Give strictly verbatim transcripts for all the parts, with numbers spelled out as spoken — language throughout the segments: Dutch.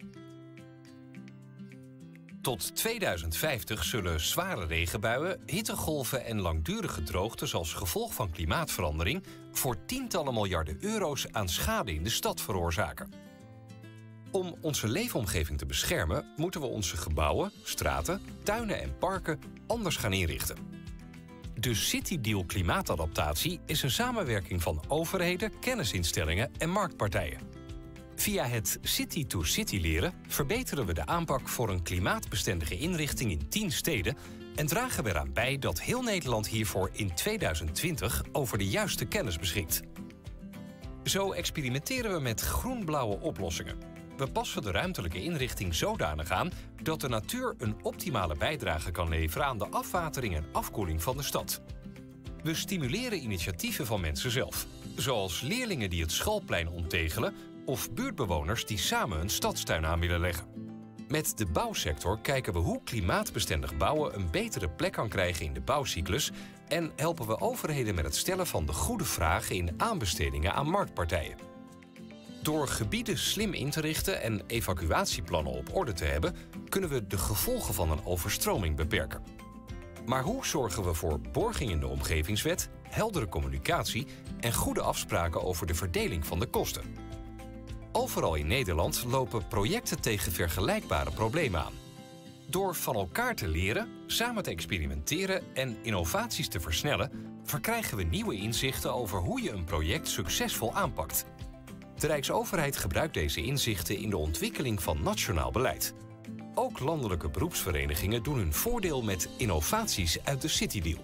Tot tweeduizend vijftig zullen zware regenbuien, hittegolven en langdurige droogtes als gevolg van klimaatverandering voor tientallen miljarden euro's aan schade in de stad veroorzaken. Om onze leefomgeving te beschermen, moeten we onze gebouwen, straten, tuinen en parken anders gaan inrichten. De City Deal klimaatadaptatie is een samenwerking van overheden, kennisinstellingen en marktpartijen. Via het City to City leren verbeteren we de aanpak voor een klimaatbestendige inrichting in tien steden en dragen we eraan bij dat heel Nederland hiervoor in tweeduizend twintig over de juiste kennis beschikt. Zo experimenteren we met groen-blauwe oplossingen. We passen de ruimtelijke inrichting zodanig aan dat de natuur een optimale bijdrage kan leveren aan de afwatering en afkoeling van de stad. We stimuleren initiatieven van mensen zelf, zoals leerlingen die het schoolplein onttegelen of buurtbewoners die samen een stadstuin aan willen leggen. Met de bouwsector kijken we hoe klimaatbestendig bouwen een betere plek kan krijgen in de bouwcyclus en helpen we overheden met het stellen van de goede vragen in aanbestedingen aan marktpartijen. Door gebieden slim in te richten en evacuatieplannen op orde te hebben, kunnen we de gevolgen van een overstroming beperken. Maar hoe zorgen we voor borging in de omgevingswet, heldere communicatie en goede afspraken over de verdeling van de kosten? Overal in Nederland lopen projecten tegen vergelijkbare problemen aan. Door van elkaar te leren, samen te experimenteren en innovaties te versnellen, verkrijgen we nieuwe inzichten over hoe je een project succesvol aanpakt. De Rijksoverheid gebruikt deze inzichten in de ontwikkeling van nationaal beleid. Ook landelijke beroepsverenigingen doen hun voordeel met innovaties uit de City Deal.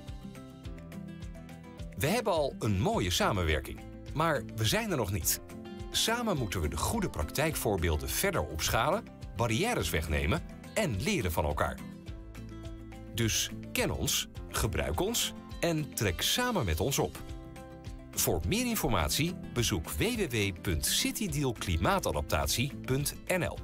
We hebben al een mooie samenwerking, maar we zijn er nog niet. Samen moeten we de goede praktijkvoorbeelden verder opschalen, barrières wegnemen en leren van elkaar. Dus ken ons, gebruik ons en trek samen met ons op. Voor meer informatie bezoek w w w punt citydeal klimaatadaptatie punt n l.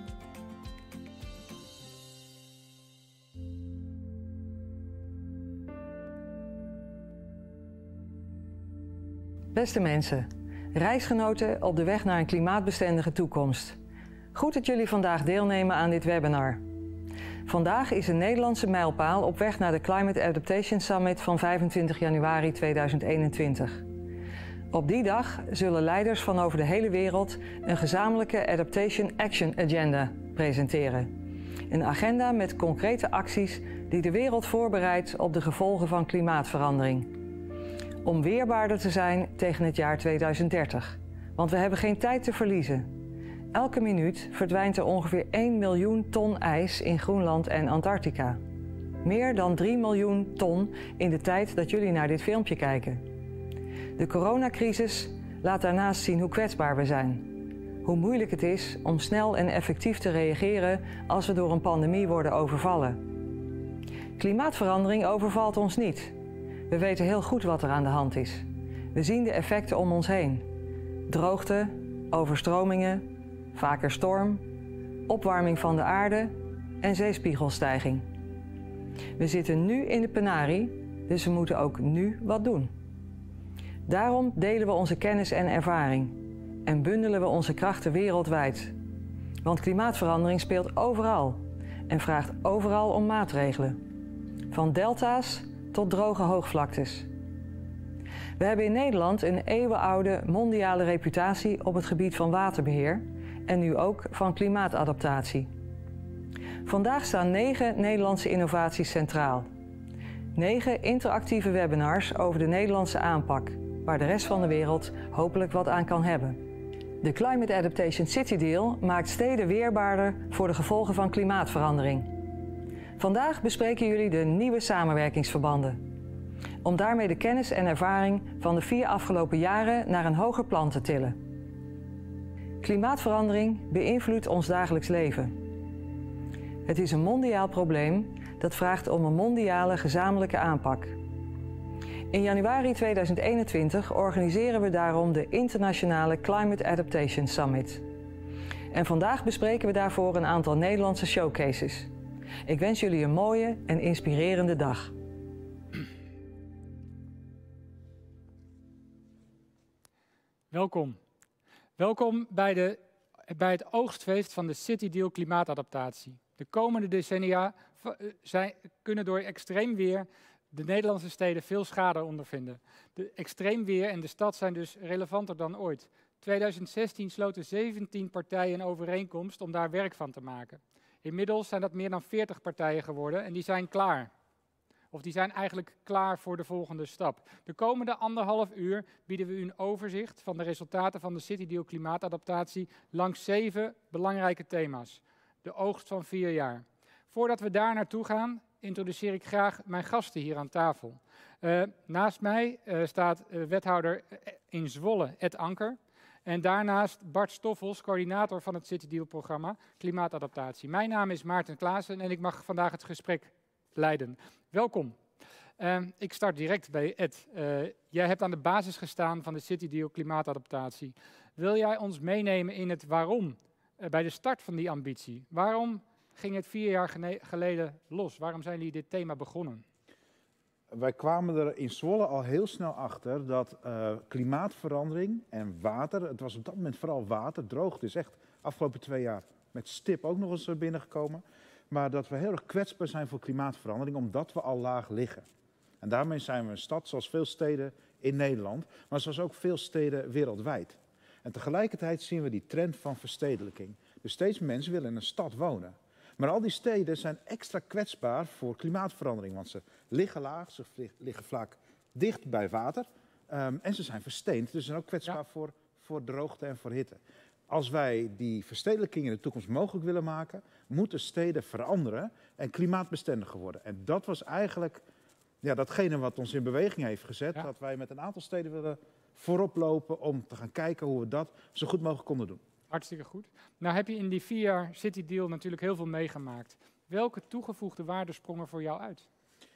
Beste mensen, reisgenoten op de weg naar een klimaatbestendige toekomst. Goed dat jullie vandaag deelnemen aan dit webinar. Vandaag is een Nederlandse mijlpaal op weg naar de Climate Adaptation Summit van vijfentwintig januari tweeduizend eenentwintig. Op die dag zullen leiders van over de hele wereld een gezamenlijke Adaptation Action Agenda presenteren. Een agenda met concrete acties die de wereld voorbereidt op de gevolgen van klimaatverandering. Om weerbaarder te zijn tegen het jaar tweeduizend dertig. Want we hebben geen tijd te verliezen. Elke minuut verdwijnt er ongeveer één miljoen ton ijs in Groenland en Antarctica. Meer dan drie miljoen ton in de tijd dat jullie naar dit filmpje kijken. De coronacrisis laat daarnaast zien hoe kwetsbaar we zijn. Hoe moeilijk het is om snel en effectief te reageren als we door een pandemie worden overvallen. Klimaatverandering overvalt ons niet. We weten heel goed wat er aan de hand is. We zien de effecten om ons heen. Droogte, overstromingen, vaker storm, opwarming van de aarde en zeespiegelstijging. We zitten nu in de penarie, dus we moeten ook nu wat doen. Daarom delen we onze kennis en ervaring en bundelen we onze krachten wereldwijd. Want klimaatverandering speelt overal en vraagt overal om maatregelen. Van delta's tot droge hoogvlaktes. We hebben in Nederland een eeuwenoude mondiale reputatie op het gebied van waterbeheer en nu ook van klimaatadaptatie. Vandaag staan negen Nederlandse innovaties centraal. Negen interactieve webinars over de Nederlandse aanpak, waar de rest van de wereld hopelijk wat aan kan hebben. De Climate Adaptation City Deal maakt steden weerbaarder voor de gevolgen van klimaatverandering. Vandaag bespreken jullie de nieuwe samenwerkingsverbanden. Om daarmee de kennis en ervaring van de vier afgelopen jaren naar een hoger plan te tillen. Klimaatverandering beïnvloedt ons dagelijks leven. Het is een mondiaal probleem dat vraagt om een mondiale gezamenlijke aanpak. In januari tweeduizend eenentwintig organiseren we daarom de Internationale Climate Adaptation Summit. En vandaag bespreken we daarvoor een aantal Nederlandse showcases. Ik wens jullie een mooie en inspirerende dag. Welkom. Welkom bij de bij het oogstfeest van de City Deal klimaatadaptatie. De komende decennia zijn, kunnen door extreem weer de Nederlandse steden veel schade ondervinden. De extreem weer en de stad zijn dus relevanter dan ooit. tweeduizend zestien sloten zeventien partijen een overeenkomst om daar werk van te maken. Inmiddels zijn dat meer dan veertig partijen geworden en die zijn klaar. Of die zijn eigenlijk klaar voor de volgende stap. De komende anderhalf uur bieden we u een overzicht van de resultaten van de City Deal klimaatadaptatie langs zeven belangrijke thema's. De oogst van vier jaar. Voordat we daar naartoe gaan, introduceer ik graag mijn gasten hier aan tafel. Uh, naast mij uh, staat uh, wethouder in Zwolle, Ed Anker. En daarnaast Bart Stoffels, coördinator van het City Deal programma Klimaatadaptatie. Mijn naam is Maarten Klaassen en ik mag vandaag het gesprek leiden. Welkom. Uh, ik start direct bij Ed. Uh, jij hebt aan de basis gestaan van de City Deal klimaatadaptatie. Wil jij ons meenemen in het waarom uh, bij de start van die ambitie? Waarom ging het vier jaar geleden los? Waarom zijn jullie dit thema begonnen? Wij kwamen er in Zwolle al heel snel achter dat uh, klimaatverandering en water, het was op dat moment vooral water, droogte is echt afgelopen twee jaar met stip ook nog eens binnengekomen. Maar dat we heel erg kwetsbaar zijn voor klimaatverandering, omdat we al laag liggen. En daarmee zijn we een stad, zoals veel steden in Nederland, maar zoals ook veel steden wereldwijd. En tegelijkertijd zien we die trend van verstedelijking. Dus steeds meer mensen willen in een stad wonen. Maar al die steden zijn extra kwetsbaar voor klimaatverandering, want ze liggen laag, ze liggen vaak dicht bij water um, en ze zijn versteend. Dus ze zijn ook kwetsbaar ja. voor, voor droogte en voor hitte. Als wij die verstedelijking in de toekomst mogelijk willen maken, moeten steden veranderen en klimaatbestendiger worden. En dat was eigenlijk ja, datgene wat ons in beweging heeft gezet, ja. dat wij met een aantal steden willen voorop lopen om te gaan kijken hoe we dat zo goed mogelijk konden doen. Hartstikke goed. Nou heb je in die vier jaar City Deal natuurlijk heel veel meegemaakt. Welke toegevoegde waarde sprongen voor jou uit?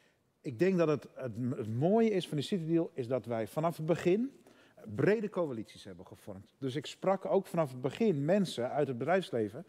Ik denk dat het, het, het mooie is van de City Deal is dat wij vanaf het begin brede coalities hebben gevormd. Dus ik sprak ook vanaf het begin mensen uit het bedrijfsleven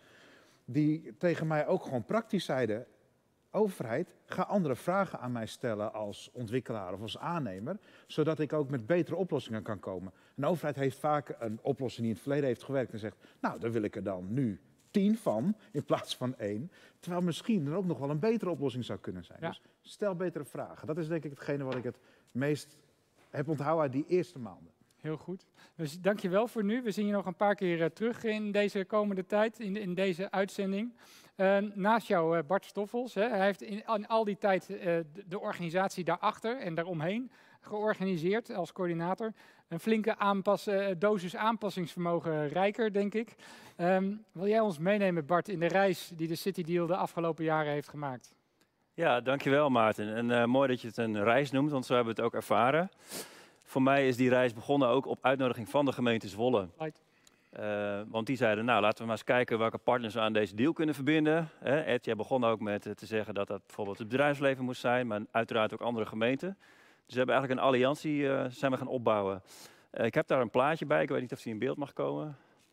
die tegen mij ook gewoon praktisch zeiden: overheid, ga andere vragen aan mij stellen als ontwikkelaar of als aannemer, zodat ik ook met betere oplossingen kan komen. Een overheid heeft vaak een oplossing die in het verleden heeft gewerkt en zegt, nou, daar wil ik er dan nu tien van in plaats van één. Terwijl misschien er ook nog wel een betere oplossing zou kunnen zijn. Ja. Dus stel betere vragen. Dat is denk ik hetgene wat ik het meest heb onthouden uit die eerste maanden. Heel goed. Dus dankjewel voor nu. We zien je nog een paar keer uh, terug in deze komende tijd, in, in deze uitzending. Uh, naast jou uh, Bart Stoffels. Hè. Hij heeft in, in al die tijd uh, de, de organisatie daarachter en daaromheen georganiseerd als coördinator. Een flinke aanpas, uh, dosis aanpassingsvermogen rijker, denk ik. Um, wil jij ons meenemen, Bart, in de reis die de City Deal de afgelopen jaren heeft gemaakt? Ja, dankjewel Maarten. En uh, mooi dat je het een reis noemt, want zo hebben we het ook ervaren. Voor mij is die reis begonnen ook op uitnodiging van de gemeente Zwolle. Right. Uh, want die zeiden, nou laten we maar eens kijken welke partners we aan deze deal kunnen verbinden. Hè, Ed, jij begon ook met uh, te zeggen dat dat bijvoorbeeld het bedrijfsleven moest zijn, maar uiteraard ook andere gemeenten. Dus we hebben eigenlijk een alliantie uh, zijn we gaan opbouwen. Uh, ik heb daar een plaatje bij, ik weet niet of die in beeld mag komen.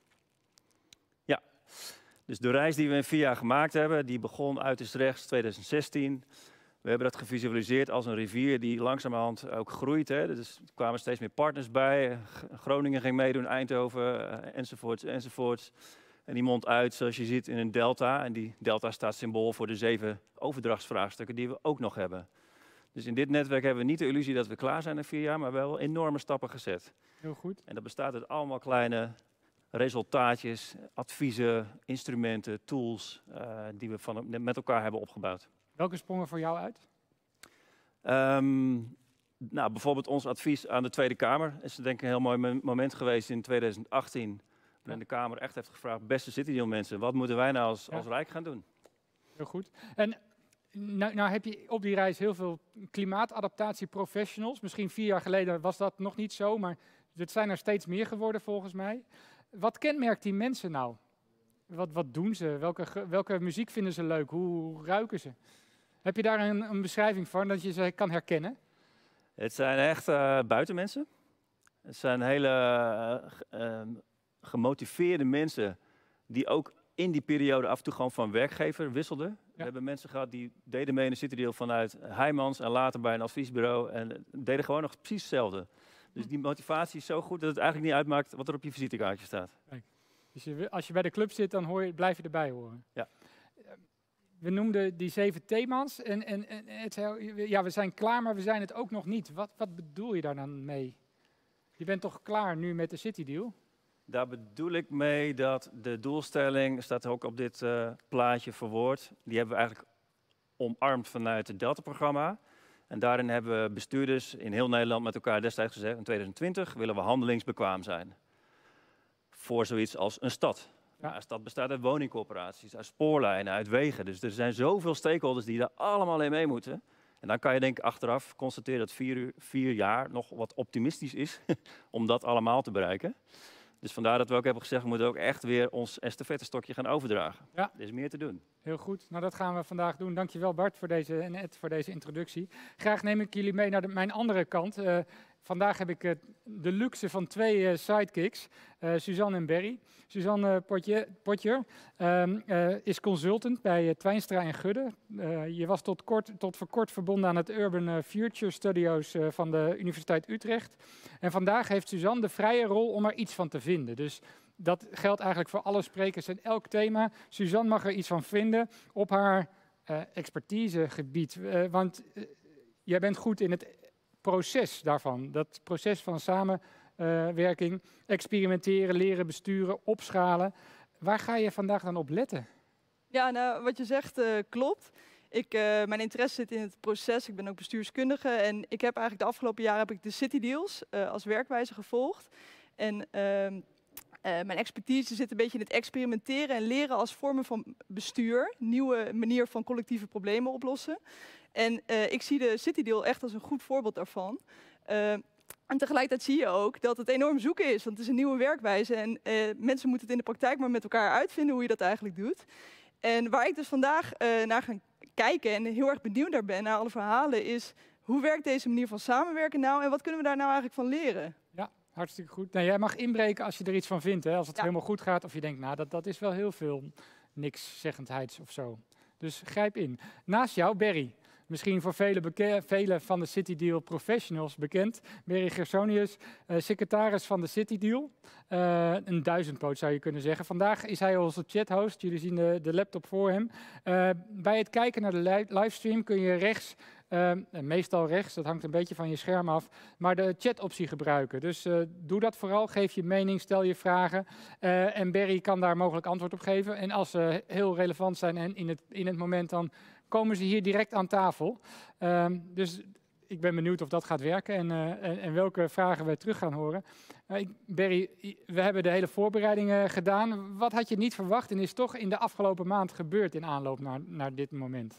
Ja, dus de reis die we in vier jaar gemaakt hebben, die begon uiterst rechts tweeduizend zestien. We hebben dat gevisualiseerd als een rivier die langzamerhand ook groeit. Hè. Dus er kwamen steeds meer partners bij. Groningen ging meedoen, Eindhoven, uh, enzovoorts, enzovoorts. En die mondt uit, zoals je ziet, in een delta. En die delta staat symbool voor de zeven overdrachtsvraagstukken die we ook nog hebben. Dus in dit netwerk hebben we niet de illusie dat we klaar zijn in vier jaar, maar wel enorme stappen gezet. Heel goed. En dat bestaat uit allemaal kleine resultaatjes, adviezen, instrumenten, tools, uh, die we van, met elkaar hebben opgebouwd. Welke sprongen voor jou uit? Um, nou, bijvoorbeeld ons advies aan de Tweede Kamer. Is denk ik een heel mooi moment geweest in tweeduizend achttien. Waarin de Kamer echt heeft gevraagd, beste City Deal mensen, wat moeten wij nou als, ja. als Rijk gaan doen? Heel goed. En nou, nou heb je op die reis heel veel klimaatadaptatie-professionals. Misschien vier jaar geleden was dat nog niet zo, maar het zijn er steeds meer geworden volgens mij. Wat kenmerkt die mensen nou? Wat, wat doen ze? Welke, welke muziek vinden ze leuk? Hoe ruiken ze? Heb je daar een, een beschrijving van, dat je ze kan herkennen? Het zijn echt uh, buitenmensen. Het zijn hele uh, uh, gemotiveerde mensen die ook in die periode af en toe gewoon van werkgever wisselden. Ja. We hebben mensen gehad die deden mee in de City Deal vanuit Heijmans en later bij een adviesbureau en deden gewoon nog precies hetzelfde. Dus die motivatie is zo goed dat het eigenlijk niet uitmaakt wat er op je visitekaartje staat. Kijk. Dus je, als je bij de club zit, dan hoor je, blijf je erbij horen. Ja. We noemden die zeven thema's. En, en, en het, ja, we zijn klaar, maar we zijn het ook nog niet. Wat, wat bedoel je daar dan mee? Je bent toch klaar nu met de City Deal? Daar bedoel ik mee dat de doelstelling, staat ook op dit uh, plaatje verwoord, die hebben we eigenlijk omarmd vanuit het Delta-programma. En daarin hebben we bestuurders in heel Nederland met elkaar destijds gezegd, in twintig twintig willen we handelingsbekwaam zijn. Voor zoiets als een stad. Ja. Een stad bestaat uit woningcorporaties, uit spoorlijnen, uit wegen. Dus er zijn zoveel stakeholders die daar allemaal in mee moeten. En dan kan je denk ik achteraf constateren dat vier, uur, vier jaar nog wat optimistisch is om dat allemaal te bereiken. Dus vandaar dat we ook hebben gezegd, we moeten ook echt weer ons estafettestokje gaan overdragen. Ja. Er is meer te doen. Heel goed. Nou, dat gaan we vandaag doen. Dankjewel Bart voor deze, en Ed voor deze introductie. Graag neem ik jullie mee naar de, mijn andere kant. Uh, vandaag heb ik uh, de luxe van twee uh, sidekicks, uh, Suzanne en Berry. Suzanne Potje, Potjer um, uh, is consultant bij uh, Twijnstra en Gudde. Uh, je was tot, kort, tot voor kort verbonden aan het Urban uh, Future Studios uh, van de Universiteit Utrecht. En vandaag heeft Suzanne de vrije rol om er iets van te vinden. Dus dat geldt eigenlijk voor alle sprekers en elk thema. Suzanne mag er iets van vinden op haar uh, expertisegebied. Uh, want uh, jij bent goed in het proces daarvan. Dat proces van samenwerking, uh, experimenteren, leren, besturen, opschalen. Waar ga je vandaag dan op letten? Ja, nou, wat je zegt uh, klopt. Ik, uh, mijn interesse zit in het proces. Ik ben ook bestuurskundige. En ik heb eigenlijk de afgelopen jaren heb ik de City Deals uh, als werkwijze gevolgd. En Uh, Uh, mijn expertise zit een beetje in het experimenteren en leren als vormen van bestuur. Nieuwe manier van collectieve problemen oplossen. En uh, ik zie de City Deal echt als een goed voorbeeld daarvan. Uh, en tegelijkertijd zie je ook dat het enorm zoeken is. Want het is een nieuwe werkwijze. En uh, mensen moeten het in de praktijk maar met elkaar uitvinden hoe je dat eigenlijk doet. En waar ik dus vandaag uh, naar ga kijken en heel erg benieuwd naar ben, naar alle verhalen, is hoe werkt deze manier van samenwerken nou en wat kunnen we daar nou eigenlijk van leren? Ja. Hartstikke goed. Nou, jij mag inbreken als je er iets van vindt. Hè? Als het ja. helemaal goed gaat of je denkt, nou, dat, dat is wel heel veel nikszeggendheids of zo. Dus grijp in. Naast jou, Berry. Misschien voor vele, vele van de City Deal professionals bekend. Berry Gersonius, uh, secretaris van de City Deal. Uh, een duizendpoot zou je kunnen zeggen. Vandaag is hij onze chathost. Jullie zien de, de laptop voor hem. Uh, bij het kijken naar de li livestream kun je rechts, uh, meestal rechts, dat hangt een beetje van je scherm af, maar de chatoptie gebruiken. Dus uh, doe dat vooral. Geef je mening, stel je vragen. Uh, en Berry kan daar mogelijk antwoord op geven. En als ze heel relevant zijn en in het, in het moment, dan komen ze hier direct aan tafel. Um, dus ik ben benieuwd of dat gaat werken en, uh, en, en welke vragen we terug gaan horen. Uh, ik, Berry, we hebben de hele voorbereidingen gedaan. Wat had je niet verwacht en is toch in de afgelopen maand gebeurd in aanloop naar, naar dit moment?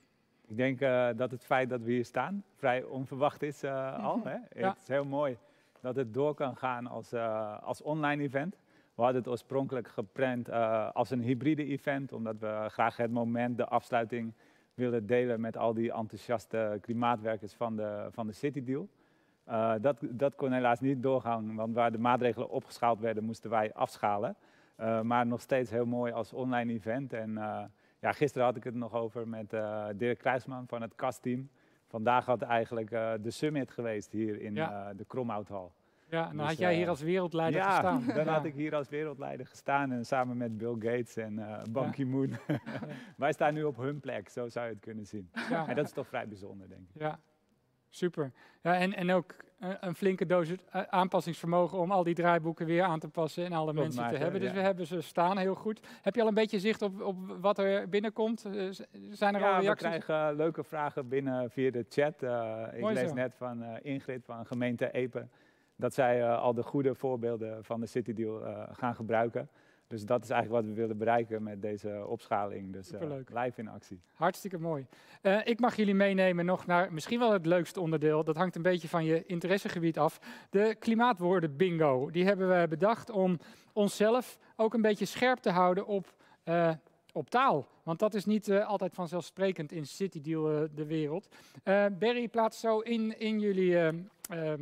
Ik denk uh, dat het feit dat we hier staan vrij onverwacht is uh, al. Hè? Ja. Het is heel mooi dat het door kan gaan als, uh, als online event. We hadden het oorspronkelijk gepland uh, als een hybride event, omdat we graag het moment, de afsluiting willen delen met al die enthousiaste klimaatwerkers van de, van de City Deal. Uh, dat, dat kon helaas niet doorgaan, want waar de maatregelen opgeschaald werden, moesten wij afschalen. Uh, maar nog steeds heel mooi als online event. En uh, ja, gisteren had ik het nog over met uh, Dirk Kruisman van het K A S-team. Vandaag had eigenlijk uh, de summit geweest hier in ja. uh, de Kromhouthal. Ja, dan dus, had jij hier uh, als wereldleider ja, gestaan. Dan ja, had ik hier als wereldleider gestaan en samen met Bill Gates en uh, Ban Ki-moon. Ja. Wij staan nu op hun plek, zo zou je het kunnen zien. Ja. En dat is toch vrij bijzonder, denk ik. Ja, super. Ja, en, en ook uh, een flinke dosis uh, aanpassingsvermogen om al die draaiboeken weer aan te passen en alle Klopt, mensen te hebben. Dus ja. we hebben ze staan heel goed. Heb je al een beetje zicht op, op wat er binnenkomt? Uh, zijn er ja, al reacties? We krijgen uh, leuke vragen binnen via de chat. Uh, ik Mooi lees zo. net van uh, Ingrid van gemeente Epe dat zij uh, al de goede voorbeelden van de City Deal uh, gaan gebruiken. Dus dat is eigenlijk wat we willen bereiken met deze opschaling. Dus uh, live in actie. Hartstikke mooi. Uh, ik mag jullie meenemen nog naar misschien wel het leukste onderdeel. Dat hangt een beetje van je interessegebied af. De klimaatwoorden bingo. Die hebben we bedacht om onszelf ook een beetje scherp te houden op, uh, op taal. Want dat is niet uh, altijd vanzelfsprekend in City Deal uh, de wereld. Uh, Berry plaatst zo in, in jullie... Uh, uh,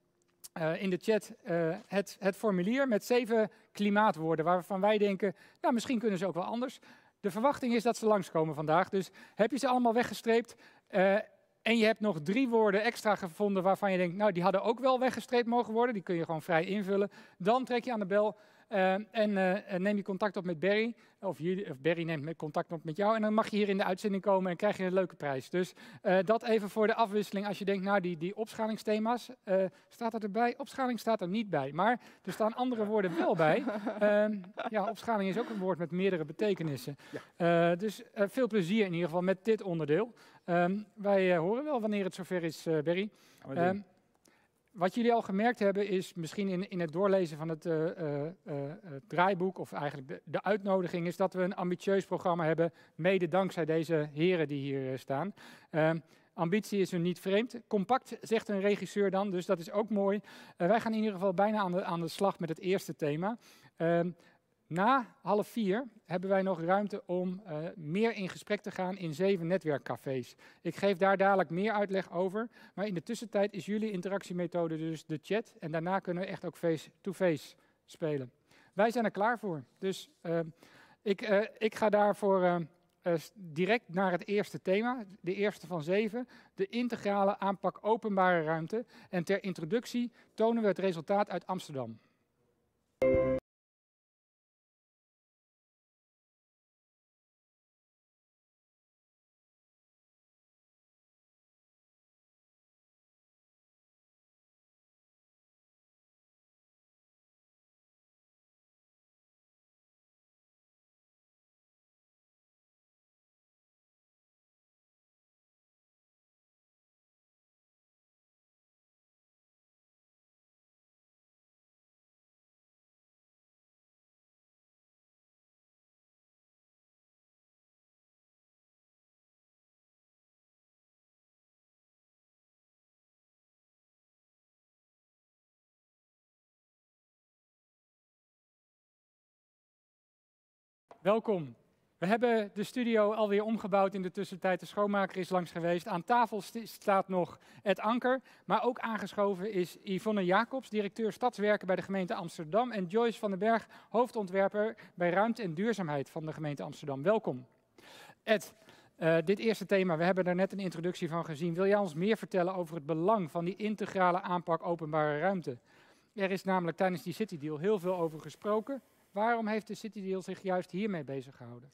Uh, in de chat uh, het, het formulier met zeven klimaatwoorden waarvan wij denken, nou misschien kunnen ze ook wel anders. De verwachting is dat ze langskomen vandaag, dus heb je ze allemaal weggestreept uh, En je hebt nog drie woorden extra gevonden waarvan je denkt, nou die hadden ook wel weggestreept mogen worden. Die kun je gewoon vrij invullen. Dan trek je aan de bel uh, en uh, neem je contact op met Barry. Of, jullie, of Barry neemt contact op met jou. En dan mag je hier in de uitzending komen en krijg je een leuke prijs. Dus uh, dat even voor de afwisseling. Als je denkt, nou die, die opschalingsthema's, uh, staat er erbij? Opschaling staat er niet bij. Maar er staan andere woorden wel bij. Uh, ja, opschaling is ook een woord met meerdere betekenissen. Ja. Uh, dus uh, veel plezier in ieder geval met dit onderdeel. Um, wij uh, horen wel wanneer het zover is, uh, Barry. Um, wat jullie al gemerkt hebben is misschien in, in het doorlezen van het uh, uh, uh, draaiboek, of eigenlijk de, de uitnodiging, is dat we een ambitieus programma hebben, mede dankzij deze heren die hier uh, staan. Um, ambitie is hun niet vreemd. Compact, zegt een regisseur dan, dus dat is ook mooi. Uh, wij gaan in ieder geval bijna aan de, aan de slag met het eerste thema. Um, Na half vier hebben wij nog ruimte om uh, meer in gesprek te gaan in zeven netwerkcafés. Ik geef daar dadelijk meer uitleg over, maar in de tussentijd is jullie interactiemethode dus de chat en daarna kunnen we echt ook face-to-face spelen. Wij zijn er klaar voor, dus uh, ik, uh, ik ga daarvoor uh, uh, direct naar het eerste thema, de eerste van zeven, de integrale aanpak openbare ruimte. En ter introductie tonen we het resultaat uit Amsterdam. Welkom. We hebben de studio alweer omgebouwd in de tussentijd. De schoonmaker is langs geweest. Aan tafel st staat nog Ed Anker, maar ook aangeschoven is Yvonne Jacobs, directeur Stadswerken bij de gemeente Amsterdam, en Joyce van den Berg, hoofdontwerper bij Ruimte en Duurzaamheid van de gemeente Amsterdam. Welkom. Ed, uh, dit eerste thema, we hebben daar net een introductie van gezien. Wil jij ons meer vertellen over het belang van die integrale aanpak openbare ruimte? Er is namelijk tijdens die City Deal heel veel over gesproken. Waarom heeft de City Deal zich juist hiermee bezig gehouden?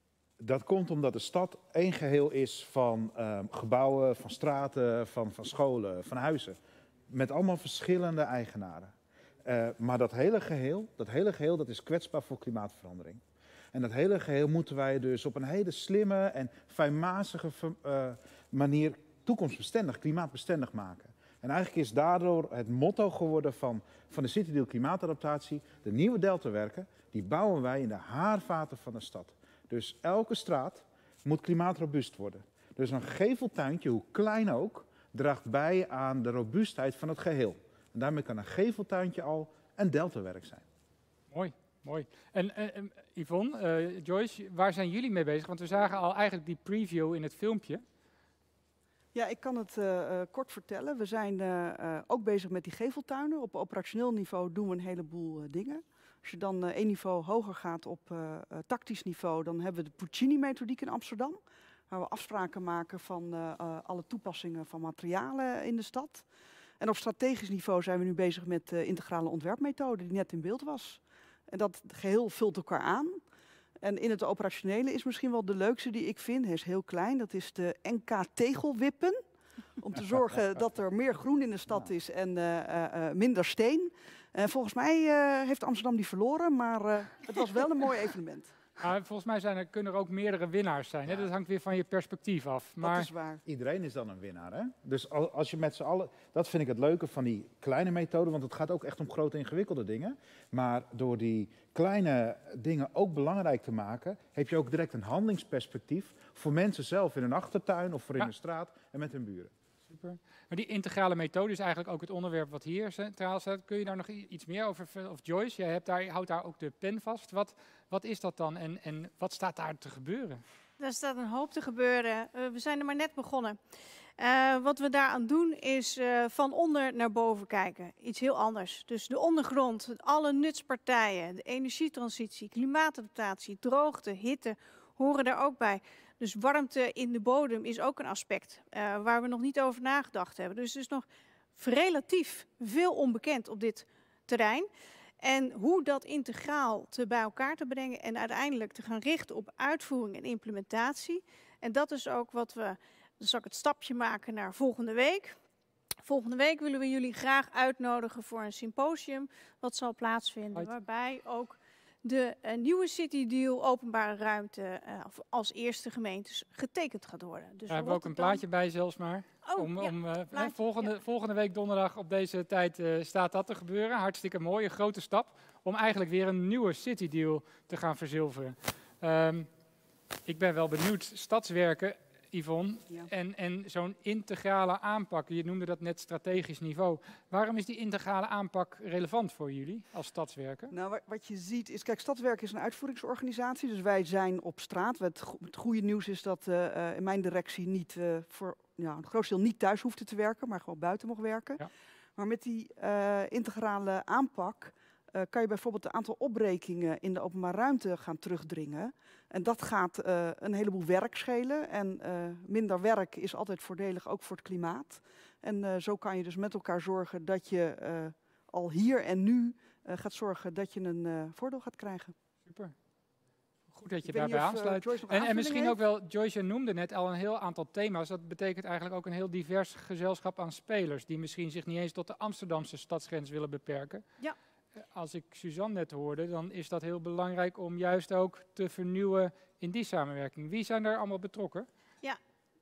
Dat komt omdat de stad één geheel is van uh, gebouwen, van straten, van, van scholen, van huizen. Met allemaal verschillende eigenaren. Uh, maar dat hele geheel, dat hele geheel, dat is kwetsbaar voor klimaatverandering. En dat hele geheel moeten wij dus op een hele slimme en fijnmazige uh, manier toekomstbestendig, klimaatbestendig maken. En eigenlijk is daardoor het motto geworden van, van de City Deal klimaatadaptatie, de nieuwe deltawerken, die bouwen wij in de haarvaten van de stad. Dus elke straat moet klimaatrobuust worden. Dus een geveltuintje, hoe klein ook, draagt bij aan de robuustheid van het geheel. En daarmee kan een geveltuintje al een deltawerk zijn. Mooi, mooi. En uh, Yvonne, uh, Joyce, waar zijn jullie mee bezig? Want we zagen al eigenlijk die preview in het filmpje. Ja, ik kan het uh, uh, kort vertellen. We zijn uh, uh, ook bezig met die geveltuinen. Op operationeel niveau doen we een heleboel uh, dingen. Als je dan uh, één niveau hoger gaat op uh, uh, tactisch niveau, dan hebben we de Puccini-methodiek in Amsterdam. Waar we afspraken maken van uh, uh, alle toepassingen van materialen in de stad. En op strategisch niveau zijn we nu bezig met de uh, integrale ontwerpmethode die net in beeld was. En dat geheel vult elkaar aan. En in het operationele is misschien wel de leukste die ik vind. Hij is heel klein. Dat is de N K-tegelwippen. Om te zorgen dat er meer groen in de stad is en uh, uh, minder steen. En volgens mij uh, heeft Amsterdam die verloren, maar uh, het was wel een mooi evenement. Uh, volgens mij zijn er, kunnen er ook meerdere winnaars zijn. Hè? Dat hangt weer van je perspectief af. Maar dat is waar. Iedereen is dan een winnaar. Hè? Dus als je met z'n allen, dat vind ik het leuke van die kleine methode, want het gaat ook echt om grote ingewikkelde dingen. Maar door die kleine dingen ook belangrijk te maken, heb je ook direct een handelingsperspectief voor mensen zelf in hun achtertuin of voor in ja. de straat en met hun buren. Super. Maar die integrale methode is eigenlijk ook het onderwerp wat hier centraal staat. Kun je daar nog iets meer over, of Joyce, jij hebt daar, houdt daar ook de pen vast. Wat, wat is dat dan en, en wat staat daar te gebeuren? Er staat een hoop te gebeuren. Uh, we zijn er maar net begonnen. Uh, wat we daaraan doen is uh, van onder naar boven kijken. Iets heel anders. Dus de ondergrond, alle nutspartijen, de energietransitie, klimaatadaptatie, droogte, hitte horen daar ook bij. Dus warmte in de bodem is ook een aspect uh, waar we nog niet over nagedacht hebben. Dus er is nog relatief veel onbekend op dit terrein. En hoe dat integraal te bij elkaar te brengen en uiteindelijk te gaan richten op uitvoering en implementatie. En dat is ook wat we, dan zal ik het stapje maken naar volgende week. Volgende week willen we jullie graag uitnodigen voor een symposium wat zal plaatsvinden. Right. Waarbij ook de uh, nieuwe City Deal openbare ruimte uh, als eerste gemeentes getekend gaat worden. Dus daar hebben we ook een plaatje bij zelfs maar. Oh, om, ja, om, uh, plaatje, volgende, ja. volgende week donderdag op deze tijd uh, staat dat te gebeuren. Hartstikke mooi, een grote stap om eigenlijk weer een nieuwe City Deal te gaan verzilveren. Um, ik ben wel benieuwd, stadswerken, Yvonne, ja. en, en zo'n integrale aanpak, je noemde dat net strategisch niveau. Waarom is die integrale aanpak relevant voor jullie als Stadswerken? Nou, wat je ziet is, kijk, Stadswerken is een uitvoeringsorganisatie, dus wij zijn op straat. Het, go het goede nieuws is dat uh, in mijn directie niet uh, voor ja, een groot deel niet thuis hoefde te werken, maar gewoon buiten mocht werken. Ja. Maar met die uh, integrale aanpak uh, kan je bijvoorbeeld een aantal opbrekingen in de openbare ruimte gaan terugdringen. En dat gaat uh, een heleboel werk schelen. En uh, minder werk is altijd voordelig, ook voor het klimaat. En uh, zo kan je dus met elkaar zorgen dat je uh, al hier en nu uh, gaat zorgen dat je een uh, voordeel gaat krijgen. Super. Goed dat je daarbij aansluit. Uh, en, en misschien heeft. ook wel, Joyce noemde net al een heel aantal thema's. Dat betekent eigenlijk ook een heel divers gezelschap aan spelers. Die misschien zich niet eens tot de Amsterdamse stadsgrens willen beperken. Ja. Als ik Suzanne net hoorde, dan is dat heel belangrijk om juist ook te vernieuwen in die samenwerking. Wie zijn daar allemaal betrokken? Ja,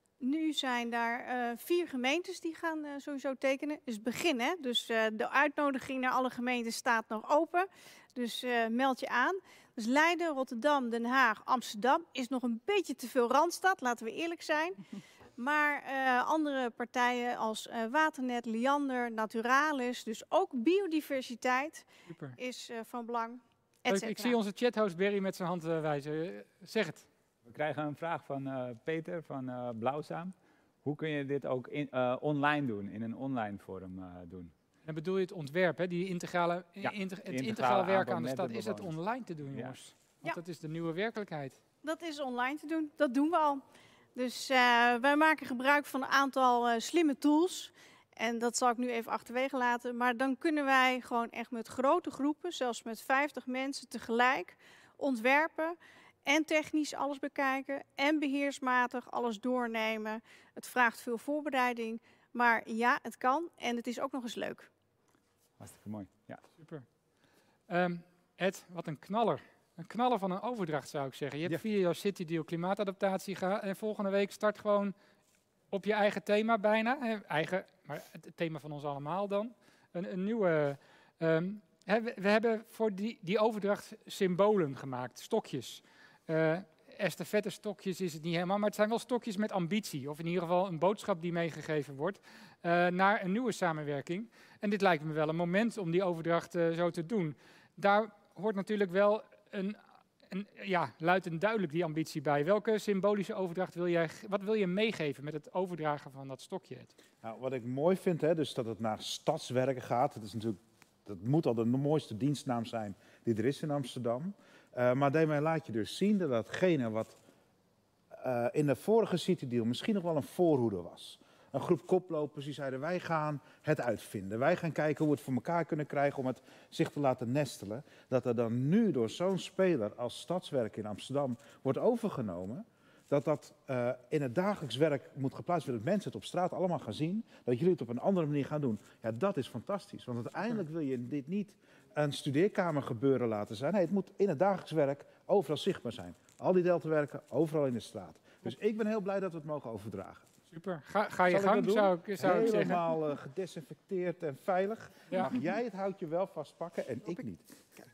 nu zijn daar uh, vier gemeentes die gaan uh, sowieso tekenen. Dus beginnen. Dus uh, de uitnodiging naar alle gemeenten staat nog open. Dus uh, meld je aan. Dus Leiden, Rotterdam, Den Haag, Amsterdam is nog een beetje te veel Randstad, laten we eerlijk zijn. Maar uh, andere partijen als uh, Waternet, Liander, Naturalis, dus ook biodiversiteit Super. is uh, van belang. Leuk, ik zie onze chathost Berry met zijn hand uh, wijzen. Uh, zeg het. We krijgen een vraag van uh, Peter van uh, Blauwzaam. Hoe kun je dit ook in, uh, online doen, in een online vorm uh, doen? Dan bedoel je het ontwerp, hè? Die integrale, ja, integ het integrale, integrale werken aan de stad. Is dat online te doen, jongens? Ja. Want ja. dat is de nieuwe werkelijkheid. Dat is online te doen. Dat doen we al. Dus uh, wij maken gebruik van een aantal uh, slimme tools. En dat zal ik nu even achterwege laten. Maar dan kunnen wij gewoon echt met grote groepen, zelfs met vijftig mensen tegelijk, ontwerpen en technisch alles bekijken en beheersmatig alles doornemen. Het vraagt veel voorbereiding, maar ja, het kan en het is ook nog eens leuk. Hartstikke mooi. Ja. Super. Um, Ed, wat een knaller. Een knaller van een overdracht zou ik zeggen. Je hebt ja. via jouw City Deal klimaatadaptatie gehaald en volgende week start gewoon op je eigen thema bijna. Hè, eigen, maar het thema van ons allemaal dan. Een, een nieuwe... Um, hè, we, we hebben voor die, die overdracht symbolen gemaakt, stokjes. Uh, estafette stokjes is het niet helemaal, maar het zijn wel stokjes met ambitie. Of in ieder geval een boodschap die meegegeven wordt uh, naar een nieuwe samenwerking. En dit lijkt me wel een moment om die overdracht uh, zo te doen. Daar hoort natuurlijk wel een, een, ja, luid en duidelijk die ambitie bij. Welke symbolische overdracht wil jij, wat wil je meegeven met het overdragen van dat stokje? Nou, wat ik mooi vind, hè, dus dat het naar stadswerken gaat. Het is natuurlijk, dat moet al de mooiste dienstnaam zijn die er is in Amsterdam. Uh, maar daarmee laat je dus zien dat datgene wat uh, in de vorige City Deal misschien nog wel een voorhoede was. Een groep koplopers die zeiden, wij gaan het uitvinden. Wij gaan kijken hoe we het voor elkaar kunnen krijgen om het zich te laten nestelen. Dat er dan nu door zo'n speler als Stadswerken in Amsterdam wordt overgenomen. Dat dat uh, in het dagelijks werk moet geplaatst worden. Dat mensen het op straat allemaal gaan zien. Dat jullie het op een andere manier gaan doen. Ja, dat is fantastisch. Want uiteindelijk wil je dit niet een studeerkamer gebeuren laten zijn. Nee, het moet in het dagelijks werk overal zichtbaar zijn. Al die deltawerken, overal in de straat. Dus ik ben heel blij dat we het mogen overdragen. Super. Ga, ga je gang, zou ik, zou ik zeggen. Helemaal uh, gedesinfecteerd en veilig. Ja. Mag jij het houtje wel vastpakken en ik niet.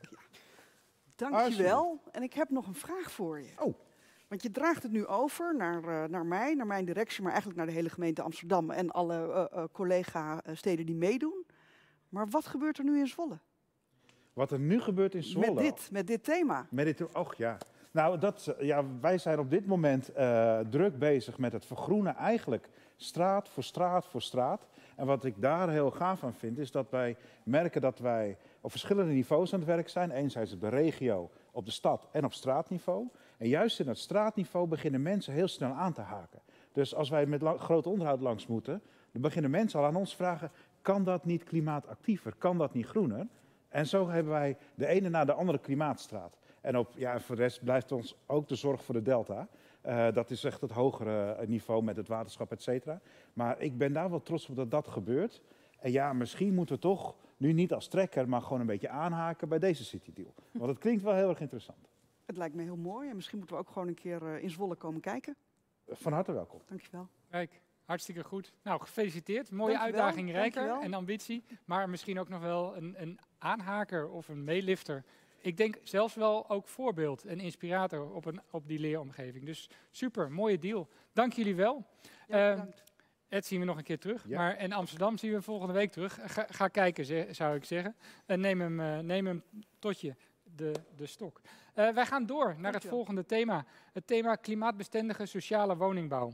Dank je wel. En ik heb nog een vraag voor je. Oh. Want je draagt het nu over naar, uh, naar mij, naar mijn directie, maar eigenlijk naar de hele gemeente Amsterdam en alle uh, uh, collega-steden die meedoen. Maar wat gebeurt er nu in Zwolle? Wat er nu gebeurt in Zwolle? Met dit, met dit thema. Met dit, och ja. Nou, dat, ja, wij zijn op dit moment uh, druk bezig met het vergroenen eigenlijk straat voor straat voor straat. En wat ik daar heel gaaf aan vind, is dat wij merken dat wij op verschillende niveaus aan het werk zijn. Enerzijds op de regio, op de stad en op straatniveau. En juist in het straatniveau beginnen mensen heel snel aan te haken. Dus als wij met groot onderhoud langs moeten, dan beginnen mensen al aan ons vragen, kan dat niet klimaatactiever, kan dat niet groener? En zo hebben wij de ene na de andere klimaatstraat. En op, ja, voor de rest blijft ons ook de zorg voor de delta. Uh, dat is echt het hogere niveau met het waterschap, et cetera. Maar ik ben daar wel trots op dat dat gebeurt. En ja, misschien moeten we toch nu niet als trekker, maar gewoon een beetje aanhaken bij deze City Deal. Want het klinkt wel heel erg interessant. Het lijkt me heel mooi en misschien moeten we ook gewoon een keer uh, in Zwolle komen kijken. Van harte welkom. Dankjewel. Kijk, hartstikke goed. Nou, gefeliciteerd. Mooie Dankjewel. uitdaging, Rijker Dankjewel. en ambitie. Maar misschien ook nog wel een, een aanhaker of een meelifter. Ik denk zelfs wel ook voorbeeld en inspirator op, een, op die leeromgeving. Dus super, mooie deal. Dank jullie wel. Ja, uh, Ed zien we nog een keer terug. Ja. Maar in Amsterdam zien we volgende week terug. Ga, ga kijken, ze, zou ik zeggen. En neem hem, uh, neem hem tot je, de, de stok. Uh, wij gaan door naar het Dankjewel. volgende thema. Het thema klimaatbestendige sociale woningbouw.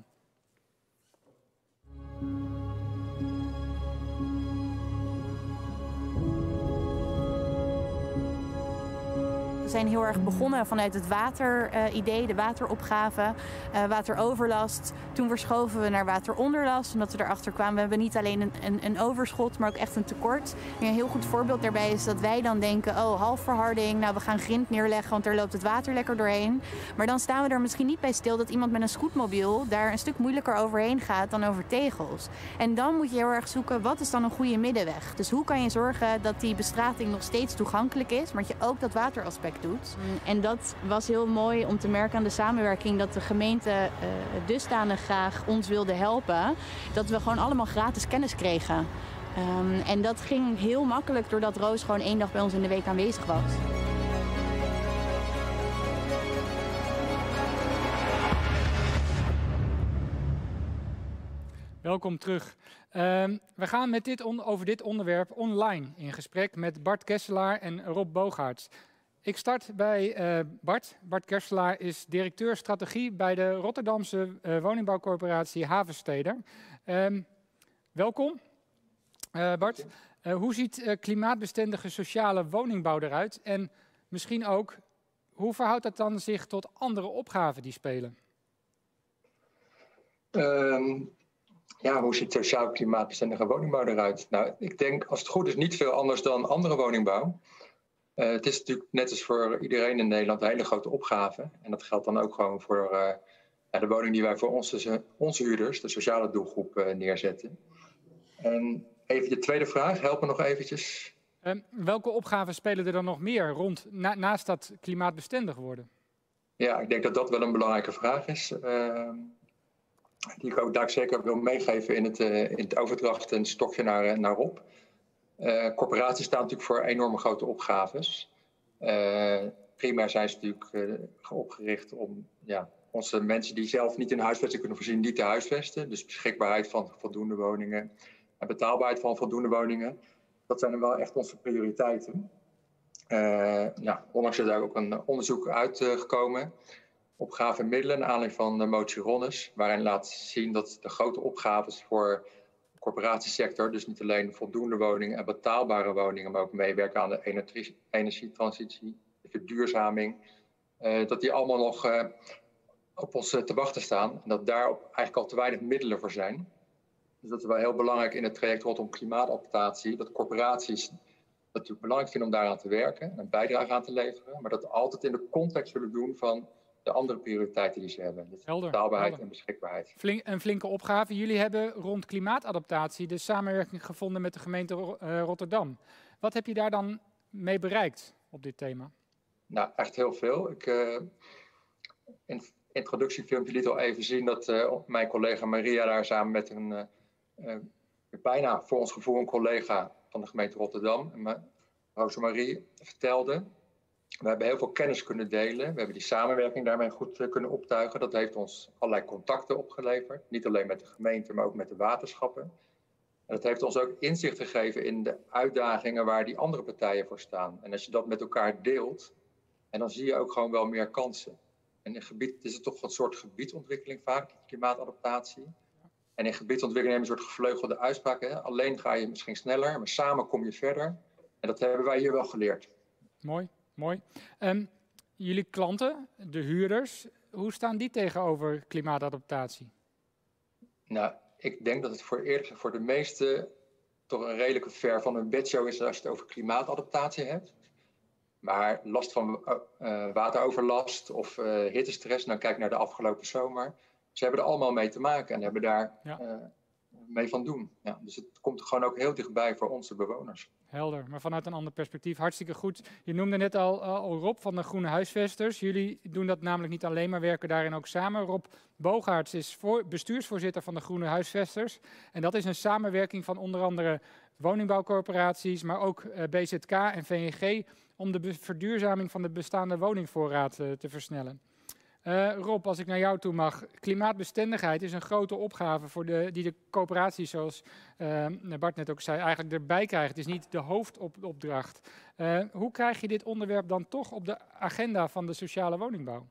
We zijn heel erg begonnen vanuit het wateridee, uh, de wateropgave, uh, wateroverlast. Toen verschoven we naar wateronderlast, omdat we erachter kwamen, we hebben niet alleen een, een, een overschot, maar ook echt een tekort. En een heel goed voorbeeld daarbij is dat wij dan denken, oh, halfverharding, nou we gaan grind neerleggen, want er loopt het water lekker doorheen. Maar dan staan we er misschien niet bij stil dat iemand met een scootmobiel daar een stuk moeilijker overheen gaat dan over tegels. En dan moet je heel erg zoeken, wat is dan een goede middenweg? Dus hoe kan je zorgen dat die bestrating nog steeds toegankelijk is, maar dat je ook dat wateraspect doet. En dat was heel mooi om te merken aan de samenwerking dat de gemeente uh, dusdanig graag ons wilde helpen, dat we gewoon allemaal gratis kennis kregen. Um, en dat ging heel makkelijk doordat Roos gewoon één dag bij ons in de week aanwezig was. Welkom terug. Um, we gaan met dit on- over dit onderwerp online in gesprek met Bart Kesselaar en Rob Boogaerts. Ik start bij uh, Bart. Bart Kesselaar is directeur strategie bij de Rotterdamse uh, woningbouwcorporatie Havensteder. Um, welkom, uh, Bart. Uh, hoe ziet uh, klimaatbestendige sociale woningbouw eruit? En misschien ook, hoe verhoudt dat dan zich tot andere opgaven die spelen? Um, ja, hoe ziet sociaal klimaatbestendige woningbouw eruit? Nou, ik denk als het goed is niet veel anders dan andere woningbouw. Uh, het is natuurlijk net als voor iedereen in Nederland een hele grote opgave. En dat geldt dan ook gewoon voor uh, ja, de woning die wij voor onze, onze huurders, de sociale doelgroep, uh, neerzetten. En even je tweede vraag, help me nog eventjes. Uh, welke opgaven spelen er dan nog meer rond, na, naast dat klimaatbestendig worden? Ja, ik denk dat dat wel een belangrijke vraag is. Uh, die ik ook daar zeker wil meegeven in het, uh, in het overdracht en stokje naar, naar Rob. Uh, corporaties staan natuurlijk voor enorme grote opgaves. Uh, primair zijn ze natuurlijk uh, opgericht om ja, onze mensen die zelf niet in huisvesting kunnen voorzien, niet te huisvesten. Dus beschikbaarheid van voldoende woningen en betaalbaarheid van voldoende woningen. Dat zijn dan wel echt onze prioriteiten. Uh, nou, onlangs is daar ook een onderzoek uitgekomen. Opgave en middelen, naar aanleiding van de motie Ronnes, waarin laat zien dat de grote opgaves voor corporatiesector, dus niet alleen voldoende woningen en betaalbare woningen, maar ook meewerken aan de energie, energietransitie, de verduurzaming, uh, dat die allemaal nog uh, op ons uh, te wachten staan. En dat daar eigenlijk al te weinig middelen voor zijn. Dus dat is wel heel belangrijk in het traject rondom klimaatadaptatie, dat corporaties het natuurlijk belangrijk vinden om daaraan te werken en een bijdrage aan te leveren, maar dat altijd in de context zullen doen van de andere prioriteiten die ze hebben. Dus helder, betaalbaarheid helder. en beschikbaarheid. Flink, een flinke opgave. Jullie hebben rond klimaatadaptatie de samenwerking gevonden met de gemeente Ro- uh, Rotterdam. Wat heb je daar dan mee bereikt op dit thema? Nou, echt heel veel. Ik, uh, in het introductiefilmpje liet al even zien dat uh, mijn collega Maria daar samen met een uh, uh, bijna voor ons gevoel een collega van de gemeente Rotterdam, uh, Rosemarie, vertelde. We hebben heel veel kennis kunnen delen. We hebben die samenwerking daarmee goed uh, kunnen optuigen. Dat heeft ons allerlei contacten opgeleverd. Niet alleen met de gemeente, maar ook met de waterschappen. En dat heeft ons ook inzicht gegeven in de uitdagingen waar die andere partijen voor staan. En als je dat met elkaar deelt, en dan zie je ook gewoon wel meer kansen. En in gebied is het toch een soort gebiedsontwikkeling vaak, klimaatadaptatie. En in gebiedsontwikkeling hebben we een soort gevleugelde uitspraak. Hè? Alleen ga je misschien sneller, maar samen kom je verder. En dat hebben wij hier wel geleerd. Mooi, mooi. Um, jullie klanten, de huurders, hoe staan die tegenover klimaatadaptatie? Nou, ik denk dat het voor, eerlijk, voor de meesten toch een redelijke ver van een bedshow is als je het over klimaatadaptatie hebt. Maar last van uh, wateroverlast of uh, hittestress, nou kijk naar de afgelopen zomer. Ze hebben er allemaal mee te maken en hebben daar ja. uh, mee van doen. Ja, dus het komt gewoon ook heel dichtbij voor onze bewoners. Helder, maar vanuit een ander perspectief. Hartstikke goed. Je noemde net al, al Rob van de Groene Huisvesters. Jullie doen dat namelijk niet alleen, maar werken daarin ook samen. Rob Boogaerts is voor, bestuursvoorzitter van de Groene Huisvesters. En dat is een samenwerking van onder andere woningbouwcorporaties, maar ook uh, B Z K en V N G om de verduurzaming van de bestaande woningvoorraad uh, te versnellen. Uh, Rob, als ik naar jou toe mag. Klimaatbestendigheid is een grote opgave voor de, die de coöperaties, zoals uh, Bart net ook zei, eigenlijk erbij krijgen. Het is niet de hoofdopdracht. Uh, hoe krijg je dit onderwerp dan toch op de agenda van de sociale woningbouw?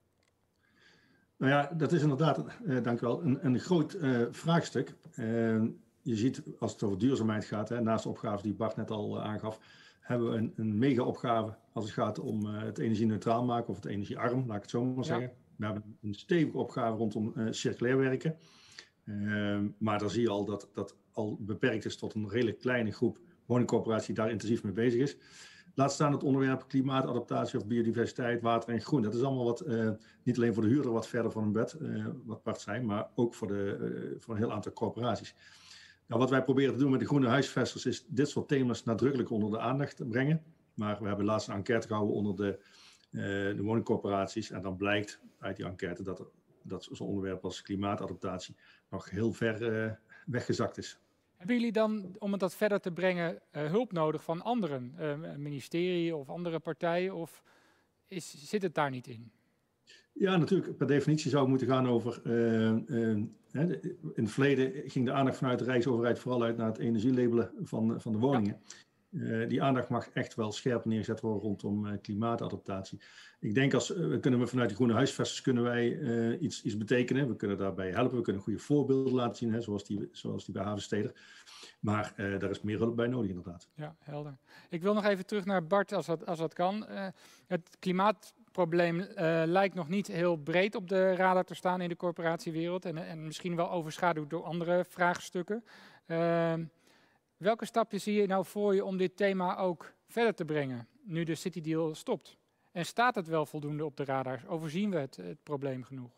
Nou ja, dat is inderdaad, uh, dank u wel, een, een groot uh, vraagstuk. Uh, je ziet, als het over duurzaamheid gaat, hè, naast de opgaves die Bart net al uh, aangaf, hebben we een, een mega-opgave als het gaat om uh, het energie-neutraal maken of het energiearm, laat ik het zo maar zeggen. Ja. We hebben een stevige opgave rondom uh, circulair werken. Uh, maar dan zie je al dat dat al beperkt is tot een redelijk kleine groep woningcorporaties die daar intensief mee bezig is. Laat staan het onderwerp klimaatadaptatie of biodiversiteit, water en groen. Dat is allemaal wat, uh, niet alleen voor de huurder wat verder van hun bed, uh, wat Bart zei, maar ook voor, de, uh, voor een heel aantal corporaties. Nou, wat wij proberen te doen met de Groene Huisvesters is dit soort thema's nadrukkelijk onder de aandacht te brengen. Maar we hebben laatst een enquête gehouden onder de, uh, de woningcorporaties. En dan blijkt uit die enquête dat, er, dat zo'n onderwerp als klimaatadaptatie nog heel ver uh, weggezakt is. Hebben jullie dan, om het dat verder te brengen, uh, hulp nodig van anderen? Uh, een ministerie of andere partijen? Of is, zit het daar niet in? Ja, natuurlijk. Per definitie zou het moeten gaan over... Uh, uh, hè, in het verleden ging de aandacht vanuit de Rijksoverheid vooral uit naar het energielabelen van, van de woningen. Ja. Uh, die aandacht mag echt wel scherp neergezet worden rondom uh, klimaatadaptatie. Ik denk als uh, kunnen we vanuit de Groene Huisvesters kunnen wij uh, iets, iets betekenen. We kunnen daarbij helpen. We kunnen goede voorbeelden laten zien, hè, zoals, die, zoals die bij Havensteder. Maar uh, daar is meer hulp bij nodig inderdaad. Ja, helder. Ik wil nog even terug naar Bart, als dat, als dat kan. Uh, het klimaatprobleem uh, lijkt nog niet heel breed op de radar te staan in de corporatiewereld. En, en misschien wel overschaduwd door andere vraagstukken. Uh, welke stappen zie je nou voor je om dit thema ook verder te brengen, nu de City Deal stopt? En staat het wel voldoende op de radar? Overzien we het, het probleem genoeg?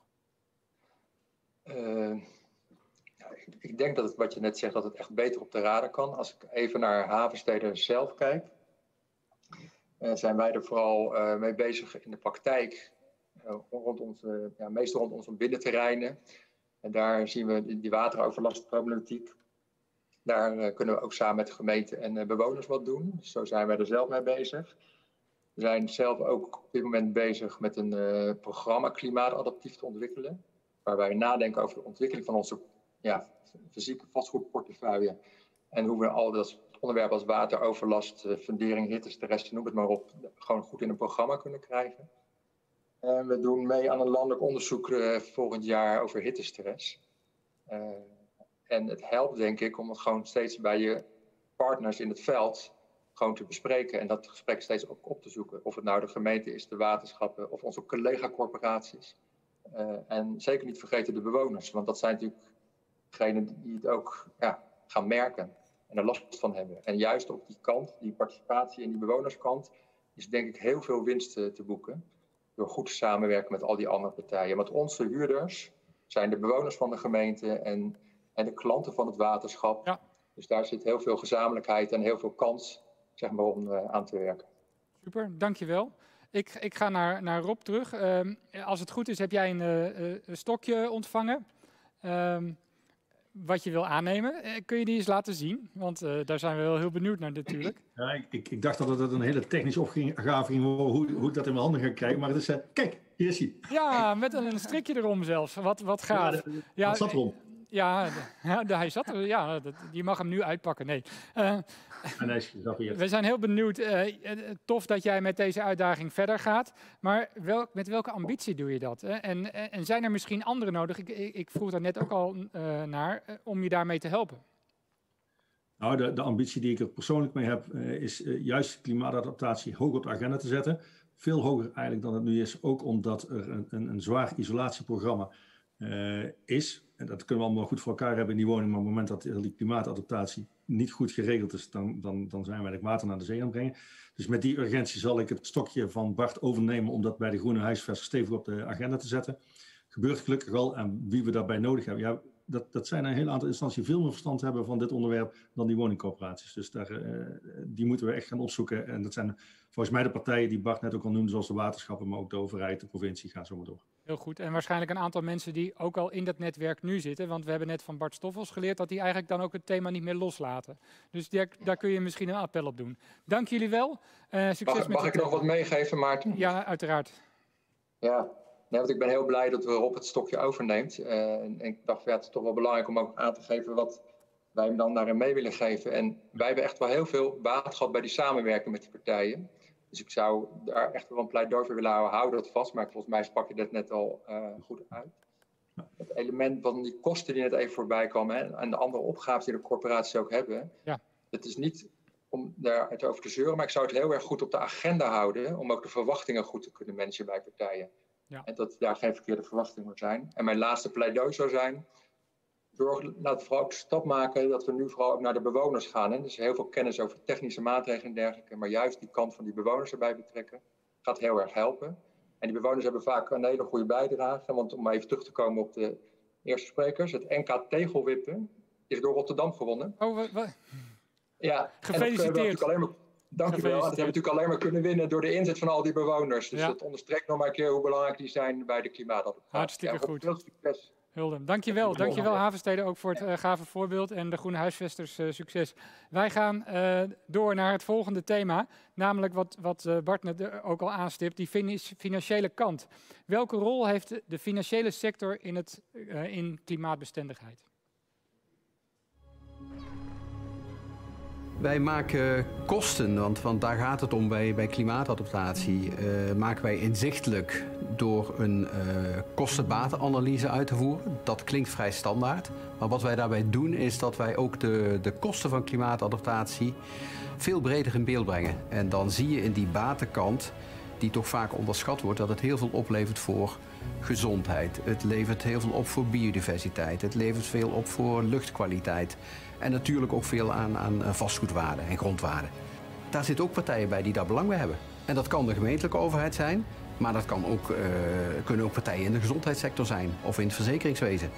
Uh, ja, ik, ik denk dat het, wat je net zegt, dat het echt beter op de radar kan. Als ik even naar Havensteden zelf kijk, uh, zijn wij er vooral uh, mee bezig in de praktijk, uh, rond onze, ja, meestal rond onze binnenterreinen. En daar zien we die, die wateroverlastproblematiek. Daar uh, kunnen we ook samen met de gemeente en uh, bewoners wat doen. Dus zo zijn wij er zelf mee bezig. We zijn zelf ook op dit moment bezig met een uh, programma klimaatadaptief te ontwikkelen. Waar wij nadenken over de ontwikkeling van onze ja, fysieke vastgoedportefeuille. En hoe we al dat onderwerp als wateroverlast, uh, fundering, hittestress, noem het maar op, gewoon goed in een programma kunnen krijgen. En we doen mee aan een landelijk onderzoek uh, volgend jaar over hittestress. Uh, en het helpt denk ik om het gewoon steeds bij je partners in het veld gewoon te bespreken en dat gesprek steeds ook op te zoeken. Of het nou de gemeente is, de waterschappen of onze collega-corporaties. Uh, en zeker niet vergeten de bewoners, want dat zijn natuurlijk degenen die het ook ja, gaan merken en er last van hebben. En juist op die kant, die participatie in die bewonerskant, is denk ik heel veel winst te, te boeken. Door goed te samenwerken met al die andere partijen. Want onze huurders zijn de bewoners van de gemeente en, en de klanten van het waterschap. Ja. Dus daar zit heel veel gezamenlijkheid en heel veel kans, zeg maar, om uh, aan te werken. Super, dankjewel. Ik, ik ga naar, naar Rob terug. Uh, als het goed is, heb jij een, uh, een stokje ontvangen. Uh, wat je wil aannemen. Uh, kun je die eens laten zien? Want uh, daar zijn we wel heel benieuwd naar natuurlijk. Ja, ik, ik, ik dacht dat het een hele technische opgave ging worden, hoe, hoe ik dat in mijn handen ga krijgen. Maar het is, uh, kijk, hier is hij. Ja, met een, een strikje erom zelfs. Wat, wat gaaf. Ja, de, ja, wat zat erom? Ja, ja, hij zat er. Ja, je mag hem nu uitpakken. Nee. Uh, we zijn heel benieuwd. Uh, tof dat jij met deze uitdaging verder gaat. Maar wel, met welke ambitie doe je dat? Hè? En, en zijn er misschien anderen nodig? Ik, ik, ik vroeg daar net ook al uh, naar, uh, om je daarmee te helpen. Nou, de, de ambitie die ik er persoonlijk mee heb, uh, is uh, juist klimaatadaptatie hoog op de agenda te zetten. Veel hoger eigenlijk dan het nu is, ook omdat er een, een, een zwaar isolatieprogramma uh, is. En dat kunnen we allemaal goed voor elkaar hebben in die woning, maar op het moment dat die klimaatadaptatie niet goed geregeld is, dan, dan, dan zijn we eigenlijk water naar de zee aan het brengen. Dus met die urgentie zal ik het stokje van Bart overnemen om dat bij de Groene Huisvesters stevig op de agenda te zetten. Gebeurt gelukkig al en wie we daarbij nodig hebben. Ja, dat, dat zijn een heel aantal instanties die veel meer verstand hebben van dit onderwerp dan die woningcorporaties. Dus daar, uh, die moeten we echt gaan opzoeken. En dat zijn volgens mij de partijen die Bart net ook al noemde, zoals de waterschappen, maar ook de overheid, de provincie, gaan zo maar door. Heel goed. En waarschijnlijk een aantal mensen die ook al in dat netwerk nu zitten. Want we hebben net van Bart Stoffels geleerd dat die eigenlijk dan ook het thema niet meer loslaten. Dus die, daar kun je misschien een appel op doen. Dank jullie wel. Uh, succes mag met mag ik thema. nog wat meegeven, Maarten? Ja, uiteraard. Ja, nee, want ik ben heel blij dat we Rob het stokje overneemt. Uh, en, en ik dacht, ja, het is toch wel belangrijk om ook aan te geven wat wij hem dan daarin mee willen geven. En wij hebben echt wel heel veel baat gehad bij die samenwerking met die partijen. Dus ik zou daar echt wel een pleidooi voor willen houden. Hou dat vast, maar volgens mij sprak je dat net al uh, goed uit. Het element van die kosten die net even voorbij kwamen, hè, en de andere opgaven die de corporaties ook hebben. Ja. Het is niet om daar het over te zeuren, maar ik zou het heel erg goed op de agenda houden. Om ook de verwachtingen goed te kunnen managen bij partijen. Ja. En dat daar geen verkeerde verwachtingen moet zijn. En mijn laatste pleidooi zou zijn, zorg, laten we vooral ook de stap maken dat we nu vooral ook naar de bewoners gaan. Hè. Dus heel veel kennis over technische maatregelen en dergelijke. Maar juist die kant van die bewoners erbij betrekken, gaat heel erg helpen. En die bewoners hebben vaak een hele goede bijdrage. Want om even terug te komen op de eerste sprekers. Het N K tegelwippen is door Rotterdam gewonnen. Oh, wat? wat? Ja, gefeliciteerd. Dank u wel. Dat hebben we natuurlijk alleen maar kunnen winnen door de inzet van al die bewoners. Dus ja. Dat onderstreept nog maar een keer hoe belangrijk die zijn bij de klimaatadaptatie. Hartstikke ja, goed. Veel succes. Hulde, dankjewel. Dankjewel Havenstede ook voor het uh, gave voorbeeld en de Groene Huisvesters uh, succes. Wij gaan uh, door naar het volgende thema, namelijk wat, wat uh, Bart net ook al aanstipt, die financiële kant. Welke rol heeft de financiële sector in, het, uh, in klimaatbestendigheid? Wij maken kosten, want, want daar gaat het om bij, bij klimaatadaptatie, uh, maken wij inzichtelijk door een uh, kosten-batenanalyse uit te voeren. Dat klinkt vrij standaard, maar wat wij daarbij doen is dat wij ook de, de kosten van klimaatadaptatie veel breder in beeld brengen. En dan zie je in die batenkant, die toch vaak onderschat wordt, dat het heel veel oplevert voor gezondheid. Het levert heel veel op voor biodiversiteit. Het levert veel op voor luchtkwaliteit. En natuurlijk ook veel aan, aan vastgoedwaarde en grondwaarde. Daar zitten ook partijen bij die daar belang bij hebben. En dat kan de gemeentelijke overheid zijn, maar dat kan ook, uh, kunnen ook partijen in de gezondheidssector zijn of in het verzekeringswezen.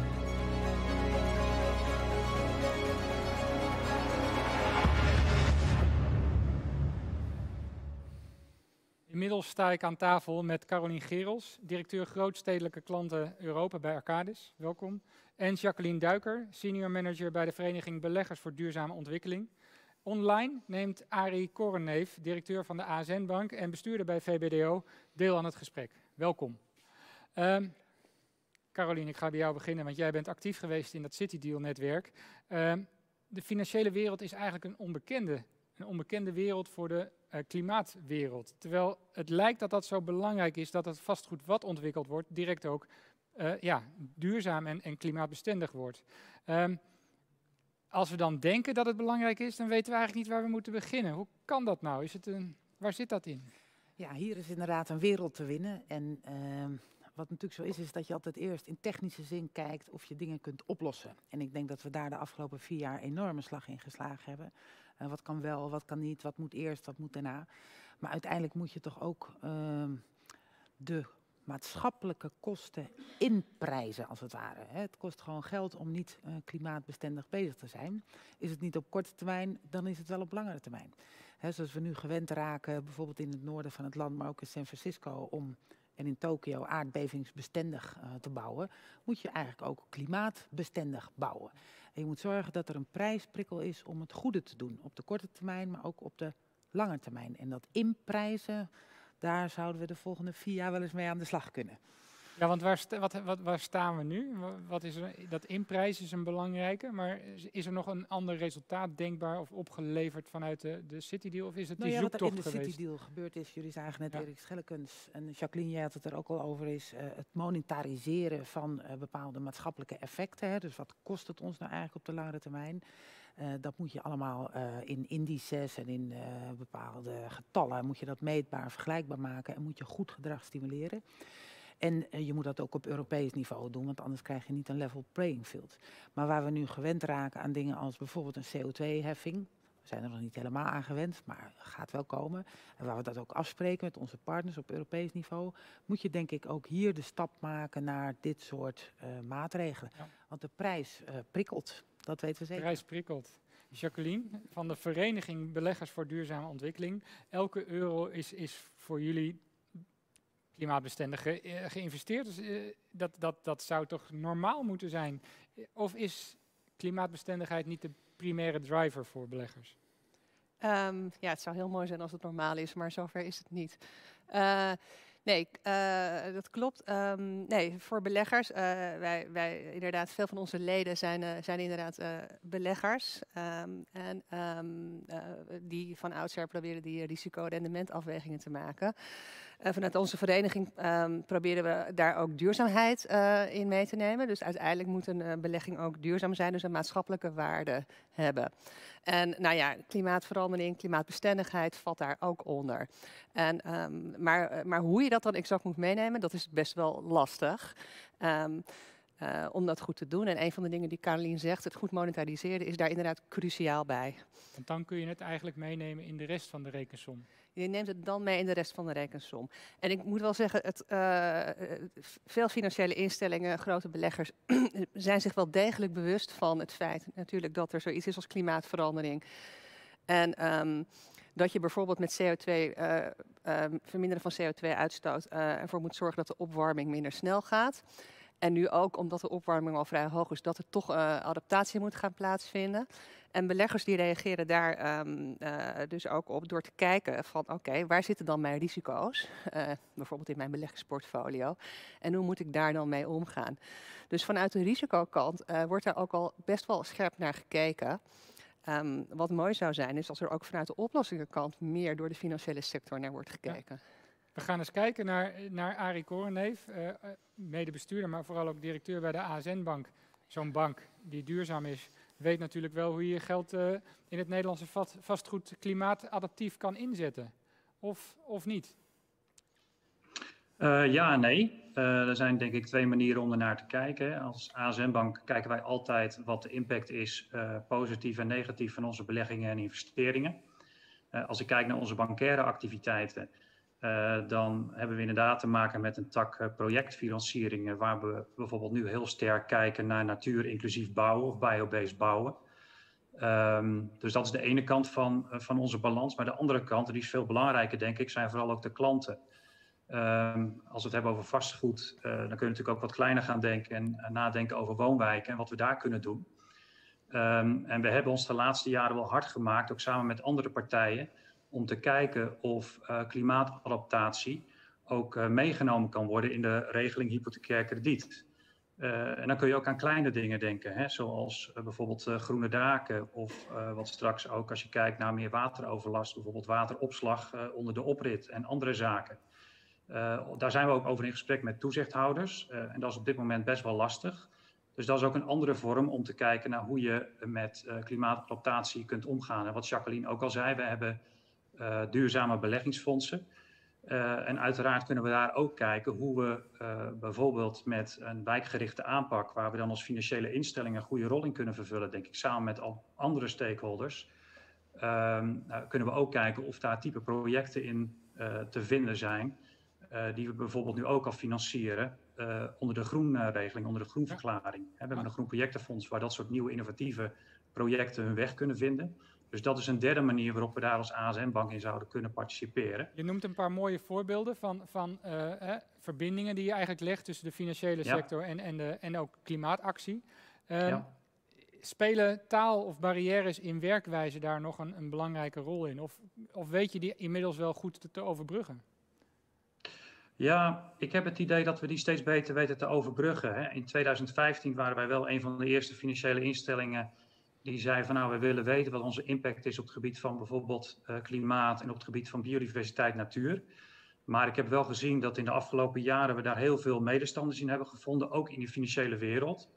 Inmiddels sta ik aan tafel met Carolien Gerels, directeur grootstedelijke klanten Europa bij Arcadis. Welkom. En Jacqueline Duiker, senior manager bij de Vereniging Beleggers voor Duurzame Ontwikkeling. Online neemt Arie Korenneef, directeur van de A S N-bank en bestuurder bij V B D O, deel aan het gesprek. Welkom. Um, Carolien, ik ga bij jou beginnen, want jij bent actief geweest in dat City Deal-netwerk. Um, de financiële wereld is eigenlijk een onbekende, een onbekende wereld voor de uh, klimaatwereld. Terwijl het lijkt dat dat zo belangrijk is dat het vastgoed wat ontwikkeld wordt, direct ook uh, ja, duurzaam en, en klimaatbestendig wordt. Um, als we dan denken dat het belangrijk is, dan weten we eigenlijk niet waar we moeten beginnen. Hoe kan dat nou? Is het een, waar zit dat in? Ja, hier is inderdaad een wereld te winnen. En uh, wat natuurlijk zo is, is dat je altijd eerst in technische zin kijkt of je dingen kunt oplossen. En ik denk dat we daar de afgelopen vier jaar enorme slag in geslagen hebben. Uh, wat kan wel, wat kan niet, wat moet eerst, wat moet daarna. Maar uiteindelijk moet je toch ook uh, de maatschappelijke kosten inprijzen, als het ware. Het kost gewoon geld om niet uh, klimaatbestendig bezig te zijn. Is het niet op korte termijn, dan is het wel op langere termijn. He, zoals we nu gewend raken, bijvoorbeeld in het noorden van het land, maar ook in San Francisco, om en in Tokio aardbevingsbestendig uh, te bouwen, moet je eigenlijk ook klimaatbestendig bouwen. En je moet zorgen dat er een prijsprikkel is om het goede te doen, op de korte termijn, maar ook op de lange termijn. En dat inprijzen, daar zouden we de volgende vier jaar wel eens mee aan de slag kunnen. Ja, want waar, sta, wat, wat, waar staan we nu? Wat is er, dat inprijzen is een belangrijke, maar is er nog een ander resultaat denkbaar of opgeleverd vanuit de, de City Deal? Of is het nou die ja, zoektocht wat er in de geweest? City Deal gebeurd is, jullie zagen net ja. Erik Schellekens en Jacqueline, jij had het er ook al over, is uh, het monetariseren van uh, bepaalde maatschappelijke effecten. Hè, dus wat kost het ons nou eigenlijk op de langere termijn? Uh, dat moet je allemaal uh, in indices en in uh, bepaalde getallen, moet je dat meetbaar, vergelijkbaar maken en moet je goed gedrag stimuleren. En uh, je moet dat ook op Europees niveau doen, want anders krijg je niet een level playing field. Maar waar we nu gewend raken aan dingen als bijvoorbeeld een C O twee heffing, we zijn er nog niet helemaal aan gewend, maar gaat wel komen. En waar we dat ook afspreken met onze partners op Europees niveau, moet je denk ik ook hier de stap maken naar dit soort uh, maatregelen. Ja. Want de prijs uh, prikkelt, dat weten we zeker. De prijs prikkelt. Jacqueline, van de Vereniging Beleggers voor Duurzame Ontwikkeling. Elke euro is, is voor jullie klimaatbestendig ge, uh, geïnvesteerd. Dus, uh, dat, dat, dat zou toch normaal moeten zijn? Of is klimaatbestendigheid niet de primaire driver voor beleggers? Um, ja, het zou heel mooi zijn als het normaal is, maar zover is het niet. Uh, nee, uh, dat klopt. Um, nee, voor beleggers, uh, wij, wij inderdaad, veel van onze leden zijn, uh, zijn inderdaad uh, beleggers. Um, en um, uh, die van oudsher proberen die risico-rendementafwegingen te maken. Uh, vanuit onze vereniging um, proberen we daar ook duurzaamheid uh, in mee te nemen. Dus uiteindelijk moet een uh, belegging ook duurzaam zijn, dus een maatschappelijke waarde hebben. En nou ja, klimaatverandering, klimaatbestendigheid valt daar ook onder. En, um, maar, maar hoe je dat dan exact moet meenemen, dat is best wel lastig. Um, Uh, om dat goed te doen. En een van de dingen die Carolien zegt, het goed monetariseren, is daar inderdaad cruciaal bij. Want dan kun je het eigenlijk meenemen in de rest van de rekensom. Je neemt het dan mee in de rest van de rekensom. En ik moet wel zeggen, het, uh, veel financiële instellingen, grote beleggers, zijn zich wel degelijk bewust van het feit natuurlijk dat er zoiets is als klimaatverandering. En um, dat je bijvoorbeeld met C O twee, uh, uh, verminderen van C O twee uitstoot uh, ervoor moet zorgen dat de opwarming minder snel gaat. En nu ook, omdat de opwarming al vrij hoog is, dat er toch uh, adaptatie moet gaan plaatsvinden. En beleggers die reageren daar um, uh, dus ook op door te kijken van oké, okay, waar zitten dan mijn risico's? Uh, bijvoorbeeld in mijn beleggingsportfolio. En hoe moet ik daar dan mee omgaan? Dus vanuit de risicokant uh, wordt daar ook al best wel scherp naar gekeken. Um, wat mooi zou zijn is als er ook vanuit de oplossingenkant meer door de financiële sector naar wordt gekeken. Ja. We gaan eens kijken naar, naar Arie Korenneef, uh, medebestuurder, maar vooral ook directeur bij de A S N-bank. Zo'n bank die duurzaam is, weet natuurlijk wel hoe je je geld uh, in het Nederlandse vastgoed klimaatadaptief kan inzetten. Of, of niet? Uh, ja en nee. Uh, er zijn denk ik twee manieren om ernaar te kijken. Als A S N-bank kijken wij altijd wat de impact is, uh, positief en negatief, van onze beleggingen en investeringen. Uh, als ik kijk naar onze bancaire activiteiten, Uh, dan hebben we inderdaad te maken met een tak uh, projectfinancieringen, waar we bijvoorbeeld nu heel sterk kijken naar natuur-inclusief bouwen of biobased bouwen. Um, dus dat is de ene kant van, uh, van onze balans. Maar de andere kant, en die is veel belangrijker denk ik, zijn vooral ook de klanten. Um, als we het hebben over vastgoed, uh, dan kun je natuurlijk ook wat kleiner gaan denken en uh, nadenken over woonwijken en wat we daar kunnen doen. Um, en we hebben ons de laatste jaren wel hard gemaakt, ook samen met andere partijen, om te kijken of uh, klimaatadaptatie ook uh, meegenomen kan worden in de regeling hypothecair krediet. Uh, en dan kun je ook aan kleine dingen denken, hè, zoals uh, bijvoorbeeld uh, groene daken of uh, wat straks ook als je kijkt naar meer wateroverlast, bijvoorbeeld wateropslag uh, onder de oprit en andere zaken. Uh, daar zijn we ook over in gesprek met toezichthouders uh, en dat is op dit moment best wel lastig. Dus dat is ook een andere vorm om te kijken naar hoe je met uh, klimaatadaptatie kunt omgaan. En wat Jacqueline ook al zei, we hebben Uh, duurzame beleggingsfondsen. Uh, en uiteraard kunnen we daar ook kijken hoe we uh, bijvoorbeeld met een wijkgerichte aanpak, waar we dan als financiële instellingen een goede rol in kunnen vervullen, denk ik, samen met al andere stakeholders, uh, nou, kunnen we ook kijken of daar type projecten in uh, te vinden zijn, uh, die we bijvoorbeeld nu ook al financieren uh, onder de groenregeling, onder de groenverklaring. Ja. We hebben een groen projectenfonds waar dat soort nieuwe innovatieve projecten hun weg kunnen vinden. Dus dat is een derde manier waarop we daar als A S N-bank in zouden kunnen participeren. Je noemt een paar mooie voorbeelden van, van uh, eh, verbindingen die je eigenlijk legt tussen de financiële ja. sector en, en, de, en ook klimaatactie. Uh, ja. Spelen taal of barrières in werkwijze daar nog een, een belangrijke rol in? Of, of weet je die inmiddels wel goed te, te overbruggen? Ja, ik heb het idee dat we die steeds beter weten te overbruggen. Hè. In tweeduizend vijftien waren wij wel een van de eerste financiële instellingen die zei van nou, we willen weten wat onze impact is op het gebied van bijvoorbeeld uh, klimaat en op het gebied van biodiversiteit, natuur. Maar ik heb wel gezien dat in de afgelopen jaren we daar heel veel medestanders in hebben gevonden, ook in de financiële wereld.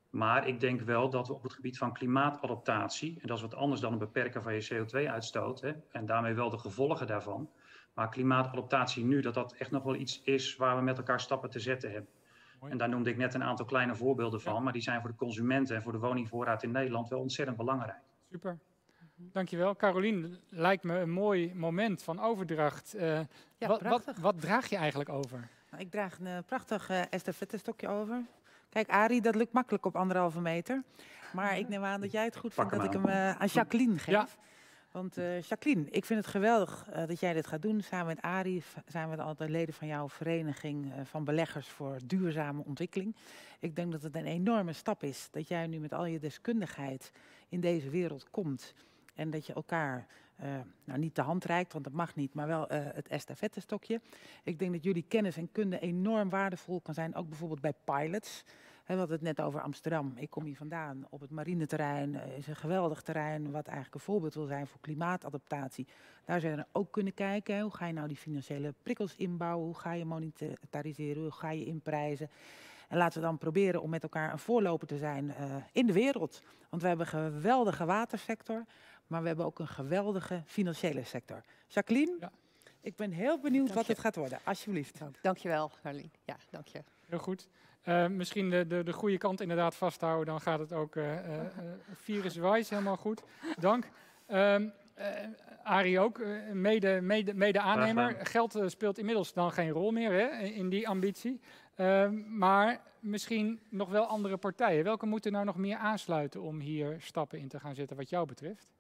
Maar ik denk wel dat we op het gebied van klimaatadaptatie, en dat is wat anders dan het beperken van je C O twee uitstoot, hè, en daarmee wel de gevolgen daarvan. Maar klimaatadaptatie nu, dat dat echt nog wel iets is waar we met elkaar stappen te zetten hebben. Mooi. En daar noemde ik net een aantal kleine voorbeelden van, ja. Maar die zijn voor de consumenten en voor de woningvoorraad in Nederland wel ontzettend belangrijk. Super. Dankjewel. Carolien, lijkt me een mooi moment van overdracht. Uh, ja, wat, wat, wat draag je eigenlijk over? Nou, ik draag een uh, prachtig uh, estafettestokje over. Kijk, Arie, dat lukt makkelijk op anderhalve meter. Maar ik neem aan dat jij het goed vindt dat ik hem uh, aan Jacqueline geef. Ja. Want uh, Jacqueline, ik vind het geweldig uh, dat jij dit gaat doen. Samen met Arie zijn we altijd leden van jouw vereniging uh, van beleggers voor duurzame ontwikkeling. Ik denk dat het een enorme stap is dat jij nu met al je deskundigheid in deze wereld komt. En dat je elkaar uh, nou, niet de hand reikt, want dat mag niet, maar wel uh, het estafettestokje. Ik denk dat jullie kennis en kunde enorm waardevol kan zijn, ook bijvoorbeeld bij pilots. We hadden het net over Amsterdam. Ik kom hier vandaan op het marineterrein. Het is een geweldig terrein wat eigenlijk een voorbeeld wil zijn voor klimaatadaptatie. Daar zou je ook kunnen kijken. Hè. Hoe ga je nou die financiële prikkels inbouwen? Hoe ga je monetariseren? Hoe ga je inprijzen? En laten we dan proberen om met elkaar een voorloper te zijn uh, in de wereld. Want we hebben een geweldige watersector, maar we hebben ook een geweldige financiële sector. Jacqueline, ja. Ik ben heel benieuwd dank wat je. Het gaat worden. Alsjeblieft. Dank, dankjewel, Carolien. Ja, dank je. Heel goed. Uh, misschien de, de, de goede kant inderdaad vasthouden, dan gaat het ook uh, uh, viruswijs helemaal goed. Dank. Uh, uh, Arie ook, uh, mede, mede, mede aannemer. Geld uh, speelt inmiddels dan geen rol meer hè, in die ambitie. Uh, maar misschien nog wel andere partijen. Welke moeten nou nog meer aansluiten om hier stappen in te gaan zetten wat jou betreft?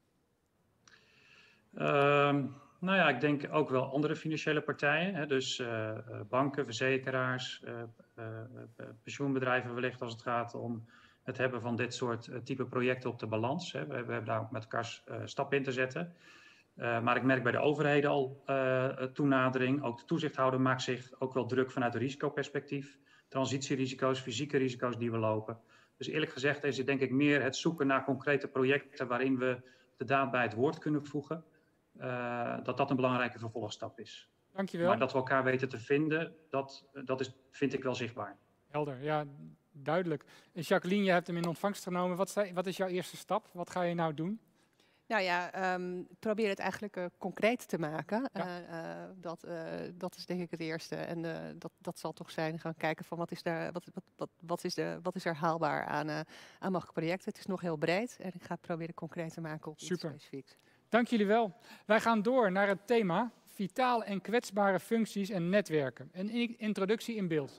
Um, nou ja, ik denk ook wel andere financiële partijen. Hè, dus uh, banken, verzekeraars, uh, uh, pensioenbedrijven wellicht als het gaat om het hebben van dit soort uh, type projecten op de balans. Hè. We, we hebben daar ook met elkaar uh, stappen in te zetten. Uh, maar ik merk bij de overheden al uh, toenadering. Ook de toezichthouder maakt zich ook wel druk vanuit een risicoperspectief. Transitierisico's, fysieke risico's die we lopen. Dus eerlijk gezegd is het denk ik meer het zoeken naar concrete projecten waarin we de daad bij het woord kunnen voegen. Uh, dat dat een belangrijke vervolgstap is. Dankjewel. Maar dat we elkaar weten te vinden, dat, dat is, vind ik wel zichtbaar. Helder, ja, duidelijk. En Jacqueline, je hebt hem in ontvangst genomen. Wat, sta, wat is jouw eerste stap? Wat ga je nou doen? Nou ja, um, probeer het eigenlijk uh, concreet te maken. Ja. Uh, uh, dat, uh, dat is denk ik het eerste. En uh, dat, dat zal toch zijn gaan kijken van wat is, daar, wat, wat, wat, wat is, de, wat is er haalbaar aan, uh, aan mogelijke projecten. Het is nog heel breed en ik ga het proberen concreet te maken op iets specifieks. Dank jullie wel. Wij gaan door naar het thema vitale en kwetsbare functies en netwerken. Een introductie in beeld.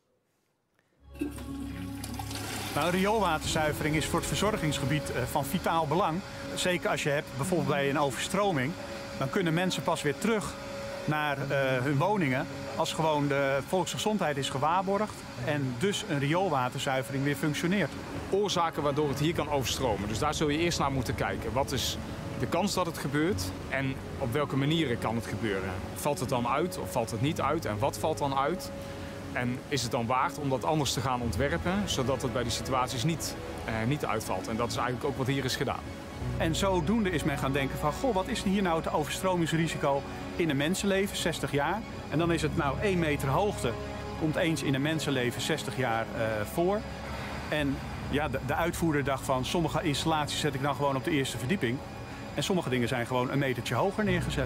Nou, rioolwaterzuivering is voor het verzorgingsgebied uh, van vitaal belang. Zeker als je hebt bijvoorbeeld bij een overstroming, dan kunnen mensen pas weer terug naar uh, hun woningen als gewoon de volksgezondheid is gewaarborgd en dus een rioolwaterzuivering weer functioneert. Oorzaken waardoor het hier kan overstromen. Dus daar zul je eerst naar moeten kijken. Wat is de kans dat het gebeurt en op welke manieren kan het gebeuren? Valt het dan uit of valt het niet uit en wat valt dan uit? En is het dan waard om dat anders te gaan ontwerpen, zodat het bij die situaties niet, eh, niet uitvalt? En dat is eigenlijk ook wat hier is gedaan. En zodoende is men gaan denken van, goh, wat is hier nou het overstromingsrisico in een mensenleven, zestig jaar? En dan is het nou één meter hoogte, komt eens in een mensenleven zestig jaar uh, voor. En ja, de, de uitvoerder dacht van, sommige installaties zet ik dan gewoon op de eerste verdieping. En sommige dingen zijn gewoon een metertje hoger neergezet.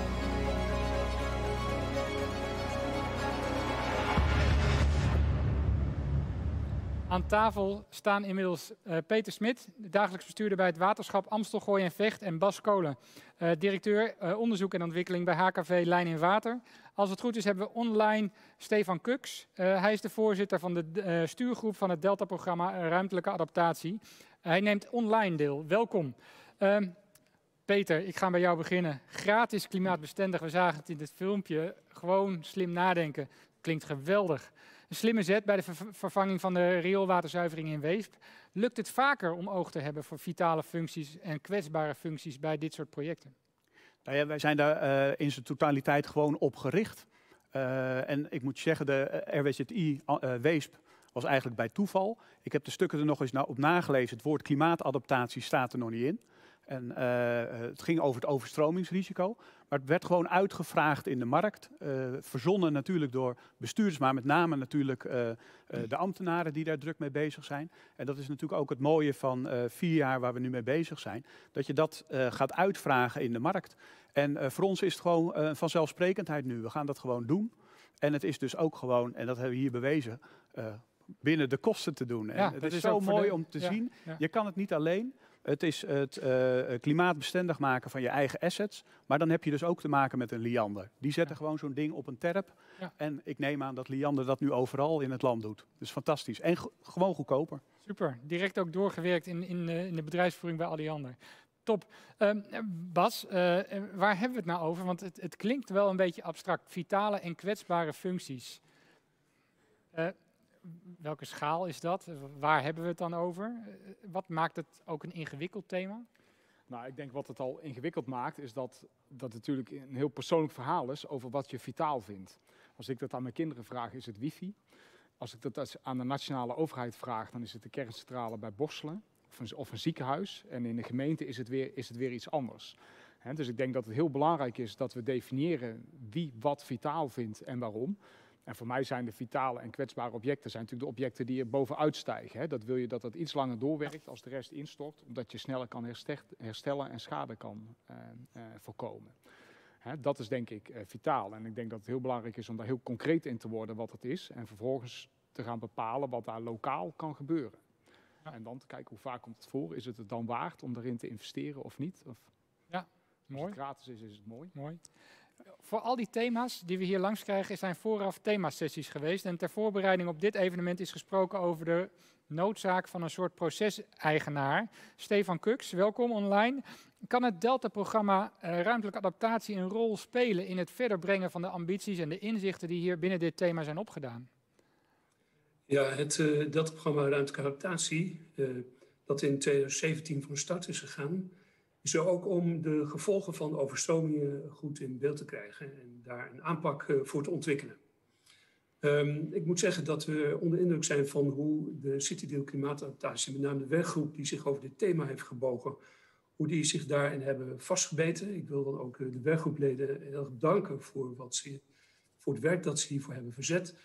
Aan tafel staan inmiddels uh, Peter Smit, dagelijks bestuurder bij het waterschap Amstelgooi en Vecht, en Bas Kolen, uh, directeur uh, onderzoek en ontwikkeling bij H K V Lijn in Water. Als het goed is hebben we online Stefan Kux. Uh, hij is de voorzitter van de uh, stuurgroep van het Delta-programma uh, Ruimtelijke Adaptatie. Uh, hij neemt online deel. Welkom. Uh, Peter, ik ga bij jou beginnen. Gratis klimaatbestendig, we zagen het in dit filmpje. Gewoon slim nadenken. Klinkt geweldig. Een slimme zet bij de ver vervanging van de rioolwaterzuivering in Weesp. Lukt het vaker om oog te hebben voor vitale functies en kwetsbare functies bij dit soort projecten? Nou ja, wij zijn daar uh, in zijn totaliteit gewoon op gericht. Uh, en ik moet zeggen, de R W Z I uh, Weesp was eigenlijk bij toeval. Ik heb de stukken er nog eens op nagelezen. Het woord klimaatadaptatie staat er nog niet in. En uh, het ging over het overstromingsrisico. Maar het werd gewoon uitgevraagd in de markt. Uh, verzonnen natuurlijk door bestuurders, maar met name natuurlijk uh, uh, de ambtenaren die daar druk mee bezig zijn. En dat is natuurlijk ook het mooie van uh, vier jaar waar we nu mee bezig zijn. Dat je dat uh, gaat uitvragen in de markt. En uh, voor ons is het gewoon uh, vanzelfsprekendheid nu. We gaan dat gewoon doen. En het is dus ook gewoon, en dat hebben we hier bewezen, uh, binnen de kosten te doen. En Ja, het dat is, is zo ook voor mooi de- om te ja, zien. ja. Je kan het niet alleen. Het is het uh, klimaatbestendig maken van je eigen assets. Maar dan heb je dus ook te maken met een Liander. Die zetten gewoon zo'n ding op een terp. Ja. En ik neem aan dat Liander dat nu overal in het land doet. Dus fantastisch. En go- gewoon goedkoper. Super, direct ook doorgewerkt in, in, uh, in de bedrijfsvoering bij Alliander. Top. Um, Bas, uh, waar hebben we het nou over? Want het, het klinkt wel een beetje abstract. Vitale en kwetsbare functies. Uh, welke schaal is dat? Waar hebben we het dan over? Uh, wat maakt het ook een ingewikkeld thema? Nou, ik denk wat het al ingewikkeld maakt, is dat dat natuurlijk een heel persoonlijk verhaal is over wat je vitaal vindt. Als ik dat aan mijn kinderen vraag, is het wifi. Als ik dat aan de nationale overheid vraag, dan is het de kerncentrale bij Borselen of een, of een ziekenhuis. En in de gemeente is het weer, is het weer iets anders. He, dus ik denk dat het heel belangrijk is dat we definiëren wie wat vitaal vindt en waarom. En voor mij zijn de vitale en kwetsbare objecten zijn natuurlijk de objecten die er bovenuit stijgen. Hè. Dat wil je dat dat iets langer doorwerkt als de rest instort, omdat je sneller kan herstellen en schade kan uh, uh, voorkomen. Hè, dat is denk ik uh, vitaal. En ik denk dat het heel belangrijk is om daar heel concreet in te worden wat het is. En vervolgens te gaan bepalen wat daar lokaal kan gebeuren. Ja. En dan te kijken hoe vaak komt het voor. Is het het dan waard om daarin te investeren of niet? Of ja, mooi. Als het gratis is, is het mooi. Mooi. Voor al die thema's die we hier langs krijgen, zijn vooraf themasessies geweest. En ter voorbereiding op dit evenement is gesproken over de noodzaak van een soort proceseigenaar. Stefan Kux, welkom online. Kan het Delta-programma uh, ruimtelijke adaptatie een rol spelen in het verder brengen van de ambities en de inzichten die hier binnen dit thema zijn opgedaan? Ja, het uh, Delta-programma ruimtelijke adaptatie, uh, dat in tweeduizend zeventien van start is gegaan, is er ook om de gevolgen van overstromingen goed in beeld te krijgen en daar een aanpak uh, voor te ontwikkelen. Um, ik moet zeggen dat we onder indruk zijn van hoe de Citydeal klimaatadaptatie, met name de werkgroep die zich over dit thema heeft gebogen, hoe die zich daarin hebben vastgebeten. Ik wil dan ook uh, de werkgroepleden heel erg danken voor, wat ze, voor het werk dat ze hiervoor hebben verzet.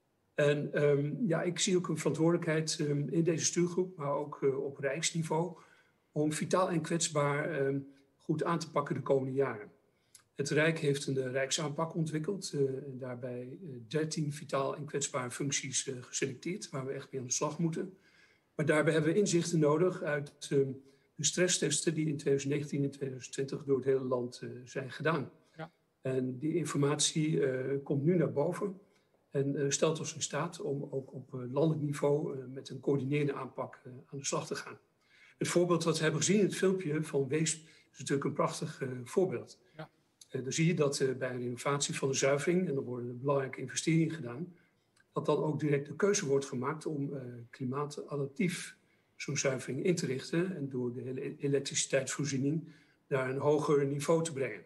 En um, ja, ik zie ook een verantwoordelijkheid um, in deze stuurgroep, maar ook uh, op rijksniveau, om vitaal en kwetsbaar uh, goed aan te pakken de komende jaren. Het Rijk heeft een uh, rijksaanpak ontwikkeld uh, en daarbij uh, dertien vitaal en kwetsbare functies uh, geselecteerd, waar we echt mee aan de slag moeten. Maar daarbij hebben we inzichten nodig uit uh, de stresstesten die in tweeduizend negentien en tweeduizend twintig door het hele land uh, zijn gedaan. Ja. En die informatie uh, komt nu naar boven en uh, stelt ons in staat om ook op uh, landelijk niveau uh, met een coördinerende aanpak uh, aan de slag te gaan. Het voorbeeld wat we hebben gezien in het filmpje van Weesp is natuurlijk een prachtig uh, voorbeeld. Ja. Uh, dan zie je dat uh, bij een renovatie van de zuivering, en dan worden er belangrijke investeringen gedaan, dat dan ook direct de keuze wordt gemaakt om uh, klimaatadaptief zo'n zuivering in te richten en door de hele elektriciteitsvoorziening naar een hoger niveau te brengen.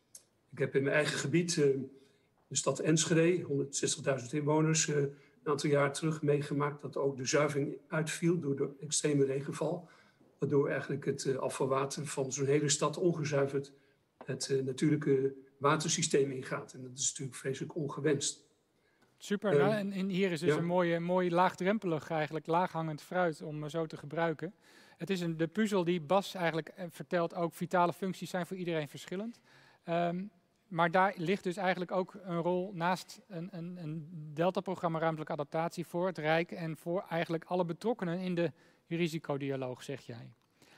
Ik heb in mijn eigen gebied, uh, de stad Enschede, honderdzestigduizend inwoners, uh, een aantal jaar terug meegemaakt dat ook de zuivering uitviel door de extreme regenval, waardoor eigenlijk het uh, afvalwater van zo'n hele stad ongezuiverd het uh, natuurlijke watersysteem ingaat. En dat is natuurlijk vreselijk ongewenst. Super, Um, nou, en, en hier is dus ja. een mooie, mooi laagdrempelig, eigenlijk laaghangend fruit om uh, zo te gebruiken. Het is een, de puzzel die Bas eigenlijk uh, vertelt, ook vitale functies zijn voor iedereen verschillend. Um, maar daar ligt dus eigenlijk ook een rol naast een, een, een Delta-programma ruimtelijke adaptatie voor het Rijk en voor eigenlijk alle betrokkenen in de risicodialoog, zeg jij.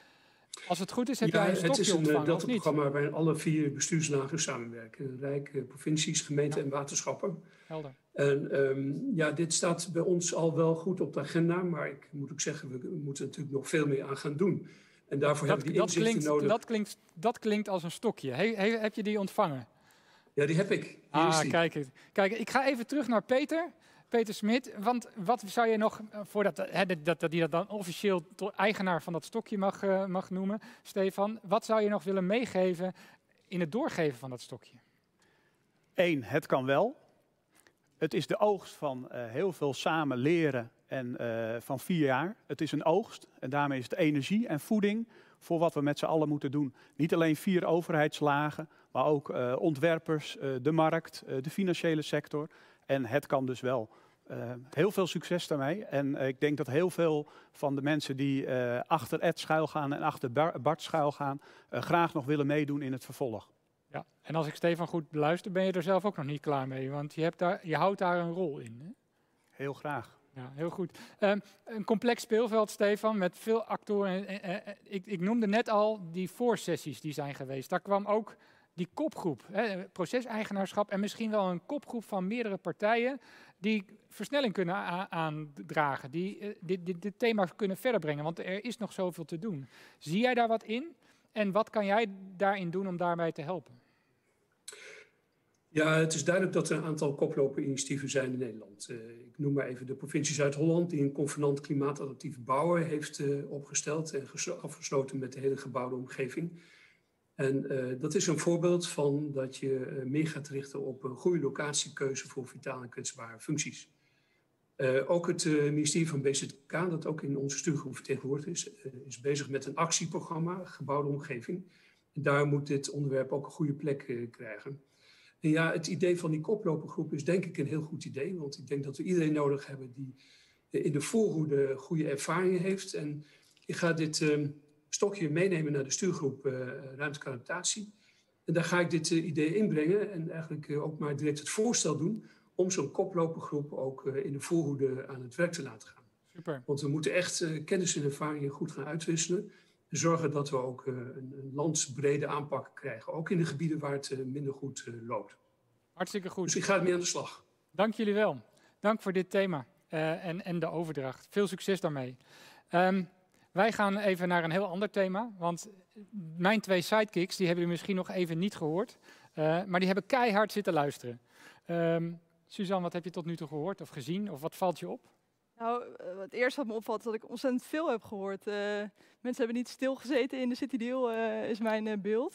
Als het goed is, heb ja, jij een stokje het is een ontvangen, of niet? Delta-programma waarin alle vier bestuurslagen samenwerken. Rijk, uh, provincies, gemeenten ja. en waterschappen. Helder. En um, ja, dit staat bij ons al wel goed op de agenda, maar ik moet ook zeggen, we, we moeten natuurlijk nog veel meer aan gaan doen. En daarvoor dat, hebben we die dat inzichten klinkt, nodig. Dat klinkt, dat klinkt als een stokje. He, he, heb je die ontvangen? Ja, die heb ik. Hier ah, is die. Kijk, eens. Kijk, ik ga even terug naar Peter. Peter Smit, want wat zou je nog, voordat he, dat, dat die dat dan officieel tot eigenaar van dat stokje mag, uh, mag noemen, Stefan, wat zou je nog willen meegeven in het doorgeven van dat stokje? Eén, het kan wel. Het is de oogst van uh, heel veel samen leren en uh, van vier jaar. Het is een oogst en daarmee is het energie en voeding voor wat we met z'n allen moeten doen. Niet alleen vier overheidslagen, maar ook uh, ontwerpers, uh, de markt, uh, de financiële sector. En het kan dus wel. Uh, heel veel succes daarmee. En uh, ik denk dat heel veel van de mensen die uh, achter Ed schuil gaan en achter Bart schuil gaan, uh, graag nog willen meedoen in het vervolg. Ja, en als ik Stefan goed beluister, ben je er zelf ook nog niet klaar mee. Want je, hebt daar, je houdt daar een rol in. Hè? Heel graag. Ja, heel goed. Um, een complex speelveld, Stefan, met veel actoren. Uh, uh, uh, ik, ik noemde net al die voorsessies die zijn geweest. Daar kwam ook die kopgroep, hè, proceseigenaarschap en misschien wel een kopgroep van meerdere partijen die versnelling kunnen aandragen, die uh, dit, dit, dit thema kunnen verder brengen, want er is nog zoveel te doen. Zie jij daar wat in en wat kan jij daarin doen om daarbij te helpen? Ja, het is duidelijk dat er een aantal koploperinitiatieven zijn in Nederland. Uh, ik noem maar even de provincie Zuid-Holland, die een convenant klimaatadaptief bouwen heeft uh, opgesteld en afgesloten met de hele gebouwde omgeving. En uh, dat is een voorbeeld van dat je uh, meer gaat richten op een goede locatiekeuze voor vitale en kwetsbare functies. Uh, ook het uh, ministerie van B Z K, dat ook in onze stuurgroep vertegenwoordigd is, uh, is bezig met een actieprogramma, gebouwde omgeving. En daar moet dit onderwerp ook een goede plek uh, krijgen. En ja, het idee van die koplopergroep is denk ik een heel goed idee. Want ik denk dat we iedereen nodig hebben die uh, in de voorhoede goede ervaringen heeft. En ik ga dit uh, stokje meenemen naar de stuurgroep uh, ruimtelijke adaptatie. En daar ga ik dit uh, idee inbrengen en eigenlijk uh, ook maar direct het voorstel doen om zo'n koplopergroep ook uh, in de voorhoede aan het werk te laten gaan. Super. Want we moeten echt uh, kennis en ervaringen goed gaan uitwisselen. En zorgen dat we ook uh, een, een landsbrede aanpak krijgen. Ook in de gebieden waar het uh, minder goed uh, loopt. Hartstikke goed. Dus ik ga ermee aan de slag. Dank jullie wel. Dank voor dit thema uh, en, en de overdracht. Veel succes daarmee. Um, wij gaan even naar een heel ander thema. Want mijn twee sidekicks, die hebben jullie misschien nog even niet gehoord. Uh, maar die hebben keihard zitten luisteren. Um, Suzanne, wat heb je tot nu toe gehoord of gezien? Of wat valt je op? Nou, het eerste wat me opvalt is dat ik ontzettend veel heb gehoord. Uh, mensen hebben niet stilgezeten in de City Deal, uh, is mijn uh, beeld.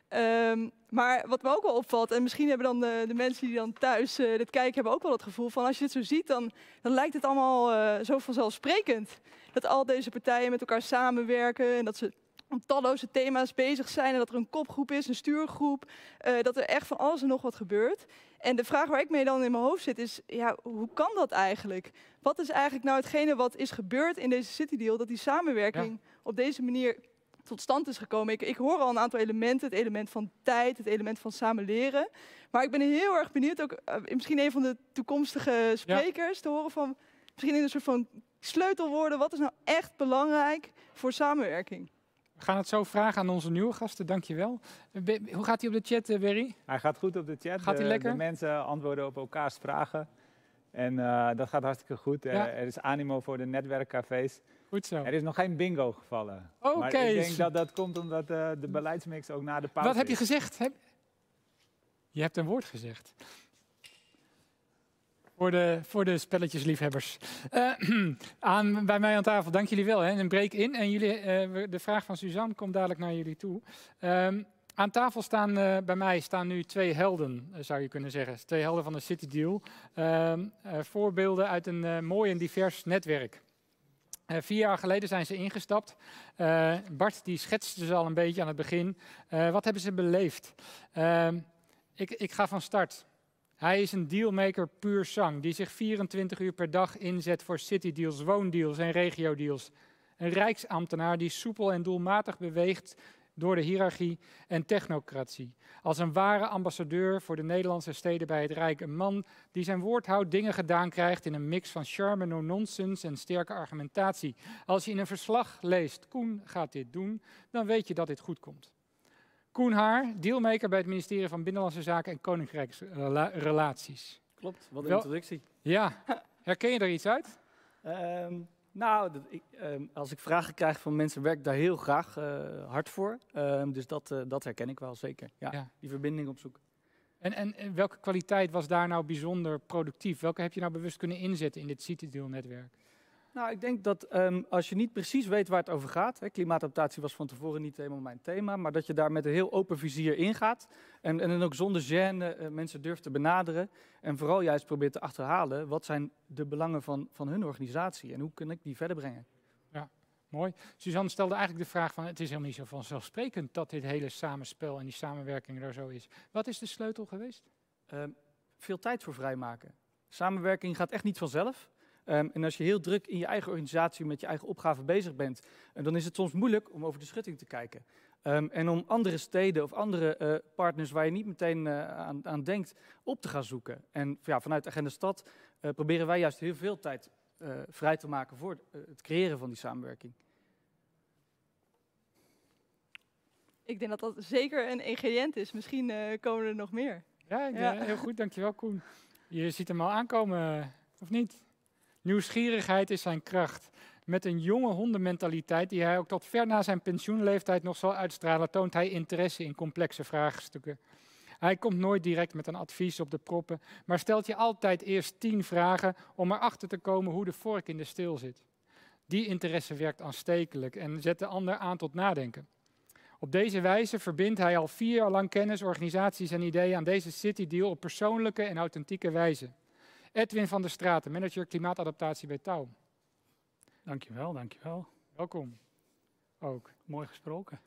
Um, maar wat me ook wel opvalt, en misschien hebben dan de, de mensen die dan thuis uh, dit kijken, hebben ook wel het gevoel van als je dit zo ziet, dan, dan lijkt het allemaal uh, zo vanzelfsprekend. Dat al deze partijen met elkaar samenwerken en dat ze om talloze thema's bezig zijn en dat er een kopgroep is, een stuurgroep, uh, dat er echt van alles en nog wat gebeurt. En de vraag waar ik mee dan in mijn hoofd zit is, ja, hoe kan dat eigenlijk? Wat is eigenlijk nou hetgene wat is gebeurd in deze City Deal, dat die samenwerking ja. op deze manier tot stand is gekomen? Ik, ik hoor al een aantal elementen, het element van tijd, het element van samen leren. Maar ik ben heel erg benieuwd, ook uh, misschien een van de toekomstige sprekers, ja. te horen van, misschien in een soort van sleutelwoorden, wat is nou echt belangrijk voor samenwerking? We gaan het zo vragen aan onze nieuwe gasten, dankjewel. Be- hoe gaat hij op de chat, Berry? Hij gaat goed op de chat. Gaat hij de, lekker? De mensen antwoorden op elkaars vragen. En uh, dat gaat hartstikke goed. Ja. Uh, er is animo voor de netwerkcafés. Goed zo. Er is nog geen bingo gevallen. Oké. Maar ik denk dat dat komt omdat uh, de beleidsmix ook na de pauze Wat heb je is. gezegd? Heb... Je hebt een woord gezegd. Voor de, voor de spelletjesliefhebbers. Uh, aan, bij mij aan tafel, dank jullie wel. Hè. Een break in. En jullie, uh, de vraag van Suzanne komt dadelijk naar jullie toe. Um, aan tafel staan uh, bij mij staan nu twee helden, uh, zou je kunnen zeggen. Twee helden van de City Deal. Uh, uh, voorbeelden uit een uh, mooi en divers netwerk. Uh, vier jaar geleden zijn ze ingestapt. Uh, Bart die schetste ze al een beetje aan het begin. Uh, wat hebben ze beleefd? Uh, ik, ik ga van start. Hij is een dealmaker puur sang, die zich vierentwintig uur per dag inzet voor citydeals, woondeals en regiodeals. Een rijksambtenaar die soepel en doelmatig beweegt door de hiërarchie en technocratie. Als een ware ambassadeur voor de Nederlandse steden bij het Rijk. Een man die zijn woord houdt, dingen gedaan krijgt in een mix van charme, no-nonsense en sterke argumentatie. Als je in een verslag leest, Koen gaat dit doen, dan weet je dat dit goed komt. Koen Haar, dealmaker bij het ministerie van Binnenlandse Zaken en Koninkrijksrelaties. Klopt, wat een Wel, introductie. Ja, herken je er iets uit? Um, nou, dat, ik, um, als ik vragen krijg van mensen, werk ik daar heel graag uh, hard voor. Um, dus dat, uh, dat herken ik wel zeker. Ja, ja. Die verbinding opzoeken. En, en, en welke kwaliteit was daar nou bijzonder productief? Welke heb je nou bewust kunnen inzetten in dit CityDeal-netwerk? Nou, ik denk dat um, als je niet precies weet waar het over gaat, hè, klimaatadaptatie was van tevoren niet helemaal mijn thema, maar dat je daar met een heel open vizier ingaat en, en dan ook zonder gêne uh, mensen durft te benaderen en vooral juist probeert te achterhalen wat zijn de belangen van, van hun organisatie en hoe kan ik die verder brengen. Ja. Mooi. Suzanne stelde eigenlijk de vraag van, het is helemaal niet zo vanzelfsprekend dat dit hele samenspel en die samenwerking er zo is. Wat is de sleutel geweest? Um, veel tijd voor vrijmaken. Samenwerking gaat echt niet vanzelf. Um, en als je heel druk in je eigen organisatie met je eigen opgave bezig bent, uh, dan is het soms moeilijk om over de schutting te kijken. Um, en om andere steden of andere uh, partners waar je niet meteen uh, aan, aan denkt, op te gaan zoeken. En ja, vanuit Agenda Stad uh, proberen wij juist heel veel tijd uh, vrij te maken voor uh, het creëren van die samenwerking. Ik denk dat dat zeker een ingrediënt is. Misschien uh, komen er nog meer. Ja, ik, Ja. uh, heel goed. Dankjewel, Koen. Je ziet hem al aankomen, of niet? Nieuwsgierigheid is zijn kracht. Met een jonge hondenmentaliteit die hij ook tot ver na zijn pensioenleeftijd nog zal uitstralen, toont hij interesse in complexe vraagstukken. Hij komt nooit direct met een advies op de proppen, maar stelt je altijd eerst tien vragen om erachter te komen hoe de vork in de steel zit. Die interesse werkt aanstekelijk en zet de ander aan tot nadenken. Op deze wijze verbindt hij al vier jaar lang kennis, organisaties en ideeën aan deze City Deal op persoonlijke en authentieke wijze. Edwin van der Straten, manager klimaatadaptatie bij Touw. Dankjewel, dankjewel. Welkom. Ook. Mooi gesproken.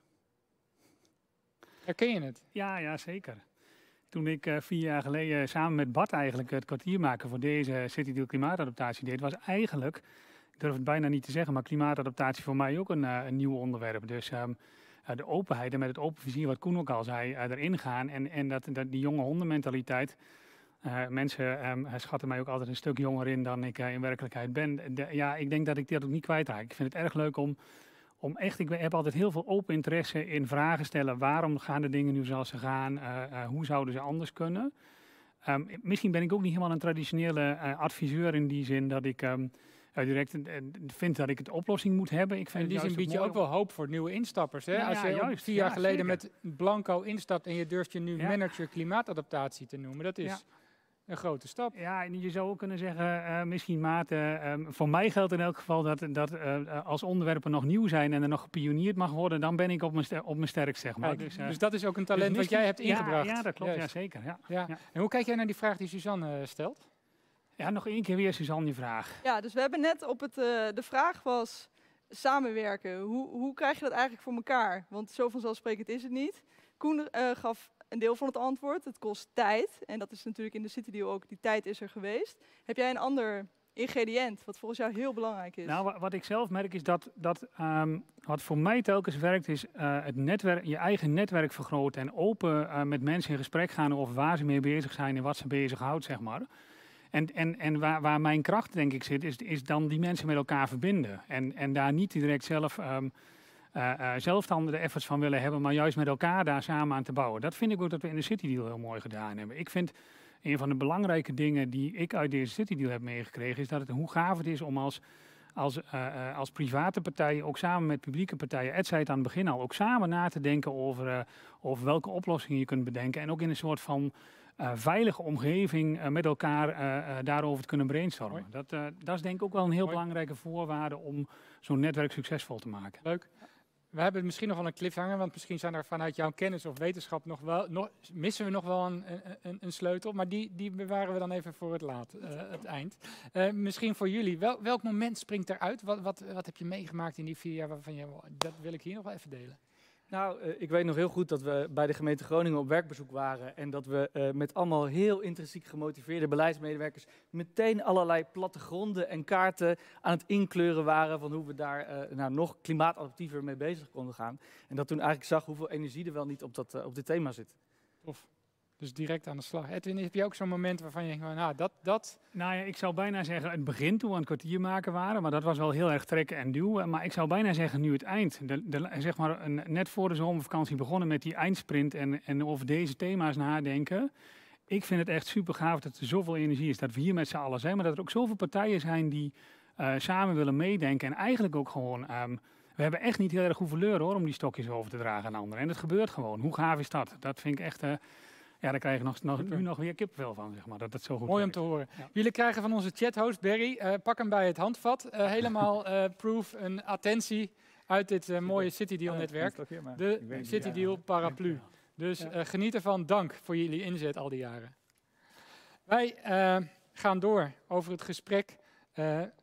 Herken je het? Ja, ja, zeker. Toen ik uh, vier jaar geleden samen met Bart eigenlijk het kwartier maken voor deze City Deal klimaatadaptatie deed, was eigenlijk, ik durf het bijna niet te zeggen, maar klimaatadaptatie voor mij ook een, uh, een nieuw onderwerp. Dus um, uh, de openheid en met het open vizier, wat Koen ook al zei, uh, erin gaan en, en dat, dat die jonge hondenmentaliteit. Uh, mensen um, schatten mij ook altijd een stuk jonger in dan ik uh, in werkelijkheid ben. De, ja, ik denk dat ik dat ook niet kwijtraak. Ik vind het erg leuk om, om echt, ik heb altijd heel veel open interesse in vragen stellen. Waarom gaan de dingen nu zoals ze gaan? Uh, uh, hoe zouden ze anders kunnen? Um, misschien ben ik ook niet helemaal een traditionele uh, adviseur in die zin dat ik um, uh, direct uh, vind dat ik het oplossing moet hebben. Ik vind in die zin bied je ook wel hoop voor nieuwe instappers. Hè? Ja, Als je ja, juist. vier jaar Ja, geleden zeker. met Blanco instapt en je durft je nu Ja. manager klimaatadaptatie te noemen, dat is Ja. een grote stap. Ja, en je zou ook kunnen zeggen, uh, misschien Maarten, uh, voor mij geldt in elk geval dat, dat uh, als onderwerpen nog nieuw zijn en er nog gepioneerd mag worden, dan ben ik op mijn, ster op mijn sterkst, zeg maar. Kijk, dus, uh, dus dat is ook een talent dus wat jij hebt misschien- ingebracht. Ja, ja dat klopt, Juist. ja, zeker. Ja. Ja. Ja. En hoe kijk jij naar die vraag die Suzanne uh, stelt? Ja, nog één keer weer Suzanne je vraag. Ja, dus we hebben net op het, uh, de vraag was samenwerken. Hoe, hoe krijg je dat eigenlijk voor elkaar? Want zo vanzelfsprekend is het niet. Koen uh, gaf een deel van het antwoord. Het kost tijd. En dat is natuurlijk in de City Deal ook. Die tijd is er geweest. Heb jij een ander ingrediënt wat volgens jou heel belangrijk is? Nou, wa- wat ik zelf merk is dat, dat um, wat voor mij telkens werkt, is uh, het netwerk, je eigen netwerk vergroten en open uh, met mensen in gesprek gaan over waar ze mee bezig zijn en wat ze bezighoudt, zeg maar. En, en, en waar, waar mijn kracht, denk ik, zit, is, is dan die mensen met elkaar verbinden. En, en daar niet direct zelf, um, uh, uh, zelf dan de efforts van willen hebben, maar juist met elkaar daar samen aan te bouwen. Dat vind ik ook dat we in de City Deal heel mooi gedaan hebben. Ik vind een van de belangrijke dingen die ik uit deze City Deal heb meegekregen, is dat het hoe gaaf het is om als, als, uh, uh, als private partijen, ook samen met publieke partijen, Ed zei het aan het begin al, ook samen na te denken over, uh, over welke oplossingen je kunt bedenken. En ook in een soort van Uh, veilige omgeving uh, met elkaar uh, uh, daarover te kunnen brainstormen. Dat, uh, dat is denk ik ook wel een heel Mooi. belangrijke voorwaarde om zo'n netwerk succesvol te maken. Leuk. We hebben misschien nog wel een cliffhanger, want misschien zijn er vanuit jouw kennis of wetenschap nog wel, nog, missen we nog wel een, een, een sleutel, maar die, die bewaren we dan even voor het laat, uh, het eind. Uh, misschien voor jullie, wel, welk moment springt eruit? Wat, wat, wat heb je meegemaakt in die vier jaar waarvan je, dat wil ik hier nog wel even delen? Nou, uh, ik weet nog heel goed dat we bij de gemeente Groningen op werkbezoek waren en dat we uh, met allemaal heel intrinsiek gemotiveerde beleidsmedewerkers meteen allerlei plattegronden en kaarten aan het inkleuren waren van hoe we daar uh, nou, nog klimaatadaptiever mee bezig konden gaan. En dat toen eigenlijk zag hoeveel energie er wel niet op, dat, uh, op dit thema zit. Tof. Dus direct aan de slag. Edwin, heb je ook zo'n moment waarvan je denkt, nou, dat, dat... Nou ja, ik zou bijna zeggen het begin toen we een kwartier maken waren, maar dat was wel heel erg trekken en duwen. Maar ik zou bijna zeggen nu het eind. De, de, zeg maar een, net voor de zomervakantie begonnen met die eindsprint en, en over deze thema's nadenken. Ik vind het echt super gaaf dat er zoveel energie is, dat we hier met z'n allen zijn, maar dat er ook zoveel partijen zijn die uh, samen willen meedenken en eigenlijk ook gewoon... Um, we hebben echt niet heel erg hoeven leuren hoor, om die stokjes over te dragen aan anderen. En het gebeurt gewoon. Hoe gaaf is dat? Dat vind ik echt... Uh, Ja, daar krijg je nog, nog, nu nog weer kippenvel van, zeg maar. Dat het zo goed Mooi werkt. om te horen. Ja. Jullie krijgen van onze chathost Barry, uh, pak hem bij het handvat, uh, helemaal uh, proof, een attentie uit dit uh, mooie City Deal netwerk. Ja, hier, de City ja, Deal paraplu. Dus ja. uh, geniet ervan. Dank voor jullie inzet al die jaren. Wij uh, gaan door over het gesprek uh,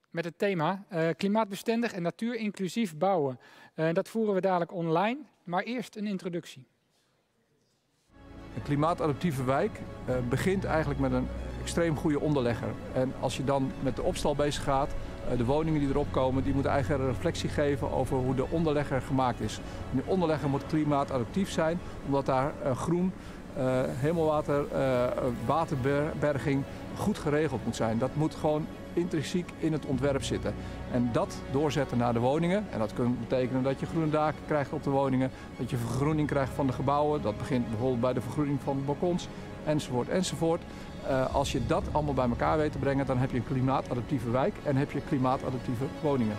met het thema uh, klimaatbestendig en natuurinclusief bouwen. Uh, dat voeren we dadelijk online, maar eerst een introductie. Een klimaatadaptieve wijk uh, begint eigenlijk met een extreem goede onderlegger. En als je dan met de opstal bezig gaat, uh, de woningen die erop komen, die moeten eigenlijk een reflectie geven over hoe de onderlegger gemaakt is. En die onderlegger moet klimaatadaptief zijn, omdat daar uh, groen, uh, hemelwater, uh, waterberging goed geregeld moet zijn. Dat moet gewoon intrinsiek in het ontwerp zitten. En dat doorzetten naar de woningen. En dat kan betekenen dat je groene daken krijgt op de woningen, dat je vergroening krijgt van de gebouwen. Dat begint bijvoorbeeld bij de vergroening van balkons, enzovoort, enzovoort. Uh, als je dat allemaal bij elkaar weet te brengen, dan heb je een klimaatadaptieve wijk en heb je klimaatadaptieve woningen.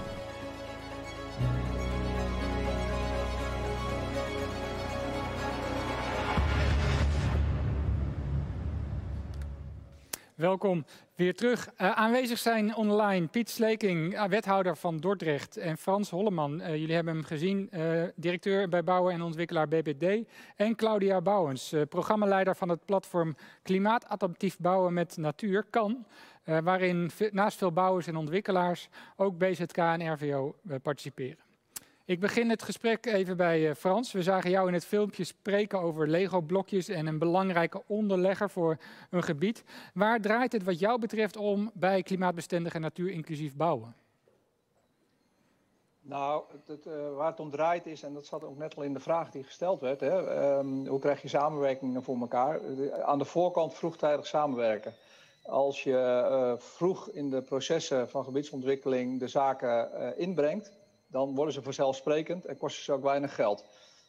Welkom weer terug. Uh, aanwezig zijn online Piet Sleking, uh, wethouder van Dordrecht, en Frans Holleman. Uh, jullie hebben hem gezien, uh, directeur bij bouwer en ontwikkelaar B B D. En Claudia Bouwens, uh, programmaleider van het platform Klimaatadaptief Bouwen met Natuur, KAN. Uh, waarin naast veel bouwers en ontwikkelaars ook B Z K en R V O uh, participeren. Ik begin het gesprek even bij uh, Frans. We zagen jou in het filmpje spreken over Lego-blokjes en een belangrijke onderlegger voor een gebied. Waar draait het wat jou betreft om bij klimaatbestendig en natuurinclusief bouwen? Nou, het, het, uh, waar het om draait is, en dat zat ook net al in de vraag die gesteld werd, hè, um, hoe krijg je samenwerking voor elkaar? De, aan de voorkant vroegtijdig samenwerken. Als je uh, vroeg in de processen van gebieidsontwikkeling de zaken uh, inbrengt, dan worden ze vanzelfsprekend en kosten ze ook weinig geld.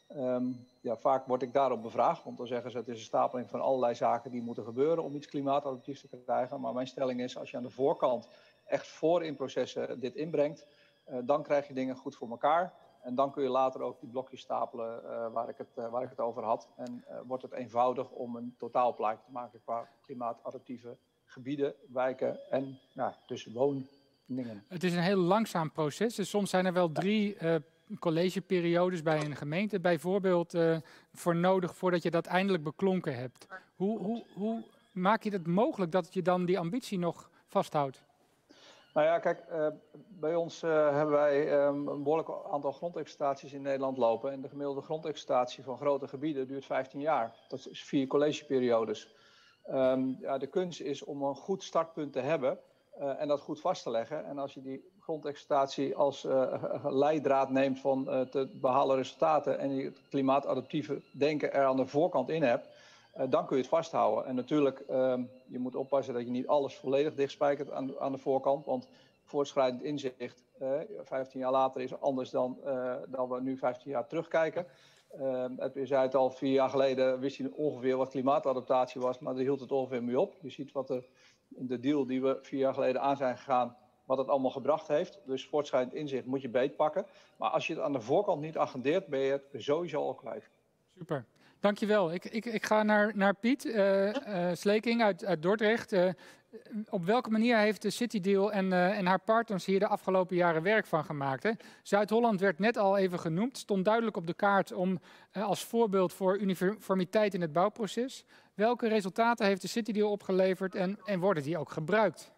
Um, ja, vaak word ik daarop bevraagd, want dan zeggen ze het is een stapeling van allerlei zaken die moeten gebeuren om iets klimaatadaptiefs te krijgen. Maar mijn stelling is, als je aan de voorkant echt voor in processen dit inbrengt, uh, dan krijg je dingen goed voor elkaar. En dan kun je later ook die blokjes stapelen uh, waar, ik het, uh, waar ik het over had. En uh, wordt het eenvoudig om een totaalplaatje te maken qua klimaatadaptieve gebieden, wijken en nou, dus woon. Het is een heel langzaam proces. Dus soms zijn er wel drie uh, collegeperiodes bij een gemeente bijvoorbeeld uh, voor nodig voordat je dat eindelijk beklonken hebt. Hoe, hoe, hoe maak je het mogelijk dat je dan die ambitie nog vasthoudt? Nou ja, kijk, uh, bij ons uh, hebben wij um, een behoorlijk aantal grondexploitaties in Nederland lopen. En de gemiddelde grondexploitatie van grote gebieden duurt vijftien jaar. Dat is vier collegeperiodes. Um, ja, de kunst is om een goed startpunt te hebben. Uh, en dat goed vast te leggen. En als je die grondexploitatie als uh, leidraad neemt van uh, te behalen resultaten en je het klimaatadaptieve denken er aan de voorkant in hebt, uh, dan kun je het vasthouden. En natuurlijk, uh, je moet oppassen dat je niet alles volledig dichtspijkert aan, aan de voorkant, want voortschrijdend inzicht, uh, vijftien jaar later, is anders dan, uh, dan we nu vijftien jaar terugkijken. Uh, je zei het al, vier jaar geleden wist je ongeveer wat klimaatadaptatie was, maar daar hield het ongeveer mee op. Je ziet wat er in de deal die we vier jaar geleden aan zijn gegaan, wat het allemaal gebracht heeft. Dus voortschrijdend inzicht moet je beetpakken. Maar als je het aan de voorkant niet agendeert, ben je het sowieso al kwijt. Super, dankjewel. Ik, ik, ik ga naar, naar Piet uh, uh, Sleking uit, uit Dordrecht. Uh, op welke manier heeft de City Deal en, uh, en haar partners hier de afgelopen jaren werk van gemaakt? Hè? Zuid-Holland werd net al even genoemd, stond duidelijk op de kaart om, uh, als voorbeeld voor uniformiteit in het bouwproces. Welke resultaten heeft de City Deal opgeleverd en, en worden die ook gebruikt?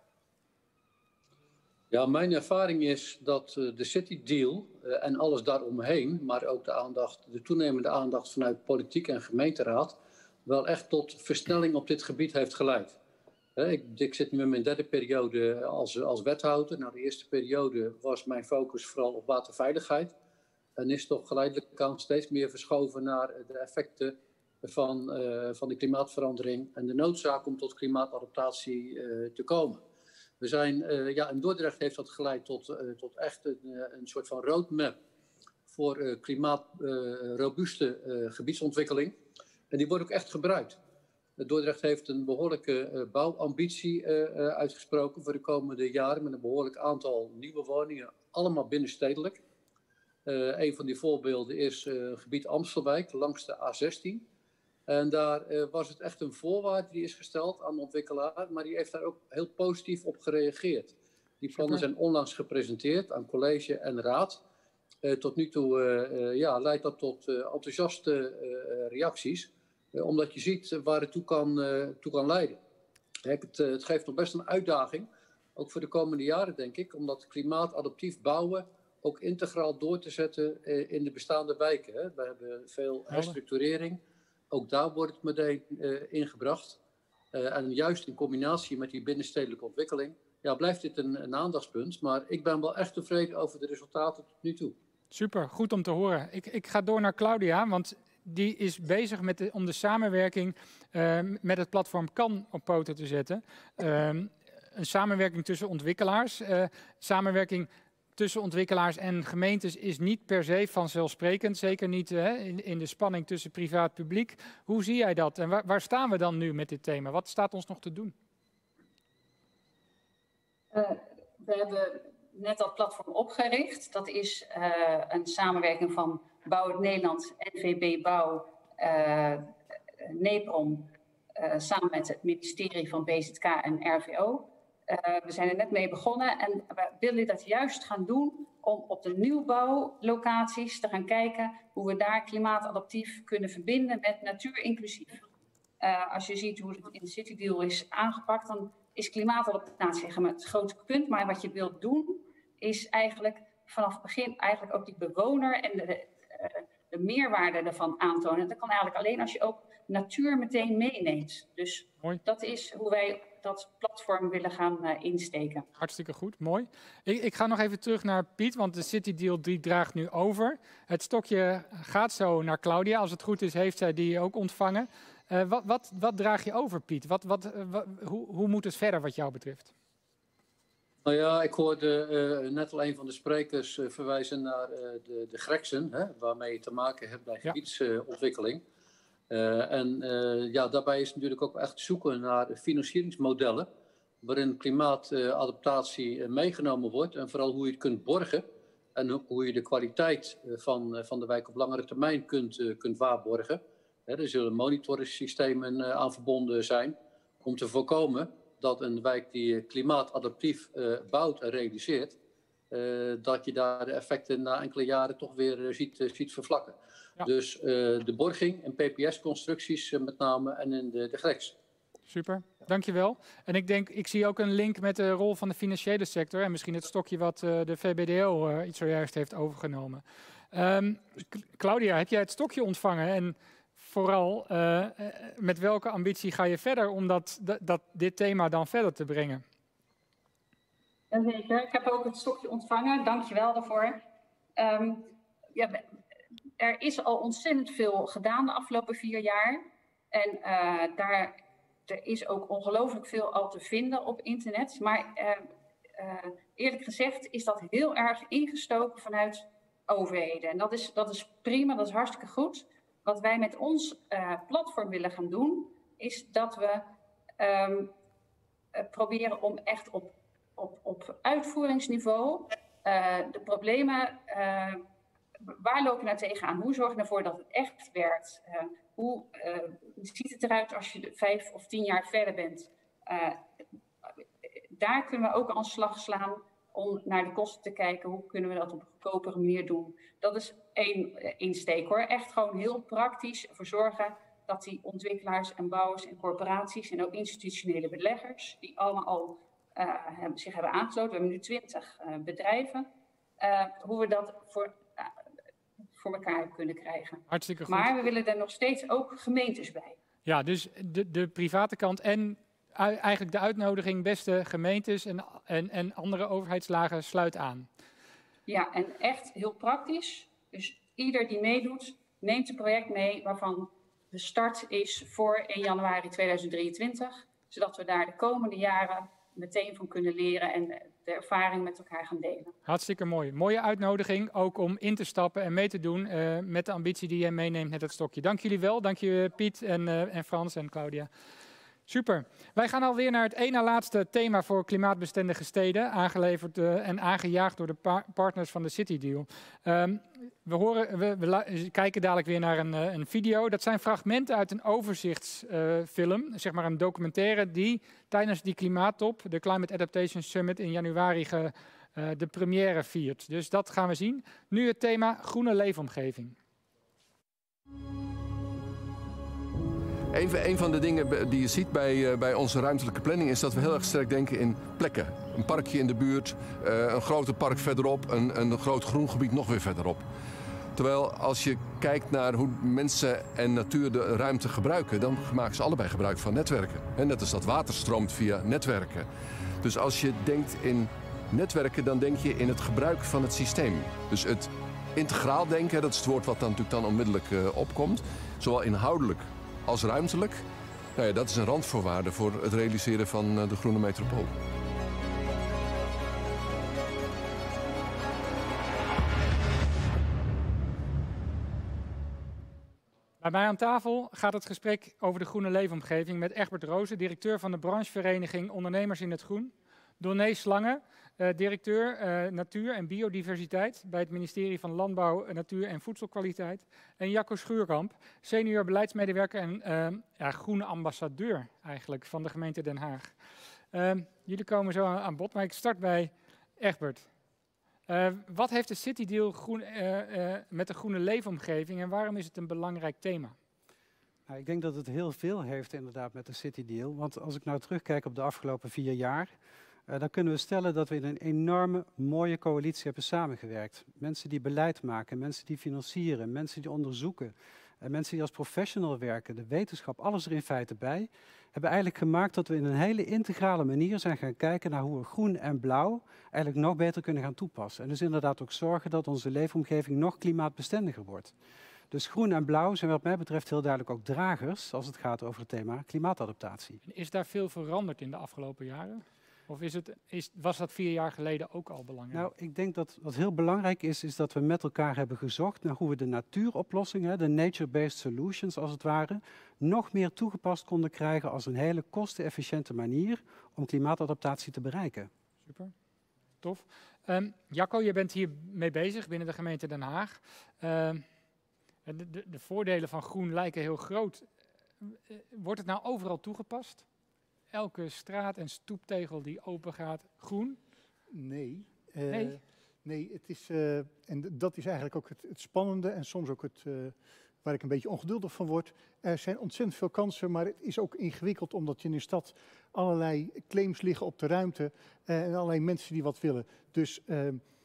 Ja, mijn ervaring is dat uh, de City Deal uh, en alles daaromheen, maar ook de aandacht, de toenemende aandacht vanuit politiek en gemeenteraad, wel echt tot versnelling op dit gebied heeft geleid. Uh, ik, ik zit nu in mijn derde periode als, als wethouder. Nou, de eerste periode was mijn focus vooral op waterveiligheid. En is toch geleidelijk aan steeds meer verschoven naar de effecten van, uh, van de klimaatverandering en de noodzaak om tot klimaatadaptatie uh, te komen. We zijn, uh, ja, in Dordrecht heeft dat geleid tot, uh, tot echt een, uh, een soort van roadmap voor uh, klimaatrobuuste uh, uh, gebiedsontwikkeling. En die wordt ook echt gebruikt. Uh, Dordrecht heeft een behoorlijke uh, bouwambitie uh, uh, uitgesproken voor de komende jaren met een behoorlijk aantal nieuwe woningen, allemaal binnenstedelijk. Uh, een van die voorbeelden is uh, gebied Amstelwijk langs de A zestien. En daar uh, was het echt een voorwaarde die is gesteld aan de ontwikkelaar, maar die heeft daar ook heel positief op gereageerd. Die plannen zijn onlangs gepresenteerd aan college en raad. Uh, tot nu toe uh, uh, ja, leidt dat tot uh, enthousiaste uh, reacties, uh, omdat je ziet waar het toe kan, uh, toe kan leiden. Kijk, het, uh, het geeft nog best een uitdaging ook voor de komende jaren denk ik, om dat klimaatadaptief bouwen ook integraal door te zetten uh, in de bestaande wijken. Hè. We hebben veel herstructurering, ook daar wordt het meteen uh, ingebracht. Uh, en juist in combinatie met die binnenstedelijke ontwikkeling, ja, blijft dit een, een aandachtspunt. Maar ik ben wel echt tevreden over de resultaten tot nu toe. Super, goed om te horen. Ik, ik ga door naar Claudia, want die is bezig met de, om de samenwerking uh, met het platform Kan op poten te zetten. Uh, een samenwerking tussen ontwikkelaars. Uh, samenwerking tussen ontwikkelaars en gemeentes is niet per se vanzelfsprekend. Zeker niet uh, in, in de spanning tussen privaat-publiek. Hoe zie jij dat en waar, waar staan we dan nu met dit thema? Wat staat ons nog te doen? Uh, we hebben net dat platform opgericht. Dat is uh, een samenwerking van Bouw het Nederland, N V B Bouw, uh, NEPROM, uh, samen met het ministerie van B Z K en R V O. Uh, we zijn er net mee begonnen en we willen dat juist gaan doen om op de nieuwbouwlocaties te gaan kijken hoe we daar klimaatadaptief kunnen verbinden met natuurinclusief. Uh, als je ziet hoe het in de City Deal is aangepakt, dan is klimaatadaptatie het grote punt. Maar wat je wilt doen, is eigenlijk vanaf het begin eigenlijk ook die bewoner en de, de, de meerwaarde ervan aantonen. Dat kan eigenlijk alleen als je ook natuur meteen meeneemt. Dus mooi. Dat is hoe wij dat platform willen gaan uh, insteken. Hartstikke goed, mooi. Ik, ik ga nog even terug naar Piet, want de City Deal die draagt nu over. Het stokje gaat zo naar Claudia. Als het goed is, heeft zij die ook ontvangen. Uh, wat, wat, wat draag je over, Piet? Wat, wat, uh, wat, hoe, hoe moet het verder wat jou betreft? Nou ja, ik hoorde uh, net al een van de sprekers uh, verwijzen naar uh, de, de Greksen, hè, waarmee je te maken hebt bij gebiedsontwikkeling. Uh, uh, en uh, ja, daarbij is natuurlijk ook echt zoeken naar financieringsmodellen waarin klimaatadaptatie uh, meegenomen wordt en vooral hoe je het kunt borgen en ook hoe je de kwaliteit uh, van, uh, van de wijk op langere termijn kunt, uh, kunt waarborgen. Hè, er zullen monitoringssystemen uh, aan verbonden zijn om te voorkomen dat een wijk die klimaatadaptief uh, bouwt en realiseert, uh, dat je daar de effecten na enkele jaren toch weer uh, ziet, uh, ziet vervlakken. Ja. Dus uh, de borging en P P S-constructies uh, met name en in de, de Greks. Super, dankjewel. En ik denk, ik zie ook een link met de rol van de financiële sector en misschien het stokje wat uh, de V B D O uh, iets zojuist heeft overgenomen. Um, Claudia, heb jij het stokje ontvangen en vooral, uh, met welke ambitie ga je verder om dat, dat, dat, dit thema dan verder te brengen? Jazeker, ik heb ook het stokje ontvangen. Dank je wel daarvoor. Um, ja, er is al ontzettend veel gedaan de afgelopen vier jaar. En uh, daar er is ook ongelooflijk veel al te vinden op internet. Maar uh, uh, eerlijk gezegd is dat heel erg ingestoken vanuit overheden. En dat is, dat is prima, dat is hartstikke goed. Wat wij met ons uh, platform willen gaan doen, is dat we um, uh, proberen om echt op, op, op uitvoeringsniveau uh, de problemen, uh, waar loop je nou tegenaan? Hoe zorg je ervoor dat het echt werkt? Uh, hoe uh, ziet het eruit als je vijf of tien jaar verder bent? Uh, daar kunnen we ook aan de slag slaan om naar de kosten te kijken. Hoe kunnen we dat op een goedkopere manier doen? Dat is één insteek hoor. Echt gewoon heel praktisch ervoor zorgen dat die ontwikkelaars en bouwers en corporaties en ook institutionele beleggers, die allemaal al uh, hebben, zich hebben aangesloten. We hebben nu twintig uh, bedrijven. Uh, hoe we dat voor, uh, voor elkaar kunnen krijgen. Hartstikke goed. Maar we willen er nog steeds ook gemeentes bij. Ja, dus de, de private kant en eigenlijk de uitnodiging, beste gemeentes en, en, en andere overheidslagen, sluit aan. Ja, en echt heel praktisch. Dus ieder die meedoet, neemt een project mee waarvan de start is voor één januari tweeduizend drieëntwintig. Zodat we daar de komende jaren meteen van kunnen leren en de ervaring met elkaar gaan delen. Hartstikke mooi. Mooie uitnodiging ook om in te stappen en mee te doen uh, met de ambitie die je meeneemt met het stokje. Dank jullie wel. Dank je Piet en, uh, en Frans en Claudia. Super. Wij gaan alweer naar het één na laatste thema voor klimaatbestendige steden, aangeleverd uh, en aangejaagd door de par partners van de City Deal. Um, we, horen, we, we kijken dadelijk weer naar een, uh, een video. Dat zijn fragmenten uit een overzichtsfilm, uh, zeg maar een documentaire die tijdens die klimaattop, de Climate Adaptation Summit in januari, ge, uh, de première viert. Dus dat gaan we zien. Nu het thema groene leefomgeving. Een, een van de dingen die je ziet bij, uh, bij onze ruimtelijke planning is dat we heel erg sterk denken in plekken. Een parkje in de buurt, uh, een groter park verderop, een, een groot groengebied nog weer verderop. Terwijl als je kijkt naar hoe mensen en natuur de ruimte gebruiken, dan maken ze allebei gebruik van netwerken. En net als dat water stroomt via netwerken. Dus als je denkt in netwerken, dan denk je in het gebruik van het systeem. Dus het integraal denken, dat is het woord wat dan natuurlijk dan onmiddellijk uh, opkomt. Zowel inhoudelijk als ruimtelijk. Nou ja, dat is een randvoorwaarde voor het realiseren van uh, de groene metropool. Bij mij aan tafel gaat het gesprek over de groene leefomgeving met Egbert Rozen, directeur van de branchevereniging Ondernemers in het Groen. Doné Slange, uh, directeur uh, Natuur en Biodiversiteit bij het ministerie van Landbouw, Natuur en Voedselkwaliteit. En Jacco Schuurkamp, senior beleidsmedewerker en uh, ja, groene ambassadeur eigenlijk van de gemeente Den Haag. Uh, jullie komen zo aan, aan bod, maar ik start bij Egbert. Uh, wat heeft de City Deal groen, uh, uh, met de groene leefomgeving en waarom is het een belangrijk thema? Nou, ik denk dat het heel veel heeft inderdaad met de City Deal. Want als ik nou terugkijk op de afgelopen vier jaar, uh, dan kunnen we stellen dat we in een enorme mooie coalitie hebben samengewerkt. Mensen die beleid maken, mensen die financieren, mensen die onderzoeken, uh, mensen die als professional werken, de wetenschap, alles er in feite bij, hebben eigenlijk gemaakt dat we in een hele integrale manier zijn gaan kijken naar hoe we groen en blauw eigenlijk nog beter kunnen gaan toepassen. En dus inderdaad ook zorgen dat onze leefomgeving nog klimaatbestendiger wordt. Dus groen en blauw zijn wat mij betreft heel duidelijk ook dragers als het gaat over het thema klimaatadaptatie. Is daar veel veranderd in de afgelopen jaren? Of is het, is, was dat vier jaar geleden ook al belangrijk? Nou, ik denk dat wat heel belangrijk is, is dat we met elkaar hebben gezocht naar hoe we de natuuroplossingen, de nature-based solutions als het ware, nog meer toegepast konden krijgen als een hele kostenefficiënte manier om klimaatadaptatie te bereiken. Super, tof. Um, Jacco, je bent hier mee bezig binnen de gemeente Den Haag. Um, de, de, de voordelen van groen lijken heel groot. Uh, wordt het nou overal toegepast? Elke straat en stoeptegel die open gaat, groen? Nee. Uh, nee? Nee, het is, uh, en dat is eigenlijk ook het, het spannende en soms ook het, uh, waar ik een beetje ongeduldig van word. Er zijn ontzettend veel kansen, maar het is ook ingewikkeld omdat je in de stad allerlei claims liggen op de ruimte uh, en allerlei mensen die wat willen. Dus uh,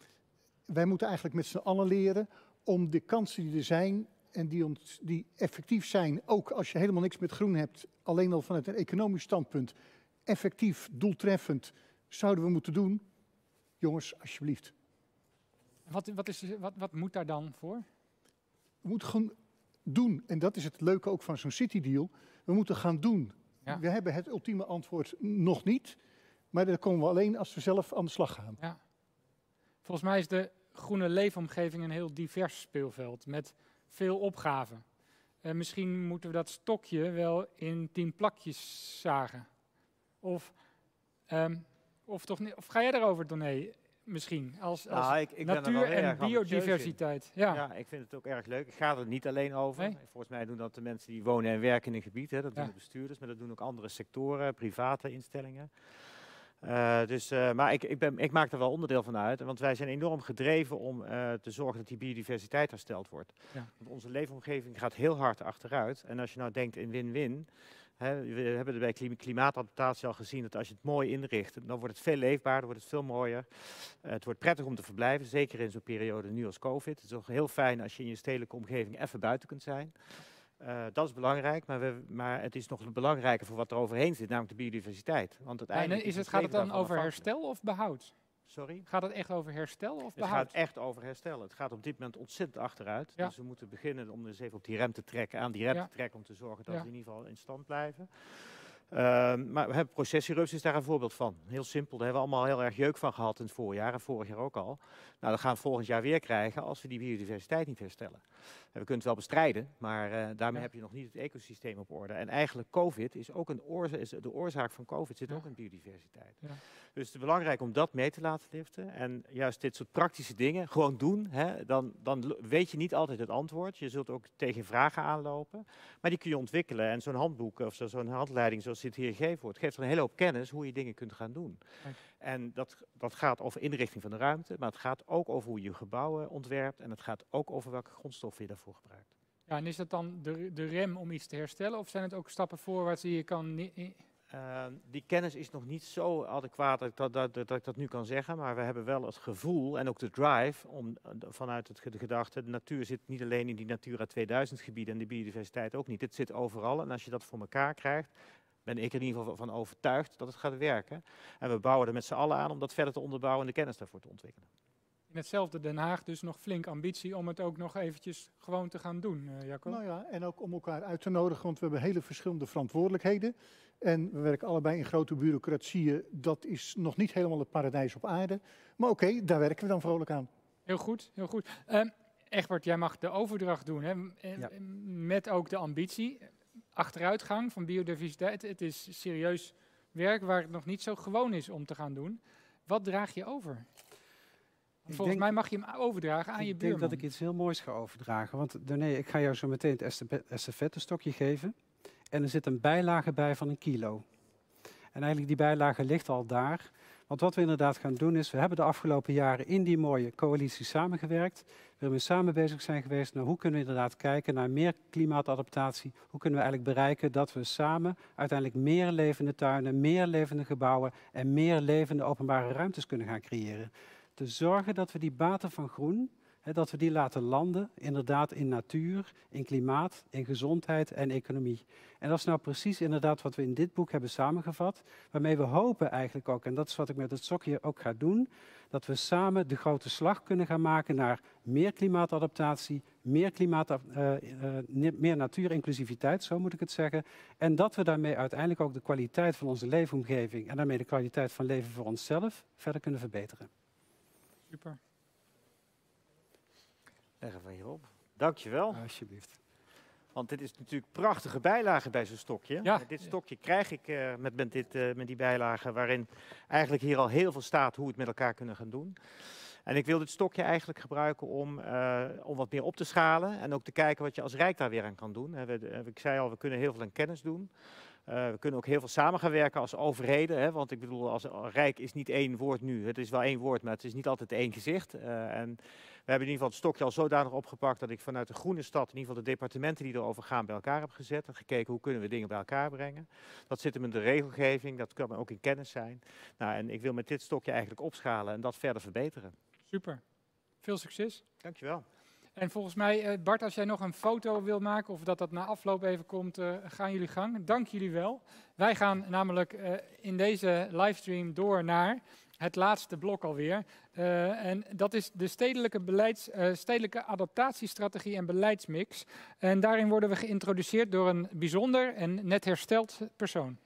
wij moeten eigenlijk met z'n allen leren om de kansen die er zijn en die, ons, die effectief zijn, ook als je helemaal niks met groen hebt, alleen al vanuit een economisch standpunt, effectief, doeltreffend, zouden we moeten doen. Jongens, alsjeblieft. Wat, wat, is, wat, wat moet daar dan voor? We moeten gewoon doen. En dat is het leuke ook van zo'n City Deal. We moeten gaan doen. Ja. We hebben het ultieme antwoord nog niet. Maar daar komen we alleen als we zelf aan de slag gaan. Ja. Volgens mij is de groene leefomgeving een heel divers speelveld met veel opgaven. Uh, misschien moeten we dat stokje wel in tien plakjes zagen. Of, um, of, toch niet, of ga jij daarover, Doné? Misschien, als, als nou, ik, ik natuur en biodiversiteit. Ja. ja, ik vind het ook erg leuk. Ik ga er niet alleen over. Nee? Volgens mij doen dat de mensen die wonen en werken in een gebied. Hè. Dat ja. doen de bestuurders, maar dat doen ook andere sectoren, private instellingen. Uh, dus, uh, maar ik, ik, ben, ik maak er wel onderdeel van uit, want wij zijn enorm gedreven om uh, te zorgen dat die biodiversiteit hersteld wordt. Ja. Want onze leefomgeving gaat heel hard achteruit. En als je nou denkt in win-win, hè, we hebben er bij klimaatadaptatie al gezien dat als je het mooi inricht, dan wordt het veel leefbaarder, wordt het veel mooier. Uh, het wordt prettig om te verblijven, zeker in zo'n periode nu als COVID. Het is ook heel fijn als je in je stedelijke omgeving even buiten kunt zijn. Uh, dat is belangrijk, maar, we, maar het is nog belangrijker voor wat er overheen zit, namelijk de biodiversiteit. Want uiteindelijk is het, gaat het dan over herstel of behoud? Sorry? Gaat het echt over herstel of behoud? Het gaat echt over herstellen. Het gaat op dit moment ontzettend achteruit. Ja. Dus we moeten beginnen om eens even op die rem te trekken, aan die rem ja. te trekken, om te zorgen dat ja. we in ieder geval in stand blijven. Uh, maar we hebben processierups is daar een voorbeeld van. Heel simpel, daar hebben we allemaal heel erg jeuk van gehad in het voorjaar en vorig jaar ook al. Nou, dat gaan we volgend jaar weer krijgen als we die biodiversiteit niet herstellen. En we kunnen het wel bestrijden, maar uh, daarmee ja. heb je nog niet het ecosysteem op orde. En eigenlijk COVID is ook een oorzaak, is de oorzaak van COVID zit ja. ook in biodiversiteit. Ja. Dus het is belangrijk om dat mee te laten liften. En juist dit soort praktische dingen gewoon doen. Hè, dan, dan weet je niet altijd het antwoord. Je zult ook tegen vragen aanlopen. Maar die kun je ontwikkelen. En zo'n handboek of zo, zo'n handleiding zoals dit hier gegeven wordt, geeft er een hele hoop kennis hoe je dingen kunt gaan doen. Kijk. En dat, dat gaat over inrichting van de ruimte. Maar het gaat ook over hoe je gebouwen ontwerpt. En het gaat ook over welke grondstoffen je daarvoor gebruikt. Ja, en is dat dan de, de rem om iets te herstellen? Of zijn het ook stappen voorwaarts die je kan... Uh, die kennis is nog niet zo adequaat dat, dat, dat, dat ik dat nu kan zeggen. Maar we hebben wel het gevoel en ook de drive om vanuit het, de gedachte... de natuur zit niet alleen in die Natura tweeduizend gebieden en de biodiversiteit ook niet. Het zit overal en als je dat voor elkaar krijgt... ben ik er in ieder geval van overtuigd dat het gaat werken. En we bouwen er met z'n allen aan om dat verder te onderbouwen en de kennis daarvoor te ontwikkelen. In hetzelfde Den Haag dus nog flink ambitie om het ook nog eventjes gewoon te gaan doen, uh, Jacco. Nou ja, en ook om elkaar uit te nodigen, want we hebben hele verschillende verantwoordelijkheden. En we werken allebei in grote bureaucratieën. Dat is nog niet helemaal het paradijs op aarde. Maar oké, okay, daar werken we dan vrolijk aan. Heel goed, heel goed. Uh, Egbert, jij mag de overdracht doen, hè? Ja. Met ook de ambitie. Achteruitgang van biodiversiteit. Het is serieus werk waar het nog niet zo gewoon is om te gaan doen. Wat draag je over? Volgens denk, mij mag je hem overdragen aan je buurman. Ik denk dat ik iets heel moois ga overdragen. Want nee, ik ga jou zo meteen het estafettestokje geven. En er zit een bijlage bij van een kilo. En eigenlijk die bijlage ligt al daar. Want wat we inderdaad gaan doen is, we hebben de afgelopen jaren in die mooie coalitie samengewerkt. Waarin we samen bezig zijn geweest naar hoe kunnen we inderdaad kijken naar meer klimaatadaptatie. Hoe kunnen we eigenlijk bereiken dat we samen uiteindelijk meer levende tuinen, meer levende gebouwen en meer levende openbare ruimtes kunnen gaan creëren. Te zorgen dat we die baten van groen, hè, dat we die laten landen, inderdaad in natuur, in klimaat, in gezondheid en economie. En dat is nou precies inderdaad wat we in dit boek hebben samengevat, waarmee we hopen eigenlijk ook, en dat is wat ik met het stokje ook ga doen, dat we samen de grote slag kunnen gaan maken naar meer klimaatadaptatie, meer, klimaat, uh, uh, meer natuurinclusiviteit, zo moet ik het zeggen. En dat we daarmee uiteindelijk ook de kwaliteit van onze leefomgeving en daarmee de kwaliteit van leven voor onszelf verder kunnen verbeteren. Super. Leggen we hierop. Dankjewel. Uh, alsjeblieft. Want dit is natuurlijk prachtige bijlage bij zo'n stokje. Ja. Dit stokje krijg ik uh, met, met, dit, uh, met die bijlage waarin eigenlijk hier al heel veel staat hoe we het met elkaar kunnen gaan doen. En ik wil dit stokje eigenlijk gebruiken om, uh, om wat meer op te schalen en ook te kijken wat je als Rijk daar weer aan kan doen. He, we, uh, ik zei al, we kunnen heel veel aan kennis doen. Uh, we kunnen ook heel veel samen gaan werken als overheden. Hè, want ik bedoel, als Rijk is niet één woord nu. Het is wel één woord, maar het is niet altijd één gezicht. Uh, en we hebben in ieder geval het stokje al zodanig opgepakt dat ik vanuit de groene stad, in ieder geval de departementen die erover gaan, bij elkaar heb gezet. En gekeken hoe kunnen we dingen bij elkaar brengen. Dat zit hem in de regelgeving, dat kan ook in kennis zijn. Nou, en ik wil met dit stokje eigenlijk opschalen en dat verder verbeteren. Super. Veel succes. Dankjewel. En volgens mij, Bart, als jij nog een foto wil maken of dat dat na afloop even komt, uh, gaan jullie gang. Dank jullie wel. Wij gaan namelijk uh, in deze livestream door naar het laatste blok alweer. Uh, en dat is de stedelijke, beleids, uh, stedelijke adaptatiestrategie en beleidsmix. En daarin worden we geïntroduceerd door een bijzonder en net hersteld persoon.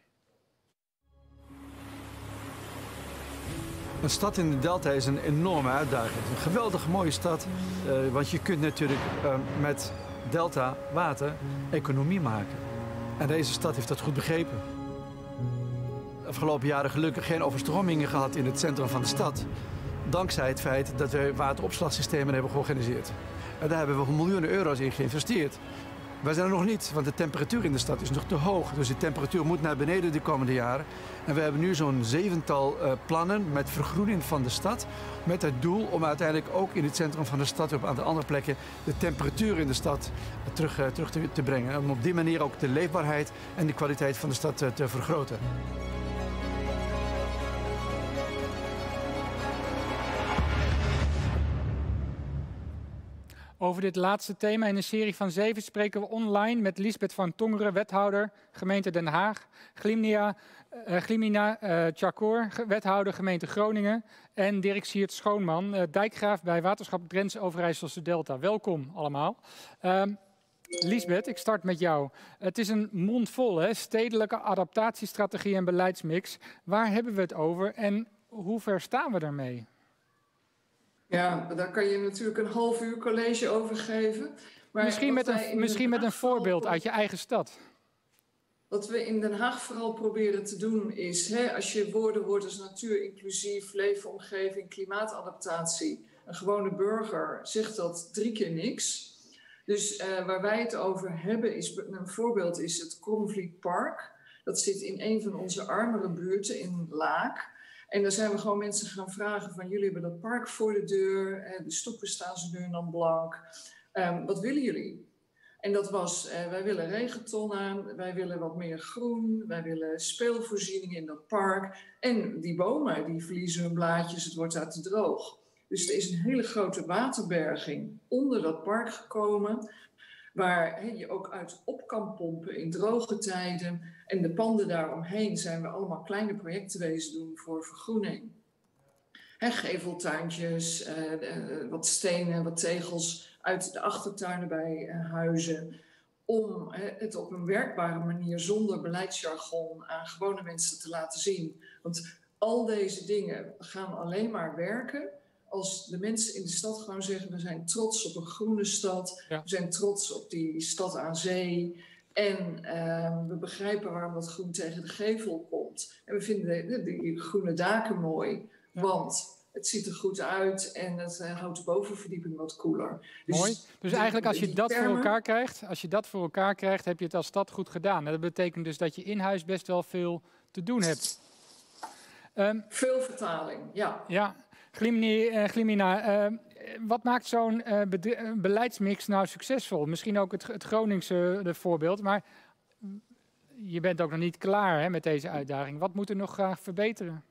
Een stad in de Delta is een enorme uitdaging. Een geweldig mooie stad, uh, want je kunt natuurlijk uh, met Delta water economie maken. En deze stad heeft dat goed begrepen. De afgelopen jaren gelukkig geen overstromingen gehad in het centrum van de stad. Dankzij het feit dat we wateropslagsystemen hebben georganiseerd. En daar hebben we miljoenen euro's in geïnvesteerd. Wij zijn er nog niet, want de temperatuur in de stad is nog te hoog. Dus de temperatuur moet naar beneden de komende jaren. En we hebben nu zo'n zevental uh, plannen met vergroening van de stad. Met het doel om uiteindelijk ook in het centrum van de stad, op aantal andere plekken, de temperatuur in de stad uh, terug, uh, terug te, te brengen. Om op die manier ook de leefbaarheid en de kwaliteit van de stad uh, te vergroten. Over dit laatste thema in een serie van zeven spreken we online met Liesbeth van Tongeren, wethouder, gemeente Den Haag, Glimnia, uh, Glimina uh, Tjakoor, wethouder, gemeente Groningen en Dirk Siert Schoonman, uh, dijkgraaf bij Waterschap Drentse Overijsselse Delta. Welkom allemaal. Uh, Liesbeth, ik start met jou. Het is een mond vol, hè? Stedelijke adaptatiestrategie en beleidsmix. Waar hebben we het over en hoe ver staan we daarmee? Ja, daar kan je natuurlijk een half uur college over geven. Maar misschien met een, misschien met een voorbeeld uit je eigen stad. Wat we in Den Haag vooral proberen te doen is, hè, als je woorden hoort als natuur, inclusief, leefomgeving, klimaatadaptatie, een gewone burger zegt dat drie keer niks. Dus uh, waar wij het over hebben, is, een voorbeeld is het Kromvliet Park. Dat zit in een van onze armere buurten in Laak. En daar zijn we gewoon mensen gaan vragen van, jullie hebben dat park voor de deur, de stoepen staan ze nu dan blank. Um, wat willen jullie? En dat was, eh, wij willen regentonnen, wij willen wat meer groen, wij willen speelvoorzieningen in dat park. En die bomen, die verliezen hun blaadjes, het wordt uit te droog. Dus er is een hele grote waterberging onder dat park gekomen, waar he, je ook uit op kan pompen in droge tijden. En de panden daaromheen zijn we allemaal kleine projecten wezen doen voor vergroening. He, geveltuintjes, uh, uh, wat stenen, wat tegels uit de achtertuinen bij uh, huizen. Om uh, het op een werkbare manier zonder beleidsjargon aan gewone mensen te laten zien. Want al deze dingen gaan alleen maar werken als de mensen in de stad gewoon zeggen, we zijn trots op een groene stad. Ja. We zijn trots op die stad aan zee. En uh, we begrijpen waarom dat groen tegen de gevel komt. En we vinden de, die groene daken mooi. Ja. Want het ziet er goed uit en het uh, houdt de bovenverdieping wat koeler. Dus mooi. Dus die, eigenlijk als je dat termen, voor elkaar krijgt, als je dat voor elkaar krijgt, heb je het als stad goed gedaan. En dat betekent dus dat je in huis best wel veel te doen hebt. Um, veel vertaling, ja. Ja. Glimina, uh, wat maakt zo'n uh, be beleidsmix nou succesvol? Misschien ook het, het Groningse uh, voorbeeld, maar je bent ook nog niet klaar hè, met deze uitdaging. Wat moet er nog graag verbeteren?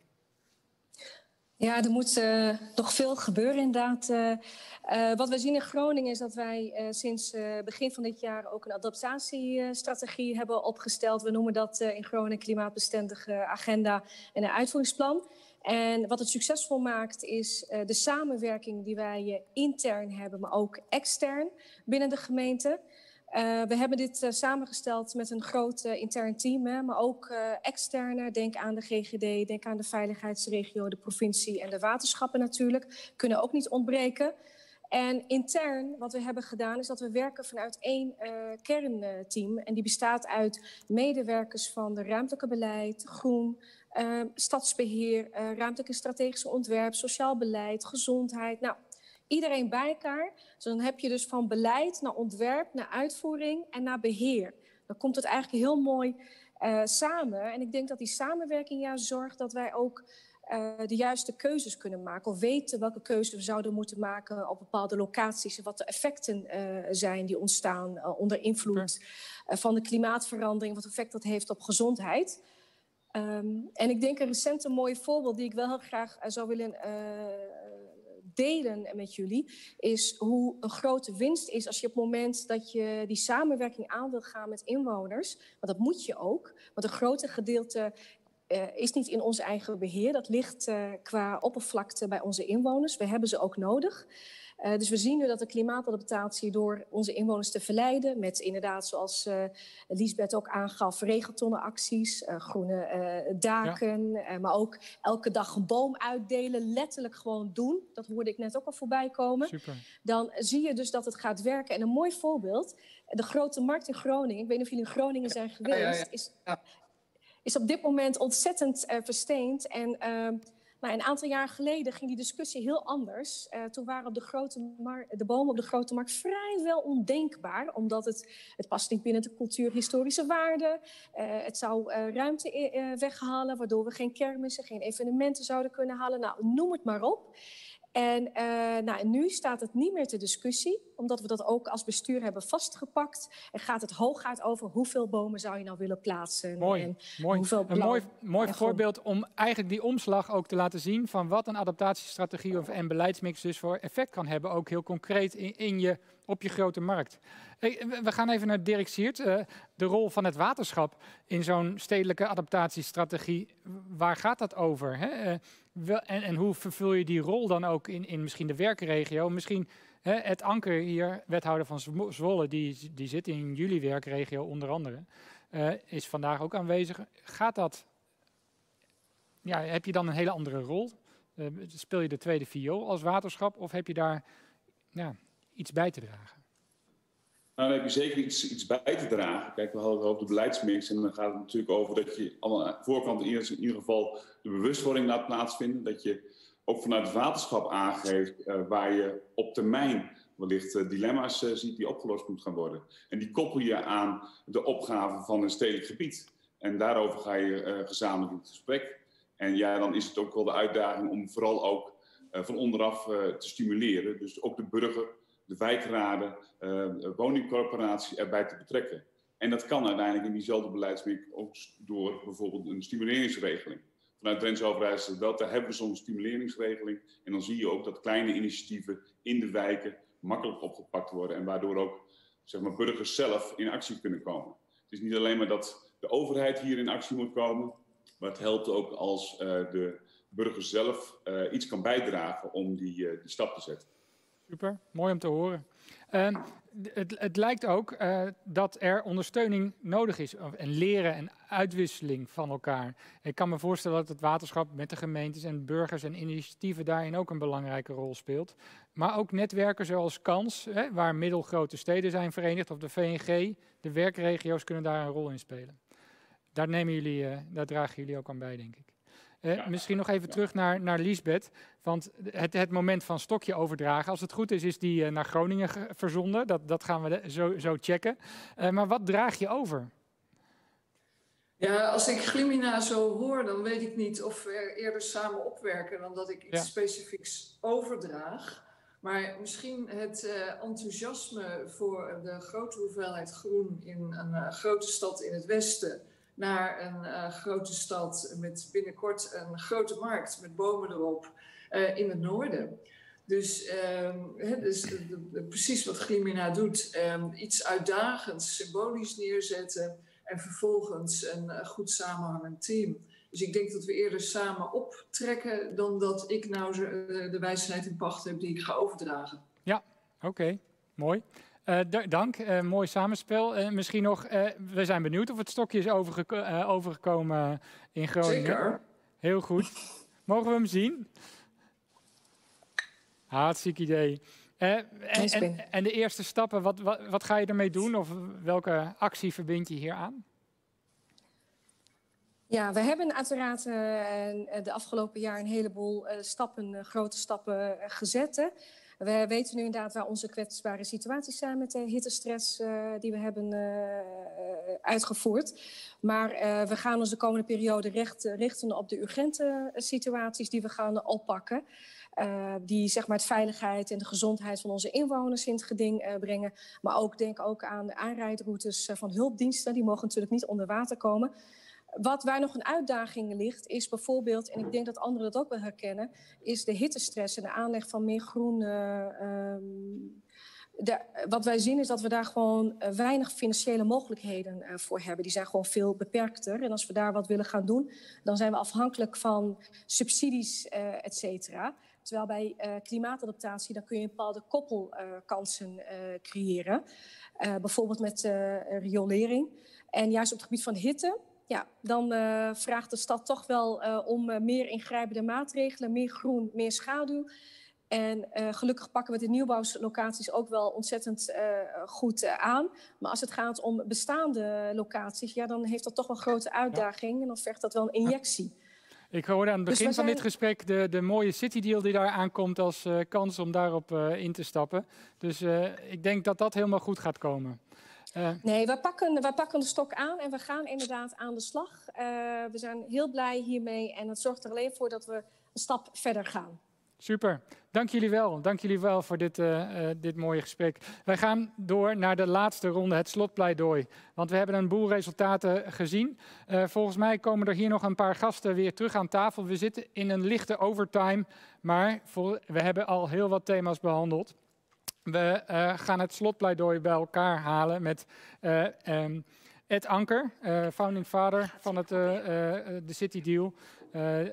Ja, er moet uh, nog veel gebeuren inderdaad. Uh, uh, wat we zien in Groningen is dat wij uh, sinds uh, begin van dit jaar ook een adaptatiestrategie uh, hebben opgesteld. We noemen dat uh, in Groningen klimaatbestendige agenda en een uitvoeringsplan. En wat het succesvol maakt is uh, de samenwerking die wij uh, intern hebben, maar ook extern binnen de gemeente. Uh, we hebben dit uh, samengesteld met een groot uh, intern team, hè, maar ook uh, externe. Denk aan de G G D, denk aan de veiligheidsregio, de provincie en de waterschappen natuurlijk. Kunnen ook niet ontbreken. En intern, wat we hebben gedaan, is dat we werken vanuit één uh, kernteam. En die bestaat uit medewerkers van de ruimtelijke beleid, groen, uh, stadsbeheer, uh, ruimtelijk en strategisch ontwerp, sociaal beleid, gezondheid. Nou, iedereen bij elkaar. Dus dan heb je dus van beleid naar ontwerp, naar uitvoering en naar beheer. Dan komt het eigenlijk heel mooi uh, samen. En ik denk dat die samenwerking juist zorgt dat wij ook uh, de juiste keuzes kunnen maken. Of weten welke keuzes we zouden moeten maken op bepaalde locaties. En wat de effecten uh, zijn die ontstaan uh, onder invloed uh, van de klimaatverandering. Wat effect dat heeft op gezondheid. Um, en ik denk een recente mooie voorbeeld die ik wel heel graag uh, zou willen uh, delen met jullie, is hoe een grote winst is als je op het moment dat je die samenwerking aan wil gaan met inwoners, want dat moet je ook, want een grote gedeelte uh, is niet in ons eigen beheer, dat ligt uh, qua oppervlakte bij onze inwoners, we hebben ze ook nodig. Uh, dus we zien nu dat de klimaatadaptatie door onze inwoners te verleiden met inderdaad, zoals uh, Liesbeth ook aangaf, regeltonnenacties, uh, groene uh, daken, ja. uh, maar ook elke dag een boom uitdelen, letterlijk gewoon doen. Dat hoorde ik net ook al voorbij komen. Super. Dan zie je dus dat het gaat werken. En een mooi voorbeeld, de Grote Markt in Groningen, ik weet niet of jullie in Groningen zijn geweest, ja, ja, ja. Is, is op dit moment ontzettend uh, versteend en uh, Nou, een aantal jaar geleden ging die discussie heel anders. Uh, toen waren op de, grote de bomen op de Grote Markt vrijwel ondenkbaar. Omdat het, het past niet binnen de cultuurhistorische waarden. Uh, het zou uh, ruimte uh, weghalen, waardoor we geen kermissen, geen evenementen zouden kunnen halen. Nou, noem het maar op. En uh, nou, nu staat het niet meer ter discussie, omdat we dat ook als bestuur hebben vastgepakt. En gaat het hooguit over hoeveel bomen zou je nou willen plaatsen. Mooi, en mooi. Hoeveel een mooi, mooi voorbeeld om eigenlijk die omslag ook te laten zien van wat een adaptatiestrategie of en beleidsmix dus voor effect kan hebben, ook heel concreet in, in je, op je grote markt. Hey, we gaan even naar Dirk Siert. Uh, de rol van het waterschap in zo'n stedelijke adaptatiestrategie, waar gaat dat over? Hè? Uh, wel, en, en hoe vervul je die rol dan ook in, in misschien de werkregio? Misschien hè, Ed Anker hier, wethouder van Zwolle, die, die zit in jullie werkregio onder andere, uh, is vandaag ook aanwezig. Gaat dat, ja, heb je dan een hele andere rol? Uh, speel je de tweede viool als waterschap of heb je daar ja, iets bij te dragen? Nou, dan heb je zeker iets, iets bij te dragen. Kijk, we hadden het over de beleidsmix en dan gaat het natuurlijk over dat je aan de voorkant in ieder, in ieder geval de bewustwording laat plaatsvinden. Dat je ook vanuit het waterschap aangeeft uh, waar je op termijn wellicht uh, dilemma's uh, ziet die opgelost moeten gaan worden. En die koppel je aan de opgave van een stedelijk gebied. En daarover ga je uh, gezamenlijk in het gesprek. En ja, dan is het ook wel de uitdaging om vooral ook uh, van onderaf uh, te stimuleren. Dus ook de burger de wijkraden, uh, woningcorporaties erbij te betrekken. En dat kan uiteindelijk in diezelfde beleidsmix ook door bijvoorbeeld een stimuleringsregeling. Vanuit Drentse Overijssel Delta hebben we zo'n stimuleringsregeling. En dan zie je ook dat kleine initiatieven in de wijken makkelijk opgepakt worden. En waardoor ook zeg maar, burgers zelf in actie kunnen komen. Het is niet alleen maar dat de overheid hier in actie moet komen. Maar het helpt ook als uh, de burger zelf uh, iets kan bijdragen om die, uh, die stap te zetten. Super, mooi om te horen. Uh, het, het lijkt ook uh, dat er ondersteuning nodig is en leren en uitwisseling van elkaar. Ik kan me voorstellen dat het waterschap met de gemeentes en burgers en initiatieven daarin ook een belangrijke rol speelt. Maar ook netwerken zoals Kans, hè, waar middelgrote steden zijn verenigd, of de V N G, de werkregio's kunnen daar een rol in spelen. Daar, nemen jullie, uh, daar dragen jullie ook aan bij, denk ik. Uh, ja. Misschien nog even ja. terug naar, naar Liesbeth, want het, het moment van stokje overdragen, als het goed is, is die uh, naar Groningen verzonden. Dat, dat gaan we zo, zo checken. Uh, maar wat draag je over? Ja, als ik Glimina zo hoor, dan weet ik niet of we eerder samen opwerken dan dat ik iets ja. specifieks overdraag. Maar misschien het uh, enthousiasme voor de grote hoeveelheid groen in een uh, grote stad in het westen, naar een uh, grote stad met binnenkort een grote markt met bomen erop uh, in het noorden. Dus, um, he, dus de, de, de, precies wat Glimina doet, um, iets uitdagends, symbolisch neerzetten en vervolgens een uh, goed samenhangend team. Dus ik denk dat we eerder samen optrekken dan dat ik nou uh, de wijsheid in pacht heb die ik ga overdragen. Ja, oké, okay. Mooi. Uh, dank, uh, mooi samenspel. Uh, misschien nog, uh, we zijn benieuwd of het stokje is overgeko uh, overgekomen in Groningen. Zeker. Heel goed. Mogen we hem zien? Hartstikke idee. Uh, en, en, en de eerste stappen, wat, wat, wat ga je ermee doen? Of welke actie verbind je hier aan? Ja, we hebben uiteraard uh, de afgelopen jaar een heleboel uh, stappen, uh, grote stappen uh, gezet. Hè. We weten nu inderdaad waar onze kwetsbare situaties zijn met de hittestress uh, die we hebben uh, uitgevoerd. Maar uh, we gaan ons de komende periode recht, richten op de urgente situaties die we gaan oppakken. Uh, die zeg maar het veiligheid en de gezondheid van onze inwoners in het geding uh, brengen. Maar ook denk ook aan de aanrijdroutes uh, van hulpdiensten. Die mogen natuurlijk niet onder water komen. Wat waar nog een uitdaging ligt, is bijvoorbeeld, en ik denk dat anderen dat ook wel herkennen, is de hittestress en de aanleg van meer groen. Uh, um, de, wat wij zien is dat we daar gewoon uh, weinig financiële mogelijkheden uh, voor hebben. Die zijn gewoon veel beperkter. En als we daar wat willen gaan doen, dan zijn we afhankelijk van subsidies, uh, et cetera. Terwijl bij uh, klimaatadaptatie, dan kun je bepaalde koppelkansen uh, creëren. Uh, bijvoorbeeld met uh, riolering. En juist op het gebied van hitte, ja, dan uh, vraagt de stad toch wel uh, om uh, meer ingrijpende maatregelen, meer groen, meer schaduw. En uh, gelukkig pakken we de nieuwbouwlocaties ook wel ontzettend uh, goed uh, aan. Maar als het gaat om bestaande locaties, ja, dan heeft dat toch wel een grote uitdaging. Ja. En dan vergt dat wel een injectie. Ik hoorde aan het begin dus van zijn... dit gesprek de, de mooie City Deal die daar aankomt als uh, kans om daarop uh, in te stappen. Dus uh, ik denk dat dat helemaal goed gaat komen. Uh... Nee, wij pakken, wij pakken de stok aan en we gaan inderdaad aan de slag. Uh, we zijn heel blij hiermee en het zorgt er alleen voor dat we een stap verder gaan. Super, dank jullie wel. Dank jullie wel voor dit, uh, uh, dit mooie gesprek. Wij gaan door naar de laatste ronde, het slotpleidooi. Want we hebben een boel resultaten gezien. Uh, volgens mij komen er hier nog een paar gasten weer terug aan tafel. We zitten in een lichte overtime, maar voor, we hebben al heel wat thema's behandeld. We uh, gaan het slotpleidooi bij elkaar halen met uh, um, Ed Anker, uh, founding father van het, uh, uh, de City Deal. Uh,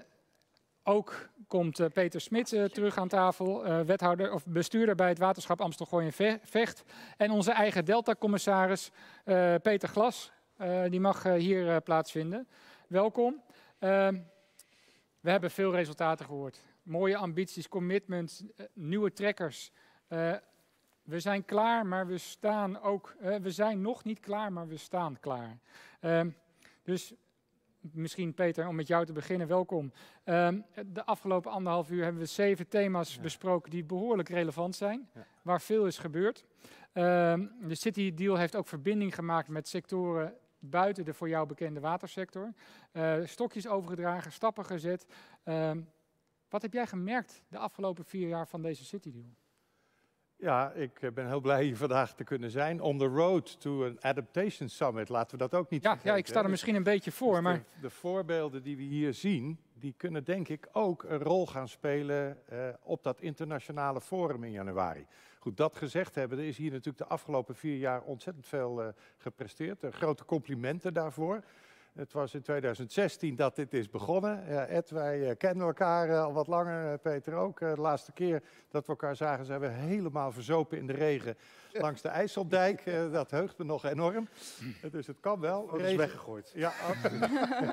ook komt uh, Peter Smits uh, terug aan tafel, uh, wethouder of bestuurder bij het waterschap Amstelgooi en Vecht. En onze eigen Delta-commissaris uh, Peter Glas, uh, die mag uh, hier uh, plaatsvinden. Welkom. Uh, we hebben veel resultaten gehoord. Mooie ambities, commitments, uh, nieuwe trekkers. Uh, we zijn klaar, maar we staan ook. Uh, we zijn nog niet klaar, maar we staan klaar. Uh, dus misschien Peter, om met jou te beginnen, welkom. Uh, de afgelopen anderhalf uur hebben we zeven thema's ja. besproken die behoorlijk relevant zijn, ja. waar veel is gebeurd. Uh, de City Deal heeft ook verbinding gemaakt met sectoren buiten de voor jou bekende watersector. Uh, stokjes overgedragen, stappen gezet. Uh, wat heb jij gemerkt de afgelopen vier jaar van deze City Deal? Ja, ik ben heel blij hier vandaag te kunnen zijn. On the road to an adaptation summit, laten we dat ook niet ja, vergeten. Ja, ik sta er misschien een beetje voor, dus maar... De, de voorbeelden die we hier zien, die kunnen denk ik ook een rol gaan spelen uh, op dat internationale forum in januari. Goed, dat gezegd hebben, er is hier natuurlijk de afgelopen vier jaar ontzettend veel uh, gepresteerd. Uh, grote complimenten daarvoor. Het was in tweeduizend zestien dat dit is begonnen. Ja, Ed, wij uh, kennen elkaar uh, al wat langer, uh, Peter ook. Uh, de laatste keer dat we elkaar zagen zijn we helemaal verzopen in de regen langs de IJsseldijk. Uh, dat heugt me nog enorm. Uh, dus het kan wel. Dat is weggegooid. Ja, absoluut.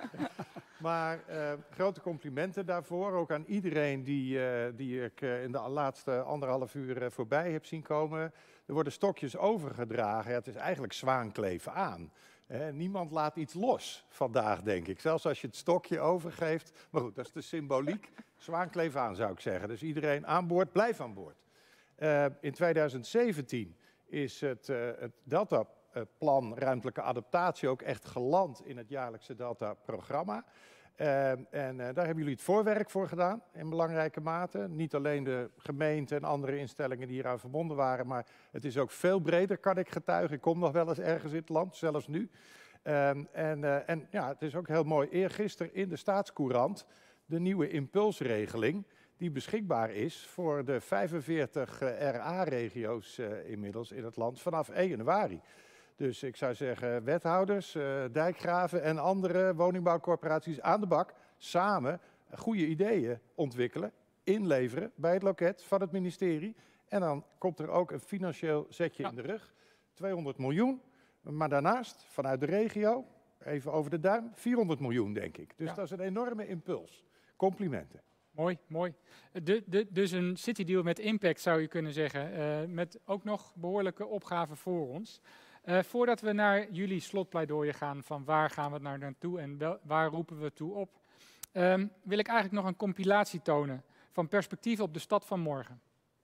Maar uh, grote complimenten daarvoor. Ook aan iedereen die, uh, die ik uh, in de laatste anderhalf uur uh, voorbij heb zien komen. Er worden stokjes overgedragen. Ja, het is eigenlijk zwaankleven aan. He, niemand laat iets los vandaag, denk ik. Zelfs als je het stokje overgeeft. Maar goed, dat is de symboliek. Zwaankleef aan, zou ik zeggen. Dus iedereen aan boord, blijf aan boord. Uh, in tweeduizend zeventien is het, uh, het Delta-plan ruimtelijke adaptatie ook echt geland in het jaarlijkse Delta-programma. Uh, en uh, daar hebben jullie het voorwerk voor gedaan, in belangrijke mate. Niet alleen de gemeente en andere instellingen die hieraan verbonden waren, maar het is ook veel breder, kan ik getuigen. Ik kom nog wel eens ergens in het land, zelfs nu. Uh, en, uh, en ja, het is ook heel mooi. Eergisteren in de Staatscourant de nieuwe impulsregeling, die beschikbaar is voor de vijfenveertig uh, R A-regio's uh, inmiddels in het land vanaf één januari. Dus ik zou zeggen, wethouders, uh, dijkgraven en andere woningbouwcorporaties aan de bak. Samen goede ideeën ontwikkelen, inleveren bij het loket van het ministerie. En dan komt er ook een financieel zetje ja. in de rug. tweehonderd miljoen, maar daarnaast vanuit de regio, even over de duim, vierhonderd miljoen denk ik. Dus ja. dat is een enorme impuls. Complimenten. Mooi, mooi. De, de, dus een citydeal met impact zou je kunnen zeggen, uh, met ook nog behoorlijke opgaven voor ons. Uh, voordat we naar jullie slotpleidooien gaan van waar gaan we naar naartoe en wel, waar roepen we toe op, um, wil ik eigenlijk nog een compilatie tonen van perspectieven op de stad van morgen.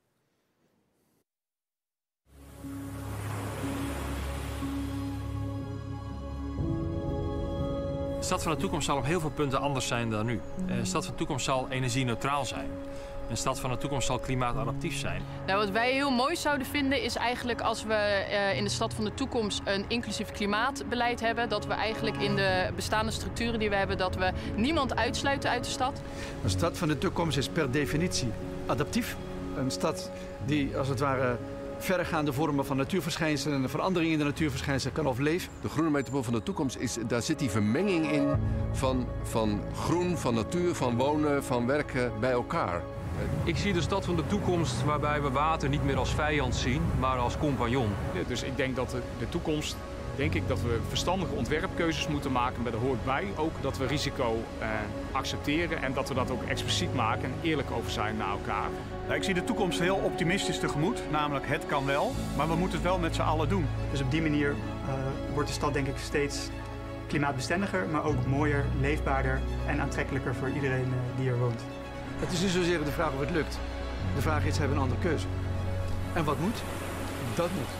De stad van de toekomst zal op heel veel punten anders zijn dan nu. De stad van de toekomst zal energie-neutraal zijn. Een stad van de toekomst zal klimaatadaptief zijn. Nou, wat wij heel mooi zouden vinden is eigenlijk als we uh, in de stad van de toekomst een inclusief klimaatbeleid hebben. Dat we eigenlijk in de bestaande structuren die we hebben, dat we niemand uitsluiten uit de stad. Een stad van de toekomst is per definitie adaptief. Een stad die als het ware verregaande vormen van natuurverschijnselen en veranderingen in de natuurverschijnselen kan overleven. De groene metropool van de toekomst, is, daar zit die vermenging in van, van groen, van natuur, van wonen, van werken bij elkaar. Ik zie de stad van de toekomst waarbij we water niet meer als vijand zien, maar als compagnon. Ja, dus ik denk dat de, de toekomst, denk ik dat we verstandige ontwerpkeuzes moeten maken. Maar daar hoort bij ook dat we risico eh, accepteren en dat we dat ook expliciet maken en eerlijk over zijn naar elkaar. Nou, ik zie de toekomst heel optimistisch tegemoet, namelijk het kan wel, maar we moeten het wel met z'n allen doen. Dus op die manier uh, wordt de stad denk ik steeds klimaatbestendiger, maar ook mooier, leefbaarder en aantrekkelijker voor iedereen uh, die er woont. Het is niet zozeer de vraag of het lukt. De vraag is, hebben we een andere keuze? En wat moet? Dat moet.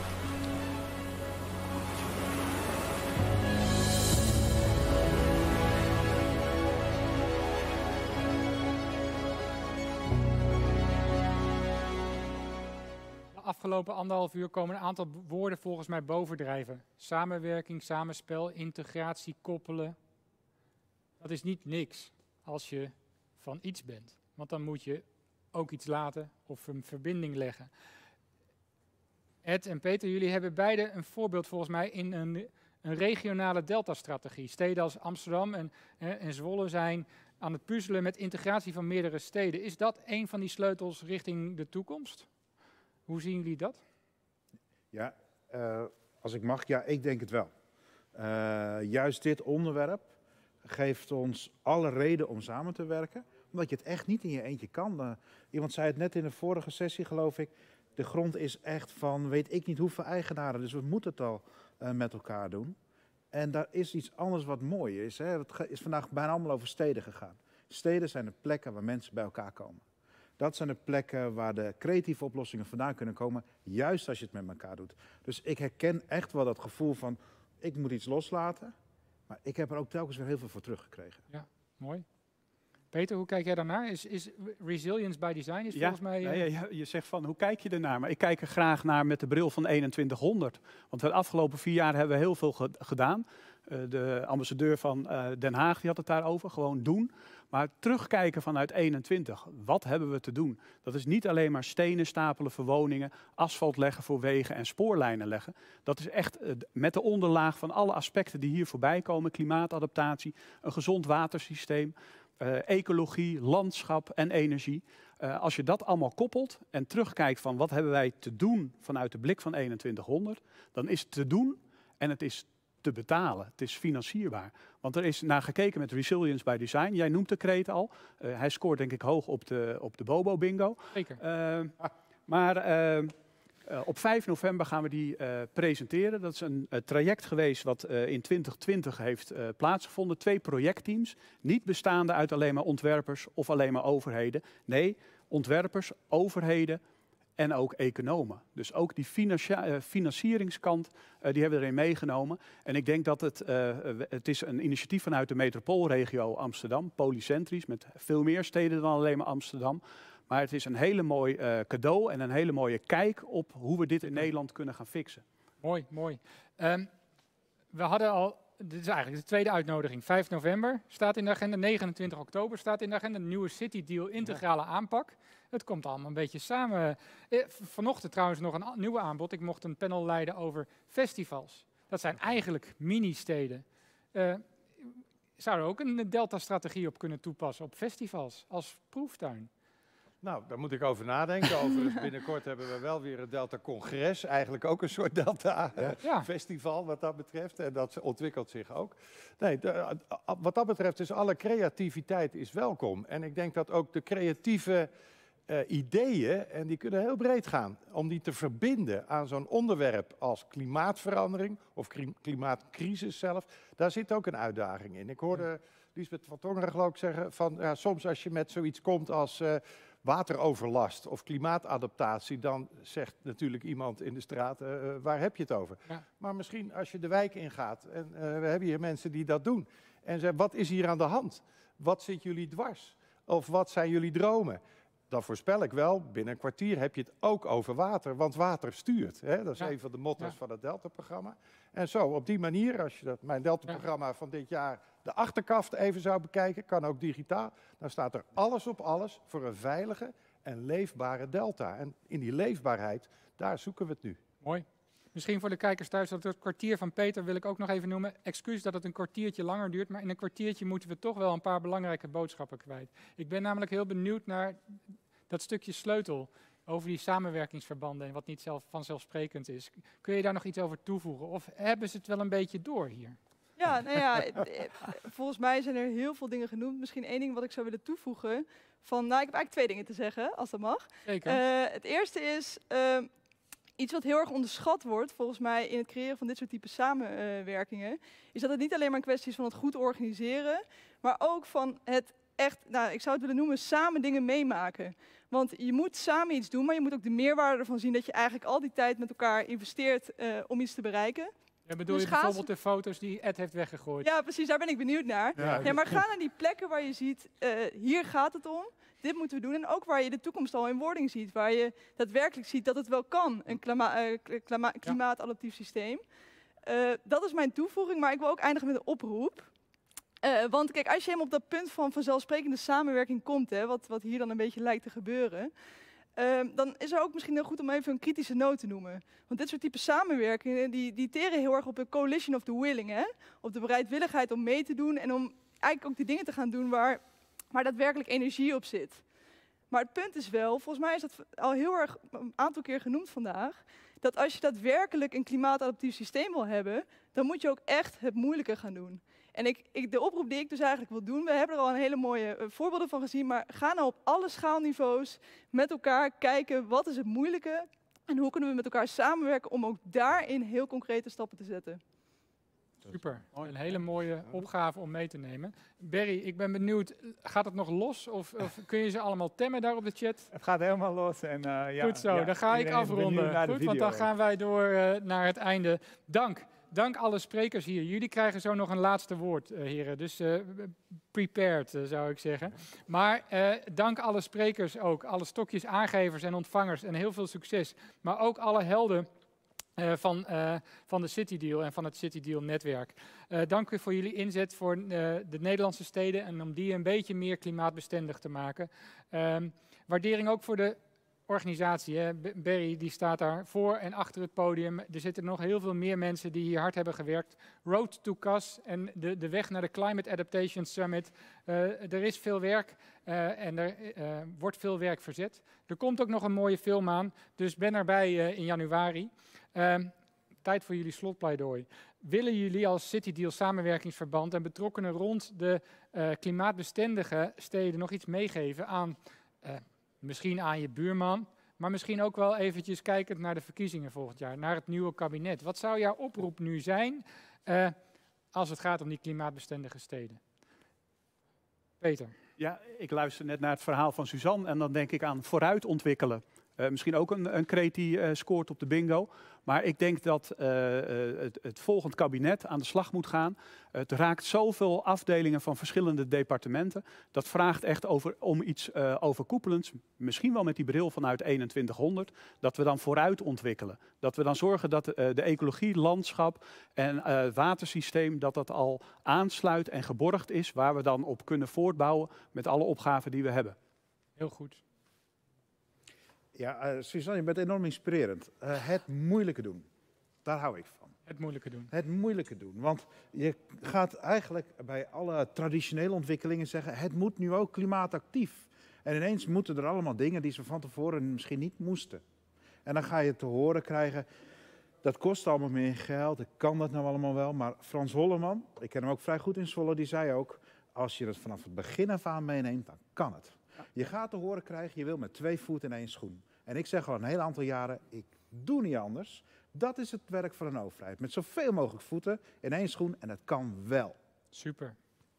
De afgelopen anderhalf uur komen een aantal woorden volgens mij bovendrijven. Samenwerking, samenspel, integratie, koppelen. Dat is niet niks als je van iets bent. Want dan moet je ook iets laten of een verbinding leggen. Ed en Peter, jullie hebben beide een voorbeeld volgens mij in een, een regionale delta-strategie. Steden als Amsterdam en, en Zwolle zijn aan het puzzelen met integratie van meerdere steden. Is dat een van die sleutels richting de toekomst? Hoe zien jullie dat? Ja, uh, als ik mag, ja, ik denk het wel. Uh, juist dit onderwerp geeft ons alle reden om samen te werken. Omdat je het echt niet in je eentje kan. Uh, iemand zei het net in de vorige sessie, geloof ik. De grond is echt van weet ik niet hoeveel eigenaren. Dus we moeten het al uh, met elkaar doen. En daar is iets anders wat mooi is. Hè. Het is vandaag bijna allemaal over steden gegaan. Steden zijn de plekken waar mensen bij elkaar komen. Dat zijn de plekken waar de creatieve oplossingen vandaan kunnen komen. Juist als je het met elkaar doet. Dus ik herken echt wel dat gevoel van ik moet iets loslaten. Maar ik heb er ook telkens weer heel veel voor teruggekregen. Ja, mooi. Peter, hoe kijk jij daarnaar? Is, is resilience by design is Ja, volgens mij... Uh... nee, je, je zegt van, hoe kijk je ernaar? Maar ik kijk er graag naar met de bril van eenentwintighonderd. Want de afgelopen vier jaar hebben we heel veel ge gedaan. Uh, de ambassadeur van uh, Den Haag die had het daarover, gewoon doen. Maar terugkijken vanuit eenentwintig, wat hebben we te doen? Dat is niet alleen maar stenen stapelen voor woningen, asfalt leggen voor wegen en spoorlijnen leggen. Dat is echt uh, met de onderlaag van alle aspecten die hier voorbij komen. Klimaatadaptatie, een gezond watersysteem, uh, ecologie, landschap en energie. Uh, als je dat allemaal koppelt en terugkijkt van wat hebben wij te doen vanuit de blik van eenentwintighonderd, dan is het te doen en het is te betalen. Het is financierbaar. Want er is naar gekeken met Resilience by Design. Jij noemt de kreet al. Uh, hij scoort denk ik hoog op de, op de Bobo Bingo. Zeker. Uh, maar uh, uh, op vijf november gaan we die uh, presenteren. Dat is een uh, traject geweest wat uh, in twintig twintig heeft uh, plaatsgevonden. Twee projectteams. Niet bestaande uit alleen maar ontwerpers of alleen maar overheden. Nee, ontwerpers, overheden en ook economen. Dus ook die financia- uh, financieringskant, uh, die hebben we erin meegenomen. En ik denk dat het, uh, het is een initiatief vanuit de metropoolregio Amsterdam, polycentrisch, met veel meer steden dan alleen maar Amsterdam. Maar het is een hele mooi uh, cadeau en een hele mooie kijk op hoe we dit in Nederland kunnen gaan fixen. Mooi, mooi. Um, we hadden al, dit is eigenlijk de tweede uitnodiging, vijf november staat in de agenda, negenentwintig oktober staat in de agenda, de nieuwe City Deal integrale aanpak. Het komt allemaal een beetje samen. Eh, vanochtend trouwens nog een nieuwe aanbod. Ik mocht een panel leiden over festivals. Dat zijn eigenlijk mini-steden. Uh, zou er ook een Delta-strategie op kunnen toepassen op festivals als proeftuin? Nou, daar moet ik over nadenken. Overigens, binnenkort hebben we wel weer een Delta-congres. Eigenlijk ook een soort Delta-festival wat dat betreft. En dat ontwikkelt zich ook. Nee, de, wat dat betreft is alle creativiteit is welkom. En ik denk dat ook de creatieve uh, ideeën, en die kunnen heel breed gaan, om die te verbinden aan zo'n onderwerp als klimaatverandering of klimaatcrisis zelf, daar zit ook een uitdaging in. Ik hoorde Liesbeth van Tongeren geloof ik zeggen van ja, soms als je met zoiets komt als uh, wateroverlast of klimaatadaptatie, dan zegt natuurlijk iemand in de straat, uh, waar heb je het over? Ja. Maar misschien als je de wijk ingaat, en uh, we hebben hier mensen die dat doen, en zeggen, wat is hier aan de hand? Wat zit jullie dwars? Of wat zijn jullie dromen? Dan voorspel ik wel, binnen een kwartier heb je het ook over water, want water stuurt. Hè? Dat is ja. een van de motto's ja. van het Delta-programma. En zo, op die manier, als je dat, mijn Delta-programma ja. van dit jaar de achterkaft even zou bekijken, kan ook digitaal, dan staat er alles op alles voor een veilige en leefbare Delta. En in die leefbaarheid, daar zoeken we het nu. Mooi. Misschien voor de kijkers thuis, dat het kwartier van Peter wil ik ook nog even noemen. Excuus dat het een kwartiertje langer duurt, maar in een kwartiertje moeten we toch wel een paar belangrijke boodschappen kwijt. Ik ben namelijk heel benieuwd naar dat stukje sleutel over die samenwerkingsverbanden en wat niet zelf vanzelfsprekend is. Kun je daar nog iets over toevoegen? Of hebben ze het wel een beetje door hier? Ja, nou ja, volgens mij zijn er heel veel dingen genoemd. Misschien één ding wat ik zou willen toevoegen. Van, nou, ik heb eigenlijk twee dingen te zeggen, als dat mag. Zeker. Uh, het eerste is uh, iets wat heel erg onderschat wordt, volgens mij, in het creëren van dit soort type samenwerkingen, is dat het niet alleen maar een kwestie is van het goed organiseren, maar ook van het echt, nou, ik zou het willen noemen, samen dingen meemaken. Want je moet samen iets doen, maar je moet ook de meerwaarde ervan zien dat je eigenlijk al die tijd met elkaar investeert uh, om iets te bereiken. Ja, bedoel dus je bijvoorbeeld de foto's die Ed heeft weggegooid? Ja, precies, daar ben ik benieuwd naar. Ja, ja, maar ga naar die plekken waar je ziet, uh, hier gaat het om, dit moeten we doen. En ook waar je de toekomst al in wording ziet, waar je daadwerkelijk ziet dat het wel kan, een klima uh, klima klimaatadaptief systeem. Uh, dat is mijn toevoeging, maar ik wil ook eindigen met een oproep. Uh, want kijk, als je helemaal op dat punt van vanzelfsprekende samenwerking komt, hè, wat, wat hier dan een beetje lijkt te gebeuren, uh, dan is er ook misschien heel goed om even een kritische noot te noemen. Want dit soort type samenwerkingen, die, die teren heel erg op de coalition of the willing, hè? Op de bereidwilligheid om mee te doen en om eigenlijk ook die dingen te gaan doen waar, waar daadwerkelijk energie op zit. Maar het punt is wel, volgens mij is dat al heel erg een aantal keer genoemd vandaag, dat als je daadwerkelijk een klimaatadaptief systeem wil hebben, dan moet je ook echt het moeilijke gaan doen. En ik, ik, de oproep die ik dus eigenlijk wil doen, we hebben er al een hele mooie uh, voorbeelden van gezien, maar ga nou op alle schaalniveaus met elkaar kijken wat is het moeilijke en hoe kunnen we met elkaar samenwerken om ook daarin heel concrete stappen te zetten. Super, een hele mooie opgave om mee te nemen. Berry, ik ben benieuwd, gaat het nog los of, of kun je ze allemaal temmen daar op de chat? Het gaat helemaal los. En, uh, ja, Goed zo, ja, dan ga ik afronden. Goed, want dan gaan wij door uh, naar het einde. Dank dank alle sprekers hier. Jullie krijgen zo nog een laatste woord, uh, heren. Dus uh, prepared, uh, zou ik zeggen. Maar uh, dank alle sprekers ook. Alle stokjes aangevers en ontvangers. En heel veel succes. Maar ook alle helden uh, van, uh, van de City Deal en van het City Deal netwerk. Uh, dank u voor jullie inzet voor uh, de Nederlandse steden. En om die een beetje meer klimaatbestendig te maken. Um, waardering ook voor de organisatie. Hè. Barry die staat daar voor en achter het podium. Er zitten nog heel veel meer mensen die hier hard hebben gewerkt. Road to C A S en de, de weg naar de Climate Adaptation Summit. Uh, er is veel werk uh, en er uh, wordt veel werk verzet. Er komt ook nog een mooie film aan, dus ben erbij uh, in januari. Uh, tijd voor jullie slotpleidooi. Willen jullie als City Deal samenwerkingsverband en betrokkenen rond de uh, klimaatbestendige steden nog iets meegeven aan... Uh, Misschien aan je buurman, maar misschien ook wel eventjes kijkend naar de verkiezingen volgend jaar, naar het nieuwe kabinet. Wat zou jouw oproep nu zijn uh, als het gaat om die klimaatbestendige steden? Peter. Ja, ik luister net naar het verhaal van Suzanne en dan denk ik aan vooruit ontwikkelen. Uh, misschien ook een, een kreet die uh, scoort op de bingo. Maar ik denk dat uh, uh, het, het volgend kabinet aan de slag moet gaan. Uh, het raakt zoveel afdelingen van verschillende departementen. Dat vraagt echt over, om iets uh, overkoepelends. Misschien wel met die bril vanuit eenentwintighonderd. Dat we dan vooruit ontwikkelen. Dat we dan zorgen dat uh, de ecologie, landschap en uh, watersysteem... dat dat al aansluit en geborgd is. Waar we dan op kunnen voortbouwen met alle opgaven die we hebben. Heel goed. Ja, uh, Suzanne, je bent enorm inspirerend. Uh, het moeilijke doen, daar hou ik van. Het moeilijke doen. Het moeilijke doen, want je gaat eigenlijk bij alle traditionele ontwikkelingen zeggen... het moet nu ook klimaatactief. En ineens moeten er allemaal dingen die ze van tevoren misschien niet moesten. En dan ga je te horen krijgen, dat kost allemaal meer geld, ik kan dat nou allemaal wel. Maar Frans Holleman, ik ken hem ook vrij goed in Zwolle, die zei ook... als je het vanaf het begin af aan meeneemt, dan kan het. Je gaat te horen krijgen, je wil met twee voeten in één schoen. En ik zeg al een heel aantal jaren, ik doe niet anders. Dat is het werk van een overheid. Met zoveel mogelijk voeten in één schoen en het kan wel. Super.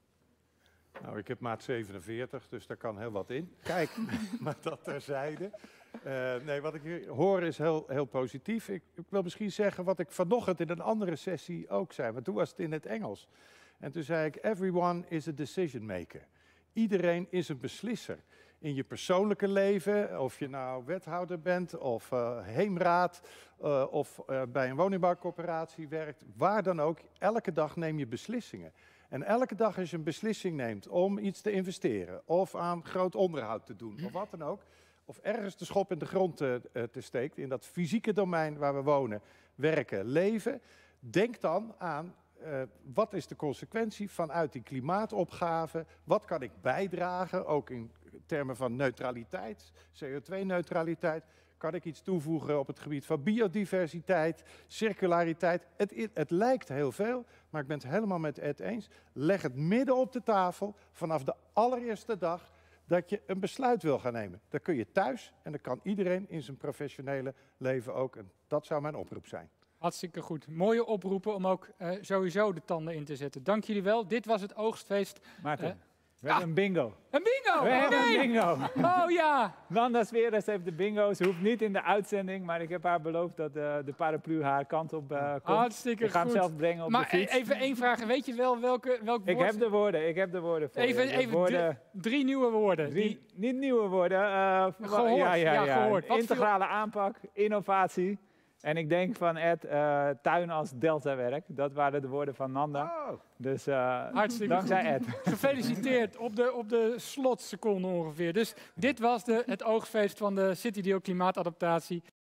Nou, ik heb maat zevenenveertig, dus daar kan heel wat in. Kijk, maar dat terzijde. Uh, nee, wat ik hier hoor is heel, heel positief. Ik, ik wil misschien zeggen wat ik vanochtend in een andere sessie ook zei. Want toen was het in het Engels. En toen zei ik, everyone is a decision maker. Iedereen is een beslisser. In je persoonlijke leven, of je nou wethouder bent, of uh, heemraad, uh, of uh, bij een woningbouwcorporatie werkt, waar dan ook, elke dag neem je beslissingen. En elke dag als je een beslissing neemt om iets te investeren, of aan groot onderhoud te doen, of wat dan ook, of ergens de schop in de grond te, uh, te steekt, in dat fysieke domein waar we wonen, werken, leven, denk dan aan... Uh, wat is de consequentie vanuit die klimaatopgave? Wat kan ik bijdragen, ook in termen van neutraliteit, C O twee neutraliteit? Kan ik iets toevoegen op het gebied van biodiversiteit, circulariteit? Het, het lijkt heel veel, maar ik ben het helemaal met Ed eens. Leg het midden op de tafel vanaf de allereerste dag dat je een besluit wil gaan nemen. Dat kun je thuis en dat kan iedereen in zijn professionele leven ook. En dat zou mijn oproep zijn. Hartstikke goed. Mooie oproepen om ook uh, sowieso de tanden in te zetten. Dank jullie wel. Dit was het oogstfeest. Maarten, uh, we hebben een bingo. Een bingo? We oh, hebben nee. een bingo. Oh ja. Wanda Sweres heeft de bingo. Ze hoeft niet in de uitzending, maar ik heb haar beloofd dat uh, de paraplu haar kant op uh, komt. Hartstikke ik ga goed. hem zelf brengen op maar de fiets. Maar even één vraag. Weet je wel welke, welk ik woord... heb de woorden, ik heb de woorden voor even, je. De even woorden... drie, drie nieuwe woorden. Drie, die... Niet nieuwe woorden. Uh, gehoord. Ja, ja, ja. ja gehoord. Integrale viel... aanpak, innovatie. En ik denk van Ed, uh, tuin als deltawerk. Dat waren de woorden van Nanda. Oh. Dus uh, hartstikke dankzij goed. Ed. Gefeliciteerd op de, op de slotseconde ongeveer. Dus dit was de, het oogstfeest van de City Deal klimaatadaptatie.